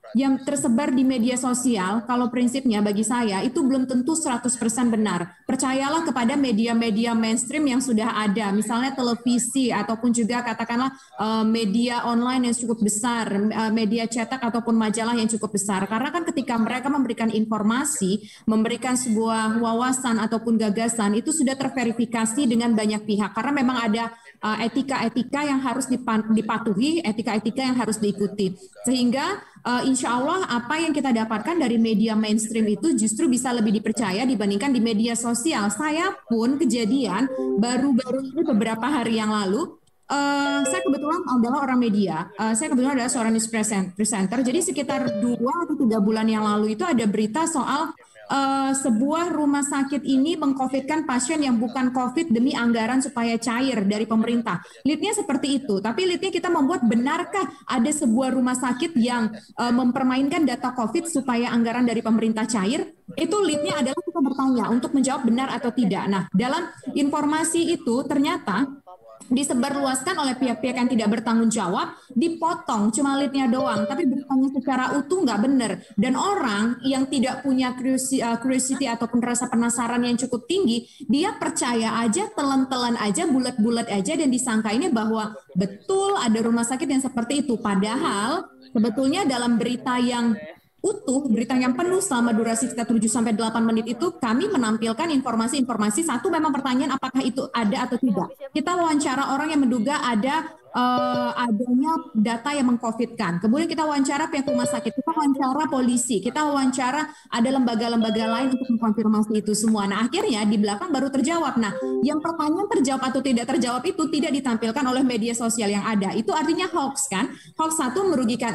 yang tersebar di media sosial, kalau prinsipnya bagi saya itu belum tentu 100% benar. Percayalah kepada media-media mainstream yang sudah ada, misalnya televisi ataupun juga katakanlah media online yang cukup besar, media cetak ataupun majalah yang cukup besar. Karena kan ketika mereka memberikan informasi, memberikan sebuah wawasan ataupun gagasan, itu sudah terverifikasi dengan banyak pihak. Karena memang ada etika-etika yang harus dipatuhi, etika-etika yang harus diikuti. Sehingga insya Allah apa yang kita dapatkan dari media mainstream itu justru bisa lebih dipercaya dibandingkan di media sosial. Saya pun kejadian baru-baru ini beberapa hari yang lalu, saya kebetulan adalah orang media, saya kebetulan adalah seorang news presenter, jadi sekitar 2 atau 3 bulan yang lalu itu ada berita soal sebuah rumah sakit ini mengcovidkan pasien yang bukan COVID demi anggaran supaya cair dari pemerintah. Leadnya seperti itu, tapi leadnya kita membuat benarkah ada sebuah rumah sakit yang mempermainkan data COVID supaya anggaran dari pemerintah cair? Itu leadnya adalah kita bertanya untuk menjawab benar atau tidak. Nah, dalam informasi itu ternyata disebarluaskan oleh pihak-pihak yang tidak bertanggung jawab, dipotong cuma leadnya doang, tapi beritanya secara utuh nggak benar. Dan orang yang tidak punya curiosity ataupun rasa penasaran yang cukup tinggi, dia percaya aja, telan-telan aja, bulat-bulat aja, dan disangka ini bahwa betul ada rumah sakit yang seperti itu. Padahal sebetulnya dalam berita yang utuh, berita yang penuh selama durasi sekitar 7-8 menit itu kami menampilkan informasi-informasi. Satu, memang pertanyaan apakah itu ada atau tidak. Kita wawancara orang yang menduga ada adanya data yang mengcovidkan. Kemudian kita wawancara pihak rumah sakit, kita wawancara polisi, kita wawancara ada lembaga-lembaga lain untuk mengkonfirmasi itu semua. Nah, akhirnya di belakang baru terjawab. Nah, yang pertanyaan terjawab atau tidak terjawab itu tidak ditampilkan oleh media sosial yang ada. Itu artinya hoax kan? Hoax satu merugikan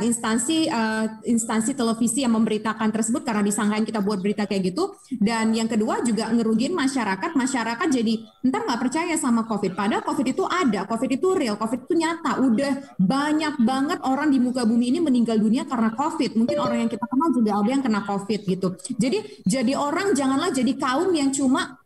instansi televisi yang memberitakan tersebut karena disangkain kita buat berita kayak gitu. Dan yang kedua juga ngerugiin masyarakat jadi ntar nggak percaya sama COVID. Padahal COVID itu ada, COVID itu real, COVID itu nyata. Udah banyak banget orang di muka bumi ini meninggal dunia karena COVID. Mungkin orang yang kita kenal juga ada yang kena COVID gitu. Jadi orang janganlah jadi kaum yang cuma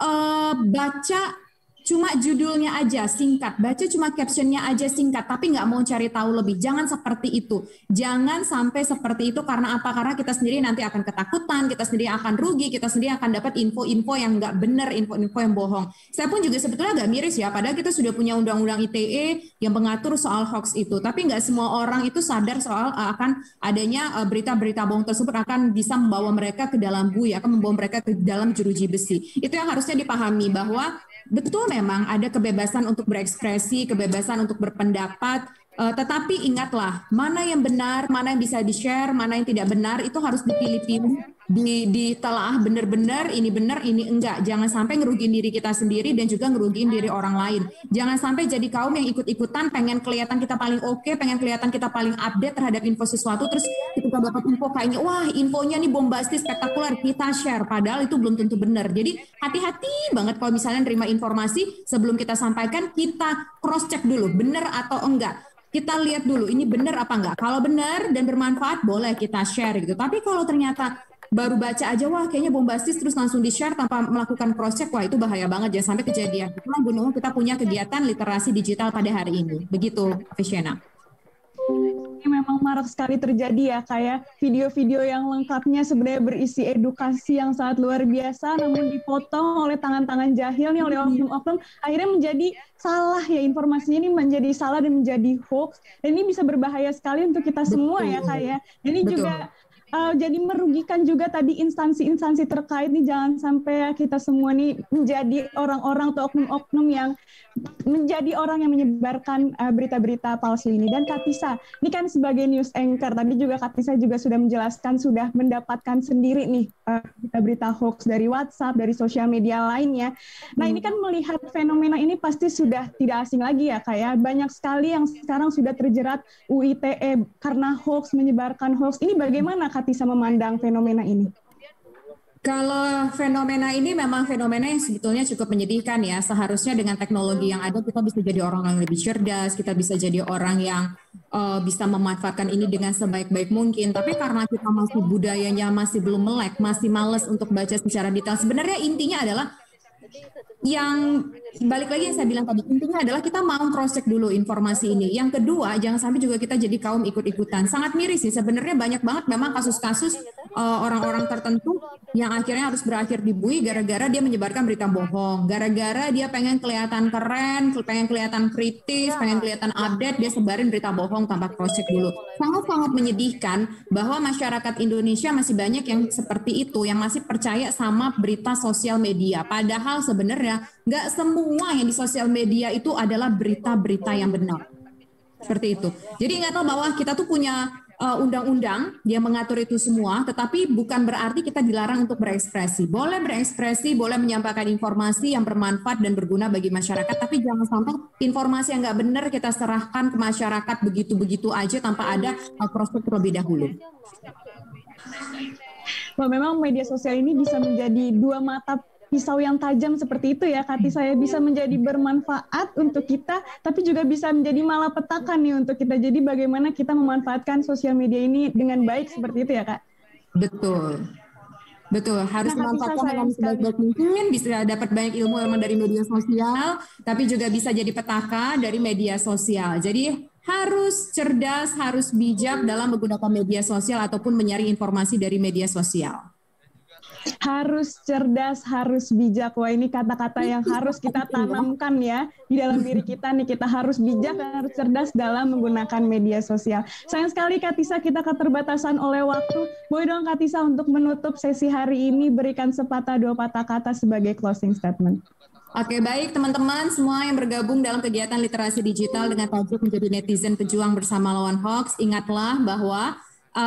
baca cuma judulnya aja singkat, baca cuma captionnya aja singkat, tapi nggak mau cari tahu lebih. Jangan seperti itu. Jangan sampai seperti itu. Karena apa? Karena kita sendiri nanti akan ketakutan, kita sendiri akan rugi, kita sendiri akan dapat info-info yang nggak benar, info-info yang bohong. Saya pun juga sebetulnya agak miris ya, padahal kita sudah punya undang-undang ITE yang mengatur soal hoax itu. Tapi nggak semua orang itu sadar soal akan adanya berita-berita bohong tersebut akan bisa membawa mereka ke dalam bui, akan membawa mereka ke dalam jeruji besi. Itu yang harusnya dipahami bahwa betul memang ada kebebasan untuk berekspresi, kebebasan untuk berpendapat, tetapi ingatlah mana yang benar, mana yang bisa di-share, mana yang tidak benar itu harus dipilih-pilih, ditelaah benar-benar ini benar, ini enggak. Jangan sampai ngerugiin diri kita sendiri dan juga ngerugiin diri orang lain. Jangan sampai jadi kaum yang ikut-ikutan pengen kelihatan kita paling oke, pengen kelihatan kita paling update terhadap info sesuatu, terus kita dapat info kayaknya wah infonya nih bombastis, spektakuler, kita share, padahal itu belum tentu benar. Jadi hati-hati banget kalau misalnya nerima informasi, sebelum kita sampaikan kita cross check dulu benar atau enggak. Kita lihat dulu ini benar apa enggak. Kalau benar dan bermanfaat boleh kita share gitu. Tapi kalau ternyata baru baca aja wah kayaknya bombastis terus langsung di-share tanpa melakukan cross check, wah itu bahaya banget, jangan sampai kejadian. Itulah gunanya kita punya kegiatan literasi digital pada hari ini. Begitu, Visyena. Ini memang marak sekali terjadi ya, kayak video-video yang lengkapnya sebenarnya berisi edukasi yang sangat luar biasa, namun dipotong oleh tangan-tangan jahil nih, oleh oknum-oknum, akhirnya menjadi salah ya, informasinya ini menjadi salah dan menjadi hoax, dan ini bisa berbahaya sekali untuk kita semua ya kayak. Ini juga jadi merugikan juga tadi instansi-instansi terkait nih, jangan sampai kita semua nih menjadi orang-orang atau oknum-oknum yang menjadi orang yang menyebarkan berita-berita palsu ini. Dan Kak Tisa, ini kan sebagai news anchor, tadi juga Kak Tisa juga sudah menjelaskan, sudah mendapatkan sendiri nih berita-berita hoax dari WhatsApp, dari sosial media lainnya. Nah ini kan melihat fenomena ini pasti sudah tidak asing lagi ya Kak ya, banyak sekali yang sekarang sudah terjerat UITE karena hoax, menyebarkan hoax. Ini bagaimana Kak Tisa memandang fenomena ini? Kalau fenomena ini memang fenomena yang sebetulnya cukup menyedihkan ya. Seharusnya dengan teknologi yang ada kita bisa jadi orang yang lebih cerdas, kita bisa jadi orang yang bisa memanfaatkan ini dengan sebaik-baik mungkin. Tapi karena kita masih budayanya masih belum melek, masih malas untuk baca secara detail. Sebenarnya intinya adalah yang balik lagi yang saya bilang tadi, intinya adalah kita mau cross check dulu informasi ini. Yang kedua, jangan sampai juga kita jadi kaum ikut-ikutan. Sangat miris sih sebenarnya, banyak banget memang kasus-kasus orang-orang tertentu yang akhirnya harus berakhir dibui gara-gara dia menyebarkan berita bohong, gara-gara dia pengen kelihatan keren, pengen kelihatan kritis, pengen kelihatan update, dia sebarin berita bohong tanpa cross check dulu. Sangat-sangat menyedihkan bahwa masyarakat Indonesia masih banyak yang seperti itu, yang masih percaya sama berita sosial media. Padahal sebenarnya nggak semua yang di sosial media itu adalah berita-berita yang benar. Seperti itu. Jadi ingatlah bahwa kita tuh punya undang-undang yang mengatur itu semua, tetapi bukan berarti kita dilarang untuk berekspresi. Boleh berekspresi, boleh menyampaikan informasi yang bermanfaat dan berguna bagi masyarakat, tapi jangan sampai informasi yang nggak benar kita serahkan ke masyarakat begitu-begitu aja tanpa ada proses terlebih dahulu. Wah, memang media sosial ini bisa menjadi dua mata pisau yang tajam seperti itu ya, Kak Tisa, ya, bisa menjadi bermanfaat untuk kita, tapi juga bisa menjadi malapetaka nih untuk kita. Jadi bagaimana kita memanfaatkan sosial media ini dengan baik seperti itu ya, Kak? Betul. Betul, harus memanfaatkan dengan sebaik-baik mungkin, bisa dapat banyak ilmu memang dari media sosial, tapi juga bisa jadi petaka dari media sosial. Jadi harus cerdas, harus bijak dalam menggunakan media sosial ataupun menyaring informasi dari media sosial. Harus cerdas, harus bijak. Wah, ini kata-kata yang harus kita tanamkan ya di dalam diri kita nih. Kita harus bijak dan harus cerdas dalam menggunakan media sosial. Sayang sekali Kak Tisa, kita keterbatasan oleh waktu. Boleh dong Kak Tisa untuk menutup sesi hari ini berikan sepatah dua patah kata sebagai closing statement. Oke, baik teman-teman semua yang bergabung dalam kegiatan literasi digital dengan tajuk menjadi netizen pejuang bersama lawan hoax. Ingatlah bahwa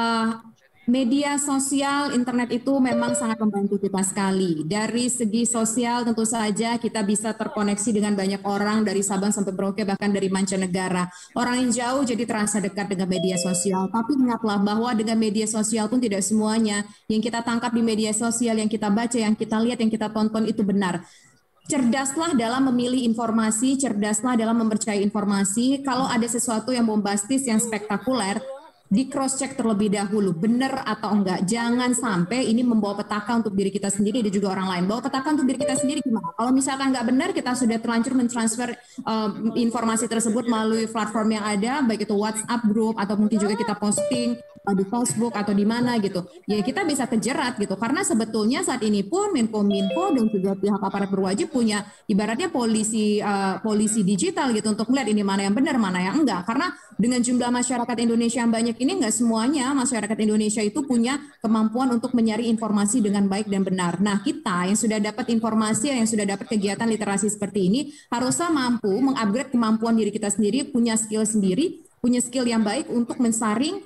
media sosial, internet itu memang sangat membantu kita sekali. Dari segi sosial tentu saja kita bisa terkoneksi dengan banyak orang dari Sabang sampai Merauke, bahkan dari mancanegara. Orang yang jauh jadi terasa dekat dengan media sosial. Tapi ingatlah bahwa dengan media sosial pun tidak semuanya yang kita tangkap di media sosial, yang kita baca, yang kita lihat, yang kita tonton itu benar. Cerdaslah dalam memilih informasi, cerdaslah dalam mempercayai informasi. Kalau ada sesuatu yang bombastis, yang spektakuler, di cross check terlebih dahulu, benar atau enggak. Jangan sampai ini membawa petaka untuk diri kita sendiri dan juga orang lain. Bawa petaka untuk diri kita sendiri gimana? Kalau misalkan enggak benar, kita sudah terlanjur mentransfer informasi tersebut melalui platform yang ada, baik itu WhatsApp group atau mungkin juga kita posting di Facebook atau di mana gitu. Ya kita bisa terjerat gitu. Karena sebetulnya saat ini pun Menkominfo dan juga pihak aparat berwajib punya ibaratnya polisi digital gitu untuk melihat ini mana yang benar, mana yang enggak. Karena dengan jumlah masyarakat Indonesia yang banyak ini, nggak semuanya masyarakat Indonesia itu punya kemampuan untuk menyaring informasi dengan baik dan benar. Nah, kita yang sudah dapat informasi, yang sudah dapat kegiatan literasi seperti ini, haruslah mampu mengupgrade kemampuan diri kita sendiri, punya skill sendiri, punya skill yang baik untuk mensaring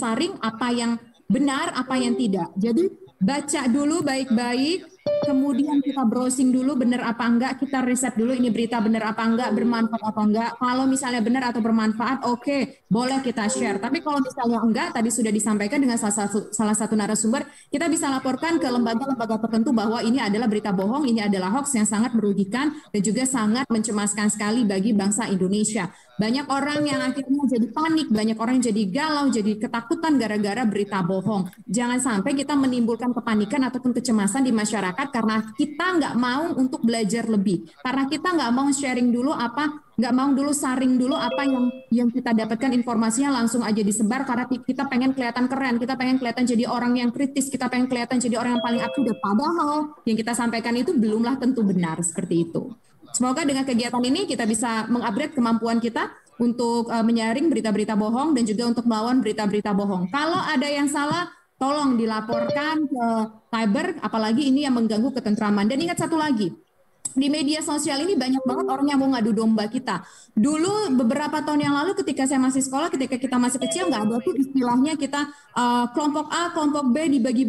apa yang benar, apa yang tidak. Jadi, baca dulu baik-baik, kemudian kita browsing dulu benar apa enggak, kita riset dulu ini berita benar apa enggak, bermanfaat apa enggak. Kalau misalnya benar atau bermanfaat, oke, boleh kita share. Tapi kalau misalnya enggak, tadi sudah disampaikan dengan salah satu narasumber, kita bisa laporkan ke lembaga-lembaga tertentu bahwa ini adalah berita bohong, ini adalah hoax yang sangat merugikan dan juga sangat mencemaskan sekali bagi bangsa Indonesia. Banyak orang yang akhirnya jadi panik, banyak orang yang jadi galau, jadi ketakutan gara-gara berita bohong. Jangan sampai kita menimbulkan kepanikan ataupun kecemasan di masyarakat karena kita nggak mau untuk belajar lebih. Karena kita nggak mau sharing dulu nggak mau dulu saring dulu apa yang kita dapatkan informasinya langsung aja disebar karena kita pengen kelihatan keren, kita pengen kelihatan jadi orang yang kritis, kita pengen kelihatan jadi orang yang paling up to date. Padahal yang kita sampaikan itu belumlah tentu benar seperti itu. Semoga dengan kegiatan ini kita bisa mengupgrade kemampuan kita untuk menyaring berita-berita bohong dan juga untuk melawan berita-berita bohong. Kalau ada yang salah, tolong dilaporkan ke cyber, apalagi ini yang mengganggu ketentraman. Dan ingat satu lagi, di media sosial ini banyak banget orang yang mau ngadu domba kita. Dulu beberapa tahun yang lalu ketika saya masih sekolah, ketika kita masih kecil, nggak ada tuh istilahnya kita kelompok A, kelompok B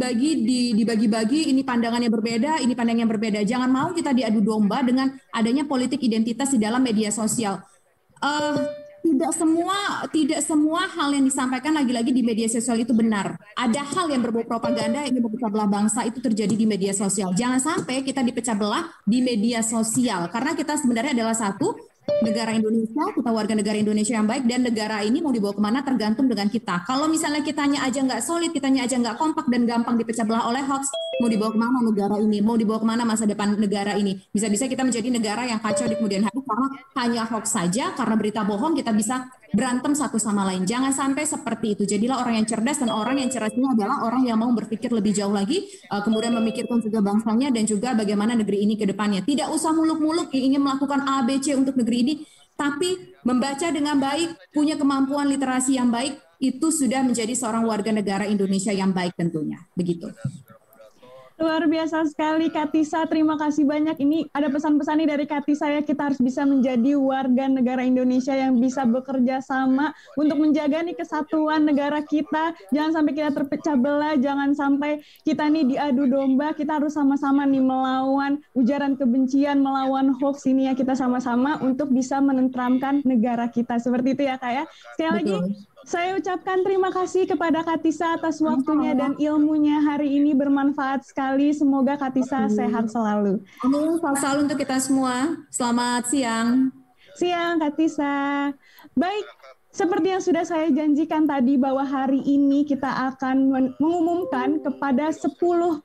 dibagi-bagi, ini pandangannya berbeda, ini pandangannya berbeda. Jangan mau kita diadu domba dengan adanya politik identitas di dalam media sosial. Tidak semua hal yang disampaikan lagi-lagi di media sosial itu benar. Ada hal yang berbau propaganda yang memecah belah bangsa itu terjadi di media sosial. Jangan sampai kita dipecah belah di media sosial karena kita sebenarnya adalah satu negara Indonesia, kita warga negara Indonesia yang baik dan negara ini mau dibawa kemana tergantung dengan kita. Kalau misalnya kitanya aja nggak solid, kitanya aja nggak kompak dan gampang dipecah belah oleh hoax, mau dibawa kemana negara ini, mau dibawa kemana masa depan negara ini. Bisa-bisa kita menjadi negara yang kacau di kemudian hari karena hanya hoax saja, karena berita bohong kita bisa berantem satu sama lain. Jangan sampai seperti itu. Jadilah orang yang cerdas, dan orang yang cerdas ini adalah orang yang mau berpikir lebih jauh lagi, kemudian memikirkan juga bangsanya dan juga bagaimana negeri ini ke depannya. Tidak usah muluk-muluk ingin melakukan A, B, C untuk negeri ini, tapi membaca dengan baik, punya kemampuan literasi yang baik, itu sudah menjadi seorang warga negara Indonesia yang baik tentunya. Begitu. Luar biasa sekali Kak Tisa, terima kasih banyak. Ini ada pesan-pesan nih dari Kak Tisa ya, kita harus bisa menjadi warga negara Indonesia yang bisa bekerja sama untuk menjaga nih kesatuan negara kita. Jangan sampai kita terpecah belah, jangan sampai kita nih diadu domba. Kita harus sama-sama nih melawan ujaran kebencian, melawan hoax ini ya, kita sama-sama untuk bisa menenteramkan negara kita. Seperti itu ya Kak ya. Sekali lagi saya ucapkan terima kasih kepada Kak Tisa atas waktunya dan ilmunya hari ini, bermanfaat sekali. Semoga Kak Tisa sehat selalu. Amin, sehat selalu untuk kita semua. Selamat siang. Siang Kak Tisa. Baik, seperti yang sudah saya janjikan tadi bahwa hari ini kita akan mengumumkan kepada 10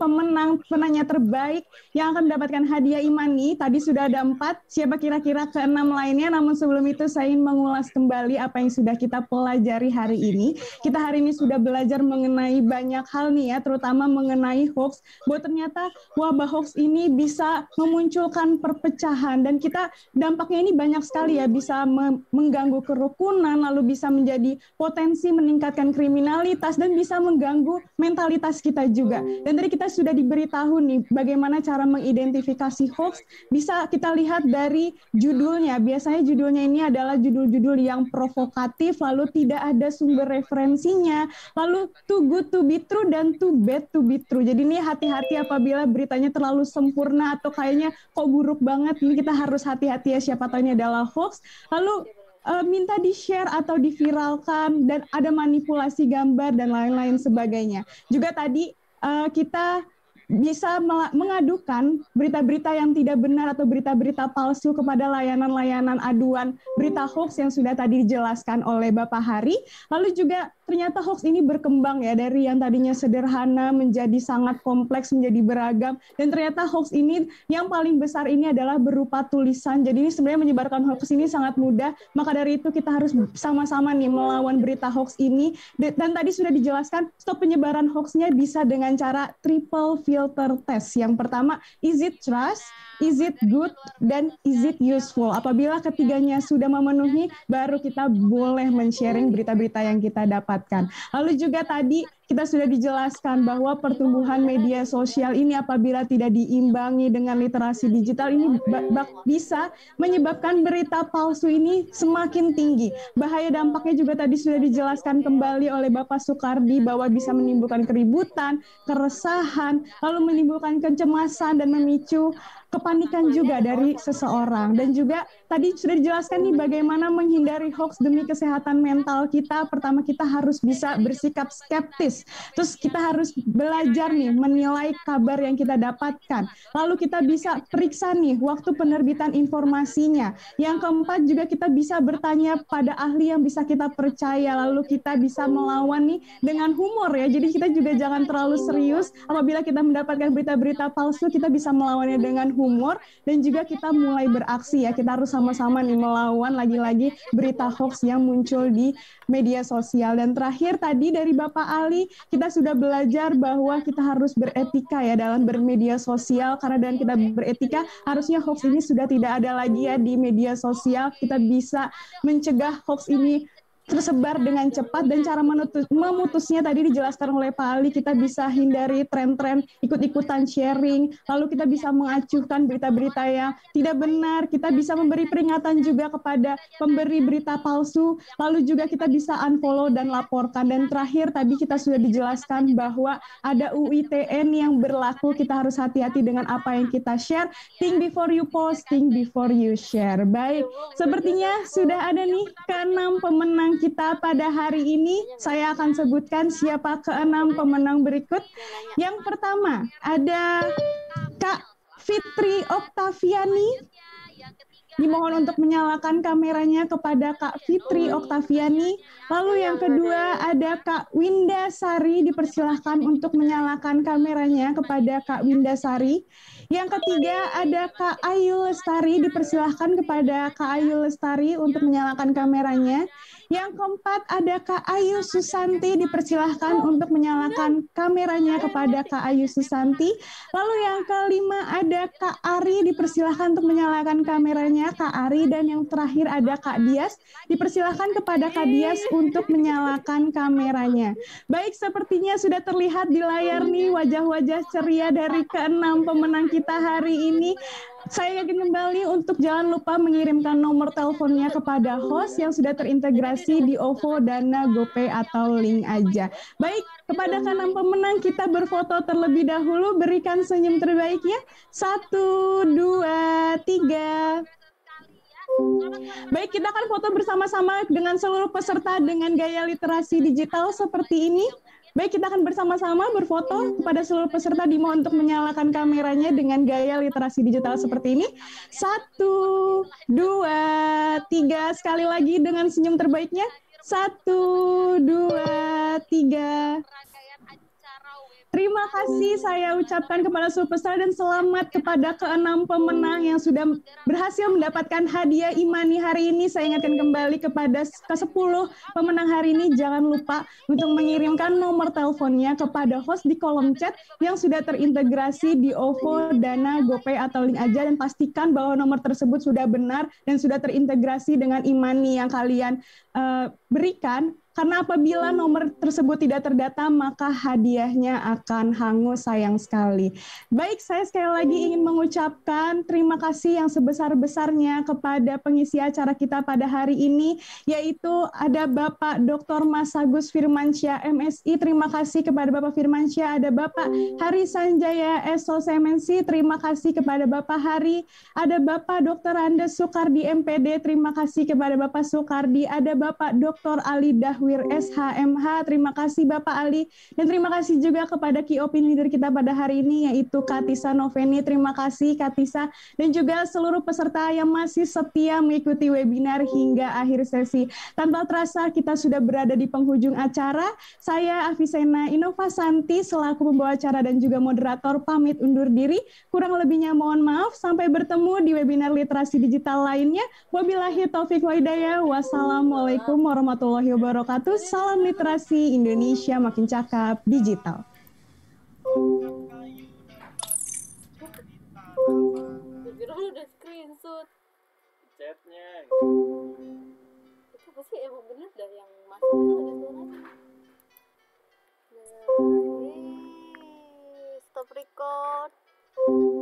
penanya terbaik yang akan mendapatkan hadiah e-money. Tadi sudah ada 4, siapa kira-kira ke-6 lainnya? Namun sebelum itu saya ingin mengulas kembali apa yang sudah kita pelajari hari ini. Kita hari ini sudah belajar mengenai banyak hal nih ya, terutama mengenai hoax. Bahwa ternyata wabah hoax ini bisa memunculkan perpecahan, dan kita dampaknya ini banyak sekali ya, bisa mengganggu kerukunan, lalu bisa menjadi potensi meningkatkan kriminalitas, dan bisa mengganggu mentalitas kita juga. Dan tadi kita sudah diberitahu nih bagaimana cara mengidentifikasi hoax. Bisa kita lihat dari judulnya. Biasanya judulnya ini adalah judul-judul yang provokatif, lalu tidak ada sumber referensinya, lalu too good to be true dan too bad to be true. Jadi ini hati-hati apabila beritanya terlalu sempurna atau kayaknya kok buruk banget. Ini kita harus hati-hati ya, siapa tahu ini adalah hoax. Lalu minta di-share atau diviralkan, dan ada manipulasi gambar dan lain-lain sebagainya. Juga tadi kita bisa mengadukan berita-berita yang tidak benar atau berita-berita palsu kepada layanan-layanan aduan berita hoax yang sudah tadi dijelaskan oleh Bapak Hari. Lalu juga ternyata hoax ini berkembang ya, dari yang tadinya sederhana menjadi sangat kompleks, menjadi beragam, dan ternyata hoax ini yang paling besar ini adalah berupa tulisan. Jadi ini sebenarnya menyebarkan hoax ini sangat mudah, maka dari itu kita harus sama-sama nih melawan berita hoax ini. Dan tadi sudah dijelaskan stop penyebaran hoaxnya bisa dengan cara triple filter test. Yang pertama, is it trust, is it good, dan is it useful. Apabila ketiganya sudah memenuhi, baru kita boleh men-sharing berita-berita yang kita dapatkan. Lalu juga tadi kita sudah dijelaskan bahwa pertumbuhan media sosial ini apabila tidak diimbangi dengan literasi digital ini bisa menyebabkan berita palsu ini semakin tinggi. Bahaya dampaknya juga tadi sudah dijelaskan kembali oleh Bapak Soekardi bahwa bisa menimbulkan keributan, keresahan, lalu menimbulkan kecemasan dan memicu kepanikan juga dari seseorang. Dan juga tadi sudah dijelaskan nih bagaimana menghindari hoax demi kesehatan mental kita. Pertama, kita harus bisa bersikap skeptis. Terus kita harus belajar nih menilai kabar yang kita dapatkan. Lalu kita bisa periksa nih waktu penerbitan informasinya. Yang keempat juga kita bisa bertanya pada ahli yang bisa kita percaya. Lalu kita bisa melawan nih dengan humor ya. Jadi kita juga jangan terlalu serius. Apabila kita mendapatkan berita-berita palsu, kita bisa melawannya dengan humor, dan juga kita mulai beraksi ya. Kita harus sama-sama nih melawan lagi-lagi berita hoax yang muncul di media sosial. Dan terakhir tadi dari Bapak Ali, kita sudah belajar bahwa kita harus beretika ya dalam bermedia sosial, karena dengan kita beretika harusnya hoax ini sudah tidak ada lagi ya di media sosial. Kita bisa mencegah hoax ini tersebar dengan cepat, dan cara memutusnya tadi dijelaskan oleh Pak Ali. Kita bisa hindari tren-tren ikut-ikutan sharing, lalu kita bisa mengacuhkan berita-berita yang tidak benar, kita bisa memberi peringatan juga kepada pemberi berita palsu, lalu juga kita bisa unfollow dan laporkan. Dan terakhir tadi kita sudah dijelaskan bahwa ada UITN yang berlaku, kita harus hati-hati dengan apa yang kita share. Think before you post, think before you share. Baik, sepertinya sudah ada nih ke-6 pemenang kita pada hari ini. Saya akan sebutkan siapa ke-6 pemenang berikut. Yang pertama ada Kak Fitri Oktaviani dimohon untuk menyalakan kameranya kepada Kak Fitri Oktaviani. Lalu yang kedua ada Kak Winda Sari, dipersilahkan untuk menyalakan kameranya kepada Kak Winda Sari. Yang ketiga ada Kak Ayu Lestari, dipersilahkan kepada Kak Ayu Lestari untuk menyalakan kameranya. Yang keempat ada Kak Ayu Susanti, dipersilahkan untuk menyalakan kameranya kepada Kak Ayu Susanti. Lalu yang kelima ada Kak Ari, dipersilahkan untuk menyalakan kameranya Kak Ari. Dan yang terakhir ada Kak Dias, dipersilahkan kepada Kak Dias untuk menyalakan kameranya. Baik, sepertinya sudah terlihat di layar nih wajah-wajah ceria dari ke-6 pemenang kita hari ini. Saya ingin kembali untuk jangan lupa mengirimkan nomor teleponnya kepada host yang sudah terintegrasi di OVO, Dana, GoPay, atau link aja. Baik, kepada ke-6 pemenang kita berfoto terlebih dahulu. Berikan senyum terbaiknya. 1, 2, 3. Baik, kita akan foto bersama-sama dengan seluruh peserta dengan gaya literasi digital seperti ini. Baik, kita akan bersama-sama berfoto. Kepada seluruh peserta dimohon untuk menyalakan kameranya dengan gaya literasi digital seperti ini. 1, 2, 3. Sekali lagi dengan senyum terbaiknya. 1, 2, 3. Terima kasih saya ucapkan kepada seluruh peserta dan selamat kepada ke-6 pemenang yang sudah berhasil mendapatkan hadiah Imani hari ini. Saya ingatkan kembali kepada ke-10 pemenang hari ini, jangan lupa untuk mengirimkan nomor teleponnya kepada host di kolom chat yang sudah terintegrasi di OVO, Dana, GoPay, atau link aja, dan pastikan bahwa nomor tersebut sudah benar dan sudah terintegrasi dengan Imani yang kalian berikan. Karena apabila nomor tersebut tidak terdata, maka hadiahnya akan hangus, sayang sekali. Baik, saya sekali lagi ingin mengucapkan terima kasih yang sebesar-besarnya kepada pengisi acara kita pada hari ini, yaitu ada Bapak Dr. Mas Agus Firmansyah, MSI, terima kasih kepada Bapak Firmansyah, ada Bapak Hari Sanjaya, SOS MNC, terima kasih kepada Bapak Hari, ada Bapak Dr. Andes Sukardi, MPD, terima kasih kepada Bapak Sukardi, ada Bapak Dr. Ali Dahwir, SHMH, terima kasih Bapak Ali, dan terima kasih juga kepada key opinion leader kita pada hari ini, yaitu Katisa Noveni, terima kasih Katisa, dan juga seluruh peserta yang masih setia mengikuti webinar hingga akhir sesi. Tanpa terasa kita sudah berada di penghujung acara. Saya Afisena Inovasanti selaku pembawa acara dan juga moderator pamit undur diri. Kurang lebihnya mohon maaf. Sampai bertemu di webinar literasi digital lainnya. Wabillahi taufiq wa hidayah. Wassalamualaikum warahmatullahi wabarakatuh. Salam literasi Indonesia makin cakap digital. Kira lu udah screenshot chatnya. Itu pasti emang bener dah yang masuk tuh ada suaranya. Stop record.